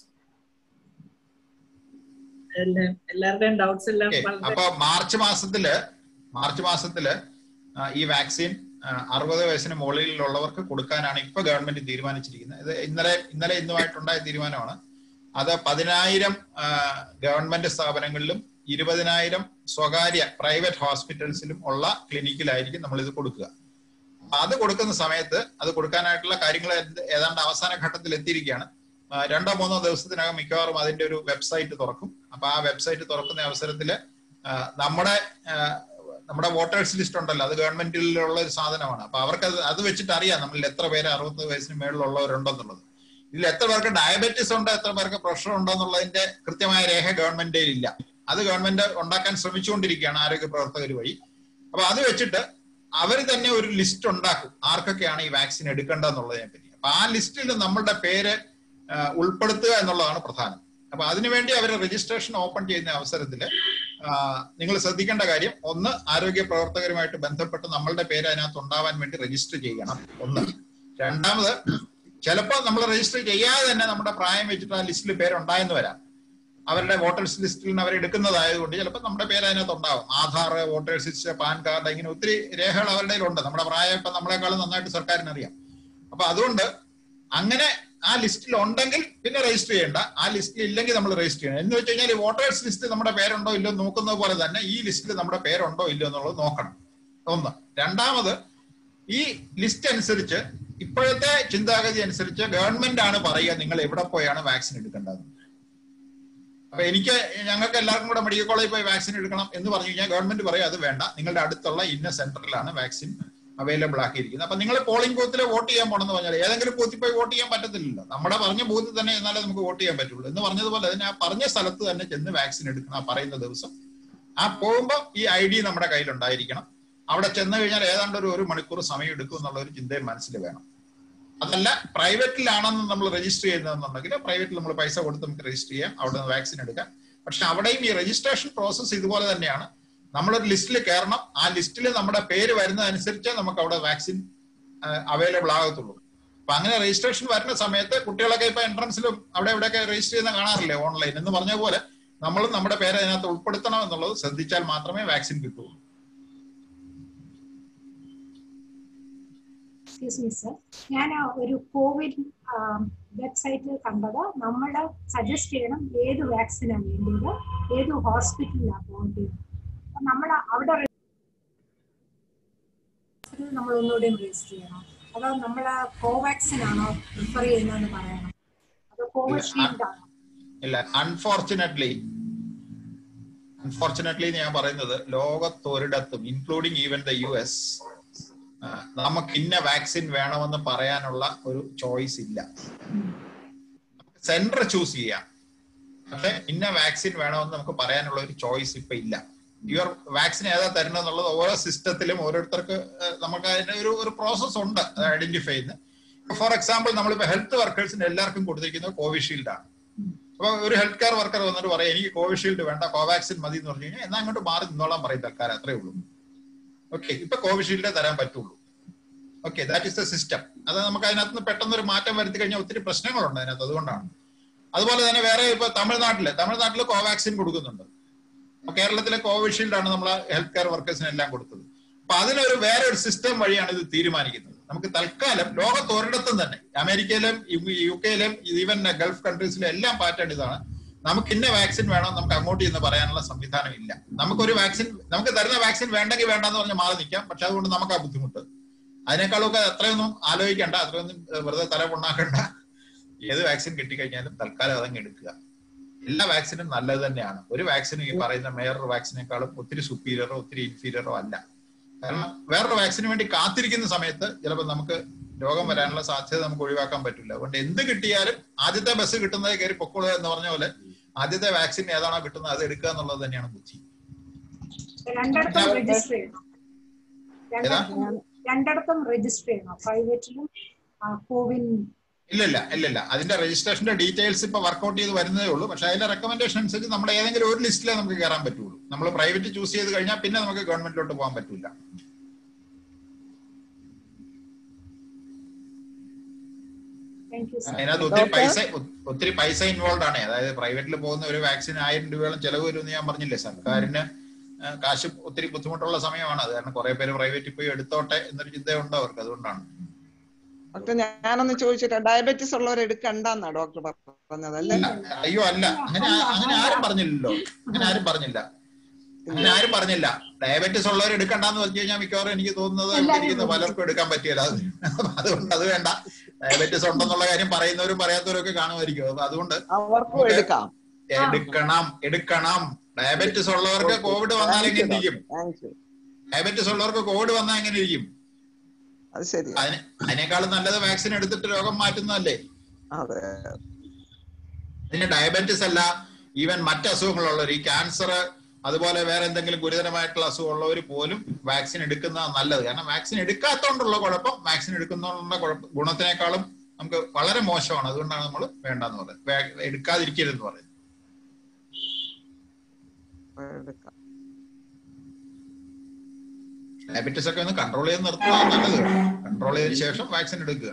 A: എല്ലാവരുടെയും ഡൗട്ട്സ് എല്ലാം.
G: അപ്പൊ മാർച്ച് മാസത്തില് മാർച്ച് മാസത്തില് ഈ വാക്സിൻ അറുപത് വയസ്സിന് മുകളിലുള്ളവർക്ക് കൊടുക്കാനാണ് ഇപ്പൊ ഗവൺമെന്റ് തീരുമാനിച്ചിരിക്കുന്നത്. ഇത് ഇന്നലെ ഇന്നലെ ഇന്നുമായിട്ടുണ്ടായ തീരുമാനമാണ്. അത് പതിനായിരം ഗവൺമെന്റ് സ്ഥാപനങ്ങളിലും ഇരുപതിനായിരം സ്വകാര്യ പ്രൈവറ്റ് ഹോസ്പിറ്റൽസിലും ഉള്ള ക്ലിനിക്കിലായിരിക്കും നമ്മൾ ഇത് കൊടുക്കുക. അത് കൊടുക്കുന്ന സമയത്ത് അത് കൊടുക്കാനായിട്ടുള്ള കാര്യങ്ങൾ ഏതാണ്ട് അവസാന ഘട്ടത്തിൽ എത്തിയിരിക്കുകയാണ്. രണ്ടോ മൂന്നോ ദിവസത്തിനകം മിക്കവാറും അതിന്റെ ഒരു വെബ്സൈറ്റ് തുറക്കും. അപ്പൊ ആ വെബ്സൈറ്റ് തുറക്കുന്ന അവസരത്തില് നമ്മുടെ നമ്മുടെ വോട്ടേഴ്സ് ലിസ്റ്റ് ഉണ്ടല്ലോ, അത് ഗവൺമെന്റിലുള്ള ഒരു സാധനമാണ്. അപ്പൊ അവർക്ക് അത് അത് വെച്ചിട്ട് അറിയാം നമ്മളിൽ എത്ര പേര് അറുപത് വയസ്സിന് മേളിലുള്ളവരുണ്ടെന്നുള്ളത്. ഇതിൽ എത്ര പേർക്ക് ഡയബറ്റീസ് ഉണ്ട്, എത്ര പേർക്ക് പ്രഷർ ഉണ്ടോ എന്നുള്ളതിന്റെ കൃത്യമായ രേഖ ഗവൺമെന്റിൽ ഇല്ല. അത് ഗവൺമെന്റ് ഉണ്ടാക്കാൻ ശ്രമിച്ചുകൊണ്ടിരിക്കുകയാണ് ആരോഗ്യ പ്രവർത്തകർ വഴി. അപ്പൊ അത് വെച്ചിട്ട് അവർ തന്നെ ഒരു ലിസ്റ്റ് ഉണ്ടാക്കും ആർക്കൊക്കെയാണ് ഈ വാക്സിൻ എടുക്കേണ്ടതെന്നുള്ളതിനെ പറ്റി. അപ്പൊ ആ ലിസ്റ്റിൽ നമ്മളുടെ പേര് ഉൾപ്പെടുത്തുക എന്നുള്ളതാണ് പ്രധാനം. അപ്പൊ അതിനുവേണ്ടി അവർ രജിസ്ട്രേഷൻ ഓപ്പൺ ചെയ്യുന്ന അവസരത്തില് നിങ്ങൾ ശ്രദ്ധിക്കേണ്ട കാര്യം, ഒന്ന് ആരോഗ്യ പ്രവർത്തകരുമായിട്ട് ബന്ധപ്പെട്ട് നമ്മളുടെ പേര് അതിനകത്ത് ഉണ്ടാവാൻ വേണ്ടി രജിസ്റ്റർ ചെയ്യണം. ഒന്ന്. രണ്ടാമത് ചിലപ്പോൾ നമ്മൾ രജിസ്റ്റർ ചെയ്യാതെ തന്നെ നമ്മുടെ പ്രായം വെച്ചിട്ട് ആ ലിസ്റ്റിൽ പേരുണ്ടായെന്ന് വരാം. അവരുടെ വോട്ടേഴ്സ് ലിസ്റ്റിൽ നിന്ന് അവരെടുക്കുന്നതായതുകൊണ്ട് ചിലപ്പോൾ നമ്മുടെ പേര് അതിനകത്ത് ഉണ്ടാവും. Aadhaar, voters list, PAN card, ഇങ്ങനെ ഒത്തിരി രേഖകൾ അവരുടെ ഉണ്ട്. നമ്മുടെ പ്രായം ഇപ്പം നമ്മളെക്കാളും നന്നായിട്ട് സർക്കാരിന് അറിയാം. അപ്പൊ അതുകൊണ്ട് അങ്ങനെ ആ ലിസ്റ്റിൽ ഉണ്ടെങ്കിൽ പിന്നെ രജിസ്റ്റർ ചെയ്യേണ്ട, ആ ലിസ്റ്റിൽ ഇല്ലെങ്കിൽ നമ്മൾ രജിസ്റ്റർ ചെയ്യണം. എന്ന് വെച്ച് കഴിഞ്ഞാൽ ഈ വോട്ടേഴ്സ് ലിസ്റ്റ് നമ്മുടെ പേരുണ്ടോ ഇല്ലോ നോക്കുന്നത് പോലെ തന്നെ ഈ ലിസ്റ്റിൽ നമ്മുടെ പേരുണ്ടോ ഇല്ലോ എന്നുള്ളത് നോക്കണം. ഒന്ന്. രണ്ടാമത് ഈ ലിസ്റ്റ് അനുസരിച്ച് ഇപ്പോഴത്തെ ചിന്താഗതി അനുസരിച്ച് ഗവൺമെന്റ് ആണ് പറയുക നിങ്ങൾ എവിടെ പോയാണ് വാക്സിൻ എടുക്കേണ്ടത്. അപ്പൊ എനിക്ക് ഞങ്ങൾക്ക് എല്ലാവർക്കും കൂടെ മെഡിക്കൽ കോളേജിൽ പോയി വാക്സിൻ എടുക്കണം എന്ന് പറഞ്ഞു കഴിഞ്ഞാൽ ഗവൺമെന്റ് പറയും അത് വേണ്ട, നിങ്ങളുടെ അടുത്തുള്ള ഇന്ന സെന്ററിലാണ് വാക്സിൻ അവൈലബിൾ ആക്കിയിരിക്കുന്നത്. അപ്പൊ നിങ്ങൾ പോളിംഗ് ബൂത്തിൽ വോട്ട് ചെയ്യാൻ പോണെന്ന് പറഞ്ഞാൽ ഏതെങ്കിലും ബൂത്തിൽ പോയി വോട്ട് ചെയ്യാൻ പറ്റത്തില്ലല്ലോ. നമ്മുടെ പറഞ്ഞ ബൂത്തിൽ തന്നെ എന്നാലേ നമുക്ക് വോട്ട് ചെയ്യാൻ പറ്റുള്ളൂ. എന്ന് പറഞ്ഞതുപോലെ തന്നെ ആ പറഞ്ഞ സ്ഥലത്ത് തന്നെ ചെന്ന് വാക്സിൻ എടുക്കണം. ആ പറയുന്ന ദിവസം ആ പോകുമ്പോൾ ഈ ഐ ഡി നമ്മുടെ കയ്യിലുണ്ടായിരിക്കണം. അവിടെ ചെന്ന് കഴിഞ്ഞാൽ ഏതാണ്ട് ഒരു ഒരു മണിക്കൂർ സമയം എടുക്കും എന്നുള്ള ഒരു ചിന്തയും മനസ്സിൽ വേണം. അതല്ല പ്രൈവറ്റിലാണെന്ന് നമ്മൾ രജിസ്റ്റർ ചെയ്യുന്നതെന്നുണ്ടെങ്കിൽ പ്രൈവറ്റിൽ നമ്മൾ പൈസ കൊടുത്ത് നമുക്ക് രജിസ്റ്റർ ചെയ്യാം, അവിടെ നിന്ന് വാക്സിൻ എടുക്കാം. പക്ഷെ അവിടെയും ഈ രജിസ്ട്രേഷൻ പ്രോസസ്സ് ഇതുപോലെ തന്നെയാണ്. നമ്മളൊരു ലിസ്റ്റിൽ കയറണം. ആ ലിസ്റ്റിൽ നമ്മുടെ പേര് വരുന്നതനുസരിച്ച് നമുക്ക് അവിടെ വാക്സിൻ അവൈലബിൾ ആകത്തുള്ളൂ. അപ്പൊ അങ്ങനെ രജിസ്ട്രേഷൻ വരുന്ന സമയത്ത് കുട്ടികളൊക്കെ ഇപ്പൊ എൻട്രൻസിലും അവിടെ എവിടെയൊക്കെ രജിസ്റ്റർ ചെയ്യുന്ന കാണാറില്ലേ ഓൺലൈൻ എന്ന് പറഞ്ഞ പോലെ നമ്മളും നമ്മുടെ പേര് അതിനകത്ത് ഉൾപ്പെടുത്തണം എന്നുള്ളത് ശ്രദ്ധിച്ചാൽ മാത്രമേ വാക്സിൻ കിട്ടുള്ളൂ.
I: എക്സ്ക്യൂസ് മീ സർ, ഞാൻ ഒരു കോവിഡ് വെബ്സൈറ്റിൽ കണ്ടത് നമ്മൾ സജസ്റ്റ് ചെയ്യണം ഏത് വാക്സിനാണ് വേണ്ടത്, ഏത് ഹോസ്പിറ്റലിലാണ് പോകേണ്ടത്. നമ്മൾ അവിടെ നമ്മൾ ഒന്നുകൂടെയും രജിസ്റ്റർ ചെയ്യണം. അതോ നമ്മൾ കോവാക്സിൻ ആണോ പ്രിഫർ ചെയ്യുന്നതെന്ന് പറയണം, അതോ കോവിഷീൽഡ് ആണോ?
G: ഇല്ല, അൺഫോർച്ചുനേറ്റ്ലി അൺഫോർച്ചുനേറ്റ്ലി ഞാൻ പറയുന്നത് ലോകത്തൊരിടത്തും including even the U S നമുക്ക് ഇന്ന വാക്സിൻ വേണമെന്ന് പറയാനുള്ള ഒരു ചോയ്സ് ഇല്ല. സെന്റർ ചൂസ് ചെയ്യാം, പക്ഷെ ഇന്ന വാക്സിൻ വേണമെന്ന് നമുക്ക് പറയാനുള്ള ഒരു ചോയ്സ് ഇപ്പൊ ഇല്ല. യുവർ വാക്സിൻ ഏതാ തരണം എന്നുള്ളത് ഓരോ സിസ്റ്റത്തിലും ഓരോരുത്തർക്ക് നമുക്ക് അതിന്റെ ഒരു ഒരു പ്രോസസ് ഉണ്ട് അത് ഐഡന്റിഫൈ ചെയ്യുന്നത്. ഫോർ എക്സാമ്പിൾ നമ്മളിപ്പോ ഹെൽത്ത് വർക്കേഴ്സിന് എല്ലാവർക്കും കൊടുത്തിരിക്കുന്നത് കോവിഷീൽഡ് ആണ്. അപ്പൊ ഒരു ഹെൽത്ത് കെയർ വർക്കർ വന്നിട്ട് പറയാം എനിക്ക് കോവിഷീൽഡ് വേണ്ട കോവാക്സിൻ മതി എന്ന് പറഞ്ഞു കഴിഞ്ഞാൽ എന്നാ അങ്ങോട്ട് മാറി നിന്നോളാൻ പറയും തൽക്കാലം, അത്രേ ഉള്ളൂ. ഓക്കെ, ഇപ്പൊ കോവിഷീൽഡേ തരാൻ പറ്റുള്ളൂ. Okay, that is the system. അത് നമുക്ക് അതിനകത്ത് പെട്ടെന്ന് ഒരു മാറ്റം വരുത്തി കഴിഞ്ഞാൽ ഒത്തിരി പ്രശ്നങ്ങളുണ്ട് അതിനകത്ത്, അതുകൊണ്ടാണ്. അതുപോലെ തന്നെ വേറെ ഇപ്പൊ തമിഴ്നാട്ടില് തമിഴ്നാട്ടില് കോവാക്സിൻ കൊടുക്കുന്നുണ്ട്. കേരളത്തിലെ കോവിഷീൽഡ് ആണ് നമ്മൾ ഹെൽത്ത് കെയർ വർക്കേഴ്സിന് എല്ലാം കൊടുത്തത്. അപ്പൊ അതിനൊരു വേറെ ഒരു സിസ്റ്റം വഴിയാണ് ഇത് തീരുമാനിക്കുന്നത്. നമുക്ക് തൽക്കാലം ലോകത്ത് ഒരിടത്തും തന്നെ അമേരിക്കയിലും യു കെയിലും ഈവൻ ഗൾഫ് കൺട്രീസിലും എല്ലാം പാറ്റേൺ ഇതാണ്. നമുക്ക് ഇന്ന വാക്സിൻ വേണം, നമുക്ക് അങ്ങോട്ട് ഇന്ന് പറയാനുള്ള സംവിധാനം ഇല്ല. നമുക്കൊരു വാക്സിൻ നമുക്ക് തരുന്ന വാക്സിൻ വേണ്ടെങ്കിൽ വേണ്ടെന്ന് പറഞ്ഞ് മാറി നിൽക്കാം, പക്ഷെ അതുകൊണ്ട് നമുക്ക് ആ ബുദ്ധിമുട്ട്. അതിനേക്കാളൊക്കെ അത്രയൊന്നും ആലോചിക്കണ്ട, അത്രയൊന്നും വെറുതെ തല പൊണ്ണാക്കണ്ട. ഏത് വാക്സിൻ കിട്ടിക്കഴിഞ്ഞാലും തൽക്കാലം അതങ്ങ് എടുക്കുക. എല്ലാ വാക്സിനും നല്ലത് തന്നെയാണ്. ഒരു വാക്സിനും ഈ പറയുന്ന വേറൊരു വാക്സിനേക്കാളും ഒത്തിരി സുപ്പീരിയറോ ഒത്തിരി ഇൻഫീരിയറോ അല്ല. കാരണം വേറൊരു വാക്സിന് വേണ്ടി കാത്തിരിക്കുന്ന സമയത്ത് ചിലപ്പോൾ നമുക്ക് രോഗം വരാനുള്ള സാധ്യത നമുക്ക് ഒഴിവാക്കാൻ പറ്റില്ല. അതുകൊണ്ട് എന്ത് കിട്ടിയാലും ആദ്യത്തെ ബസ് കിട്ടുന്നത് കയറി പൊക്കോളുക എന്ന് പറഞ്ഞ പോലെ ആദ്യത്തെ വാക്സിൻ ഏതാണോ കിട്ടുന്നത് അത് എടുക്കുക എന്നുള്ളത് തന്നെയാണ് ബുദ്ധി.
I: രണ്ടിടത്തും രജിസ്റ്റർ ചെയ്യണം, പ്രൈവറ്റിലും കോവിൻ?
G: ഇല്ലില്ല ഇല്ലില്ല അതിന്റെ രജിസ്ട്രേഷന്റെ ഡീറ്റെയിൽസ് ഇപ്പൊ വർക്ക്ഔട്ട് ചെയ്ത് വരുന്നതേ ഉള്ളൂ. പക്ഷെ അതിന്റെ റെക്കമെൻഡേഷൻ അനുസരിച്ച് നമ്മൾ ഏതെങ്കിലും ഒരു ലിസ്റ്റിലേ നമുക്ക് കയറാൻ പറ്റുള്ളൂ. നമ്മൾ പ്രൈവറ്റ് ചൂസ് ചെയ്ത് കഴിഞ്ഞാൽ പിന്നെ നമുക്ക് ഗവൺമെന്റിലോട്ട് പോകാൻ പറ്റില്ല. അതിനകത്ത് ഒത്തിരി പൈസ ഒത്തിരി പൈസ ഇൻവോൾവ് ആണ്. അതായത് പ്രൈവറ്റിൽ പോകുന്ന ഒരു വാക്സിൻ ആയിരം രൂപയോളം ചെലവ് വരുമെന്ന് ഞാൻ പറഞ്ഞില്ലേ. സർക്കാരിന് കാശ് ഒത്തിരി ബുദ്ധിമുട്ടുള്ള സമയമാണ്. അത് കാരണം കുറെ പേര് പ്രൈവറ്റിൽ പോയി എടുത്തോട്ടെ എന്നൊരു ചിന്തയുണ്ട് അവർക്ക്, അതുകൊണ്ടാണ്.
H: ഡോക്ടർ ഞാനൊന്ന് ചോദിച്ചിട്ട്, ഡയബറ്റീസ് ഉള്ളവർ എടുക്കണ്ടെന്നാ ഡോക്ടർ പറഞ്ഞത് അല്ലേ?
G: അയ്യോ അല്ല, അങ്ങനെ അങ്ങനെ ആരും പറഞ്ഞില്ലല്ലോ. അങ്ങനെ ആരും പറഞ്ഞില്ല അങ്ങനെ ആരും പറഞ്ഞില്ല ഡയബറ്റീസ് ഉള്ളവർ എടുക്കണ്ടെന്ന് പറഞ്ഞു കഴിഞ്ഞാൽ മിക്കവാറും എനിക്ക് തോന്നുന്നത് ഇരിക്കുന്ന പലർക്കും എടുക്കാൻ പറ്റില്ല. അതുകൊണ്ട് അത് വേണ്ട. ഡയബറ്റീസ് ഉണ്ടെന്നുള്ള കാര്യം പറയുന്നവരും പറയാത്തവരും ഒക്കെ കാണുമായിരിക്കും. അതുകൊണ്ട് എടുക്കണം എടുക്കണം ഡയബറ്റീസ് ഉള്ളവർക്ക് കോവിഡ് വന്നാൽ എങ്ങനെ ഇരിക്കും? ഡയബറ്റീസ് ഉള്ളവർക്ക് കോവിഡ് വന്നാൽ എങ്ങനെ ഇരിക്കും? അതിന് അതിനേക്കാളും നല്ലത് വാക്സിൻ എടുത്തിട്ട് രോഗം മാറ്റുന്നതല്ലേ. അതിന് ഡയബറ്റീസ് അല്ല, ഈവൻ മറ്റ് അസുഖങ്ങളുള്ളവർ, ഈ ക്യാൻസർ അതുപോലെ വേറെ എന്തെങ്കിലും ഗുരുതരമായിട്ടുള്ള അസുഖമുള്ളവർ പോലും വാക്സിൻ എടുക്കുന്നതാണ് നല്ലത്. കാരണം വാക്സിൻ എടുക്കാത്തോണ്ടുള്ള കുഴപ്പം വാക്സിൻ എടുക്കുന്നതുകൊണ്ടുള്ള കുഴപ്പം ഗുണത്തിനേക്കാളും നമുക്ക് വളരെ മോശമാണ്. അതുകൊണ്ടാണ് നമ്മൾ വേണ്ടെന്ന് പറയുന്നത്, എടുക്കാതിരിക്കരുതെന്ന് പറയുന്നത്. ഡയബറ്റീസ് ഒക്കെ ഒന്ന് കൺട്രോൾ ചെയ്ത് നിർത്തുന്നതാണ് നല്ലത്. കൺട്രോൾ ചെയ്തതിനു ശേഷം വാക്സിൻ എടുക്കുക.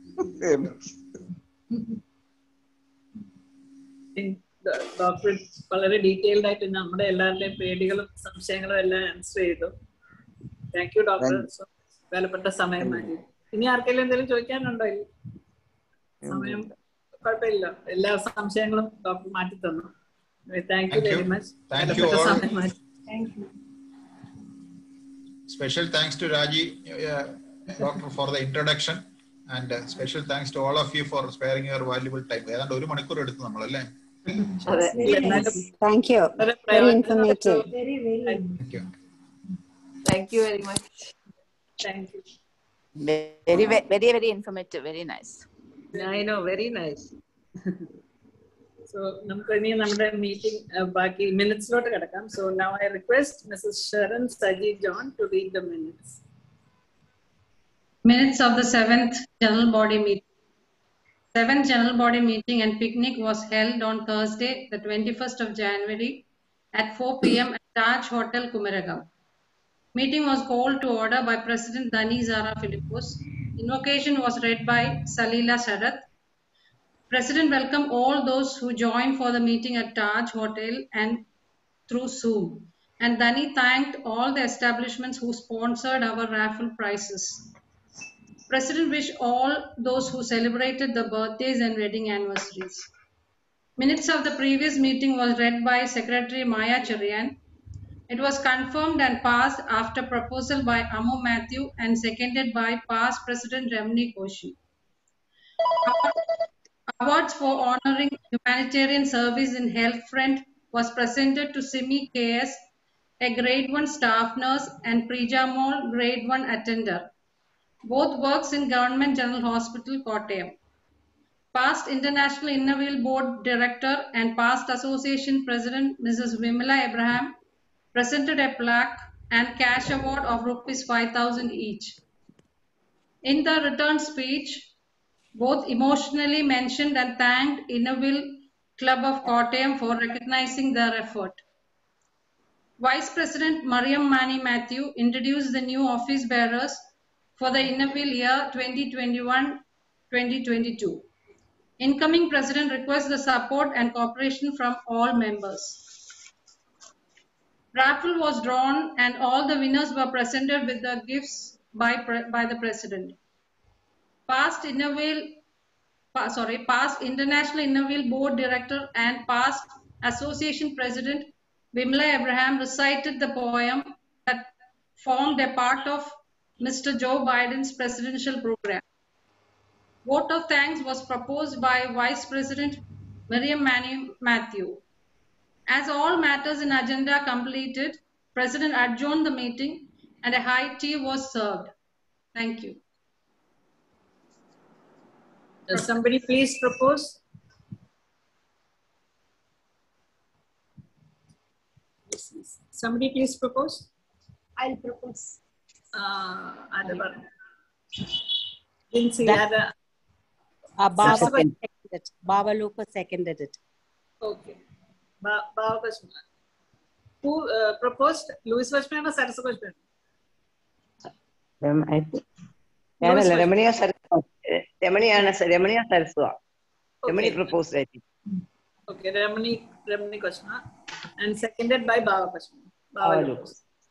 A: ഡോക്ടർ വളരെ ഡീറ്റെയിൽഡ് ആയിട്ട് നമ്മുടെ എല്ലാവരുടെയും പേടികളും സംശയങ്ങളും എല്ലാം ആൻസർ ചെയ്തു. താങ്ക് യു ഡോക്ടർ, വിലപ്പെട്ട സമയം മാറ്റി. ഇനി ആർക്കെങ്കിലും എന്തെങ്കിലും ചോദിക്കാനുണ്ടോ? സമയം കുഴപ്പമില്ല, എല്ലാ സംശയങ്ങളും ഡോക്ടർ മാറ്റി തന്നു. Thank you very much. വിലപ്പെട്ട സമയം മാറ്റി. Thank you.
G: Special thanks to Raji, uh, doctor, for the introduction, and uh, special thanks to all of you for sparing your valuable time. ഏതാണ്ട് ഒരു മണിക്കൂർ എടുത്തു നമ്മളല്ലേ?
L: Thank you. Very informative.
I: Very, very.
G: Thank you.
E: Thank you very much.
A: Thank you.
E: Very, very, very informative. Very nice.
A: I know, very nice. So, നമുക്ക് ഇനി നമ്മുടെ meeting ബാക്കി മിനിറ്റ്സിലോട്ട് കിടക്കാം. So now I request Missus Sharon Saji John to read the minutes.
M: Minutes of the seventh General Body meeting. Seventh General Body meeting and picnic was held on Thursday, the twenty-first of January at four p m at Taj Hotel, Kumaragam. Meeting was called to order by President Dani Zara Philippus, Invocation was read by Salila Sharath. President welcomed all those who joined for the meeting at Taj Hotel and through Zoom. And then he thanked all the establishments who sponsored our raffle prizes. President wished all those who celebrated the birthdays and wedding anniversaries. Minutes of the previous meeting was read by Secretary Maya Cherian. It was confirmed and passed after proposal by Amo Matthew and seconded by past President Remini Koshi. Awards for honoring humanitarian service in Health Front was presented to Simi K S, a grade one staff nurse, and Prija Mall, grade one attender. Both works in Government General Hospital, Kottayam. Past International Innerwheel Board Director and past Association President Missus Vimala Abraham presented a plaque and cash award of rupees five thousand each. In the return speech, both emotionally mentioned and thanked Innerwheel Club of Kottayam for recognizing their effort. Vice President Mariam Mani Matthew introduced the new office bearers for the Innerwheel year twenty twenty-one twenty twenty-two. Incoming President requests the support and cooperation from all members. Raffle was drawn and all the winners were presented with the gifts by, by the President. Past Innerwheel, sorry, past International Innerwheel Board Director and past Association President Vimala Abraham recited the poem that formed a part of Mister Joe Biden's presidential program. Vote of thanks was proposed by Vice President Miriam Mani Matthew. As all matters in agenda completed, President adjourned the meeting and a high tea was served. Thank you.
A: Does somebody please propose? Somebody please propose?
I: I'll propose.
A: Uh, Adabar. Didn't see
L: That-
A: Ada.
L: Uh, Baba
A: Saraswati.
L: seconded it. Baba Luka seconded it.
A: Okay. Ba Baba Kashmir. Who uh, proposed? Louis Kashmir or Saraswati Kashmir?
N: Um, I think. ഞാനല്ല രമണിയ സരസ്വ രമണിയാണ് രമണിയ സരസ്വ Ramani proposed, I think.
A: Okay, Ramani, Ramani Kashmir, and seconded by Baba Kashmir. Baba Luka.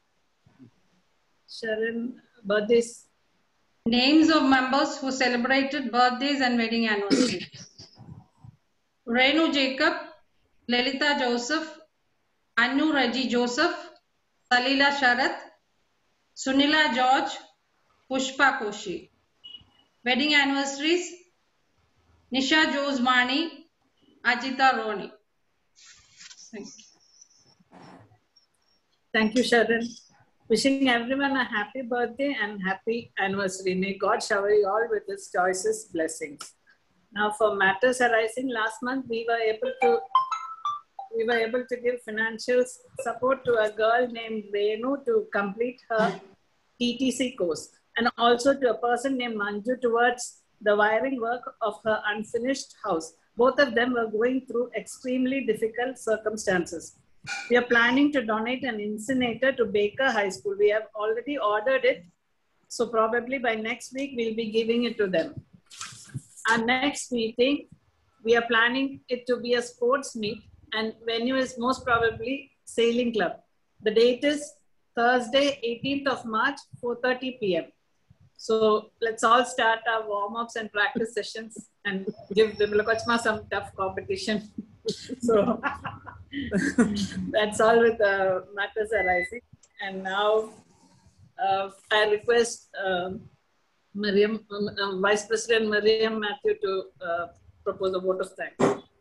A: Sharon, birthdays.
M: Names of members who celebrated birthdays and wedding anniversaries. Renu Jacob, Lalitha Joseph, Anu Reggie Joseph, Salila Sharath, Sunila George, Pushpa Koshi. Wedding anniversaries, Nisha Josmani, Ajita Roni. Thank you.
A: Thank you, Sharon. Wishing everyone a happy birthday and happy anniversary. May God shower you all with His choicest blessings. Now, for matters arising, last month we were able to we were able to give financial support to a girl named Renu to complete her T T C course, and also to a person named Manju towards the wiring work of her unfinished house. Both of them were going through extremely difficult circumstances. We are planning to donate an incinerator to Baker High School. We have already ordered it, so probably by next week we'll be giving it to them. Our next meeting, we are planning it to be a sports meet, and venue is most probably Sailing Club. The date is Thursday, eighteenth of March, four thirty p m So let's all start our warm-ups and practice sessions and give Vimala Kachma some tough competition. So that's all with the uh, matters arising. And now uh, I request uh, Miriam, uh, Vice President Miriam Matthew to uh, propose a vote of thanks.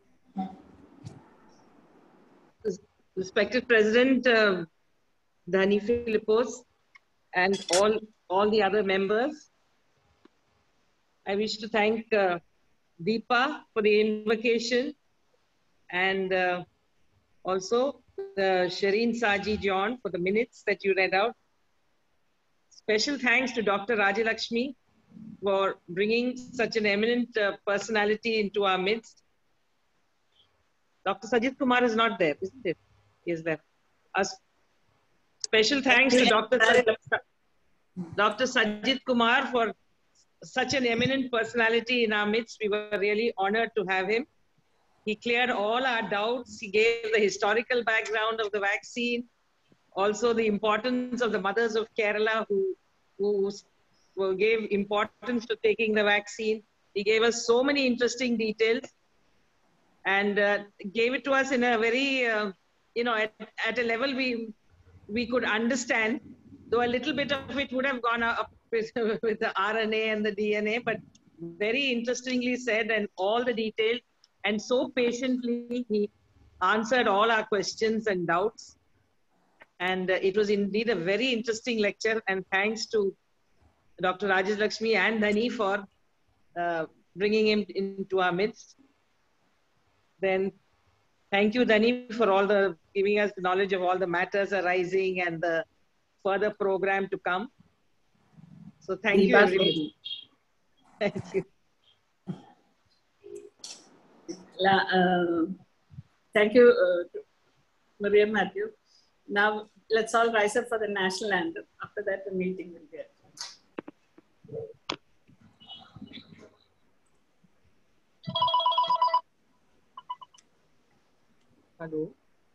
D: Respected President uh, Dani Philippos and all, all the other members, I wish to thank uh, Deepa for the invocation, and uh, also the Shireen Saji John for the minutes that you read out. Special thanks to Doctor Rajalakshmi for bringing such an eminent uh, personality into our midst. Doctor Sajid Kumar is not there, isn't it? He is there. A special thanks to Doctor Doctor Sajid Kumar for such an eminent personality in our midst. We were really honored to have him. He cleared all our doubts. He gave the historical background of the vaccine, also the importance of the mothers of Kerala who, who, who gave importance to taking the vaccine. He gave us so many interesting details and uh, gave it to us in a very, uh, you know, at, at a level we, we could understand, though a little bit of it would have gone up with, with the R N A and the D N A, but very interestingly said and all the details, and so patiently he answered all our questions and doubts. And uh, it was indeed a very interesting lecture, and thanks to Doctor Rajesh Lakshmi and Dhani for uh, bringing him into our midst. Then thank you, Dhani, for all the giving us the knowledge of all the matters arising and the further program to come. So thank you, everybody. Thank you.
A: La, uh, thank you, uh, Maria Matthew. Now let's all rise up for the national anthem. After that, the meeting will be adjourned.
D: Hello.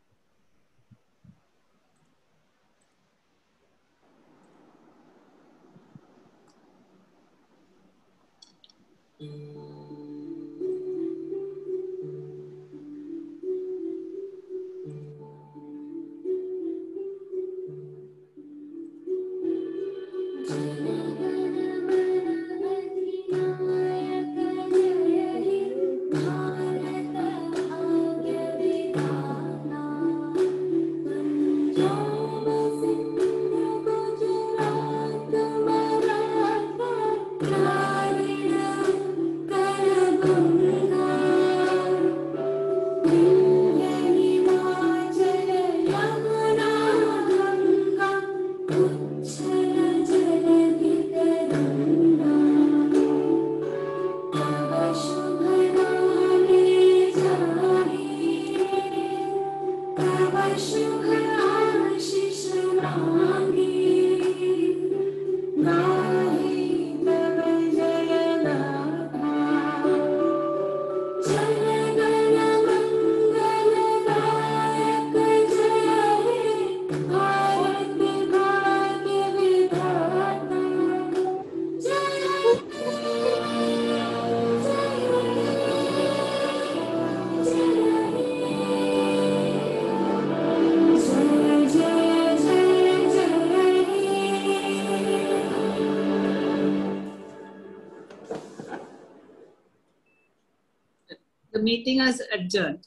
A: The meeting is adjourned.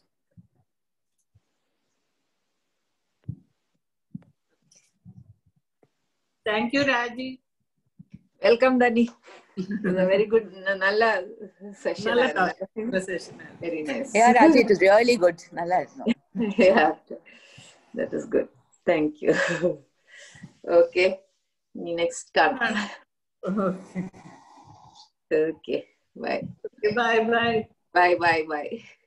A: Thank you, Raji.
F: Welcome, Dhani. It was a very good, nalla session.
A: Nalla talk. Session.
F: Very nice.
E: Yeah, Raji, it was really good. Nalla.
F: Yeah, that is good. Thank you. Okay, next card.
A: Okay.
F: Okay, bye.
A: Okay, bye, bye.
F: Bye, bye, bye.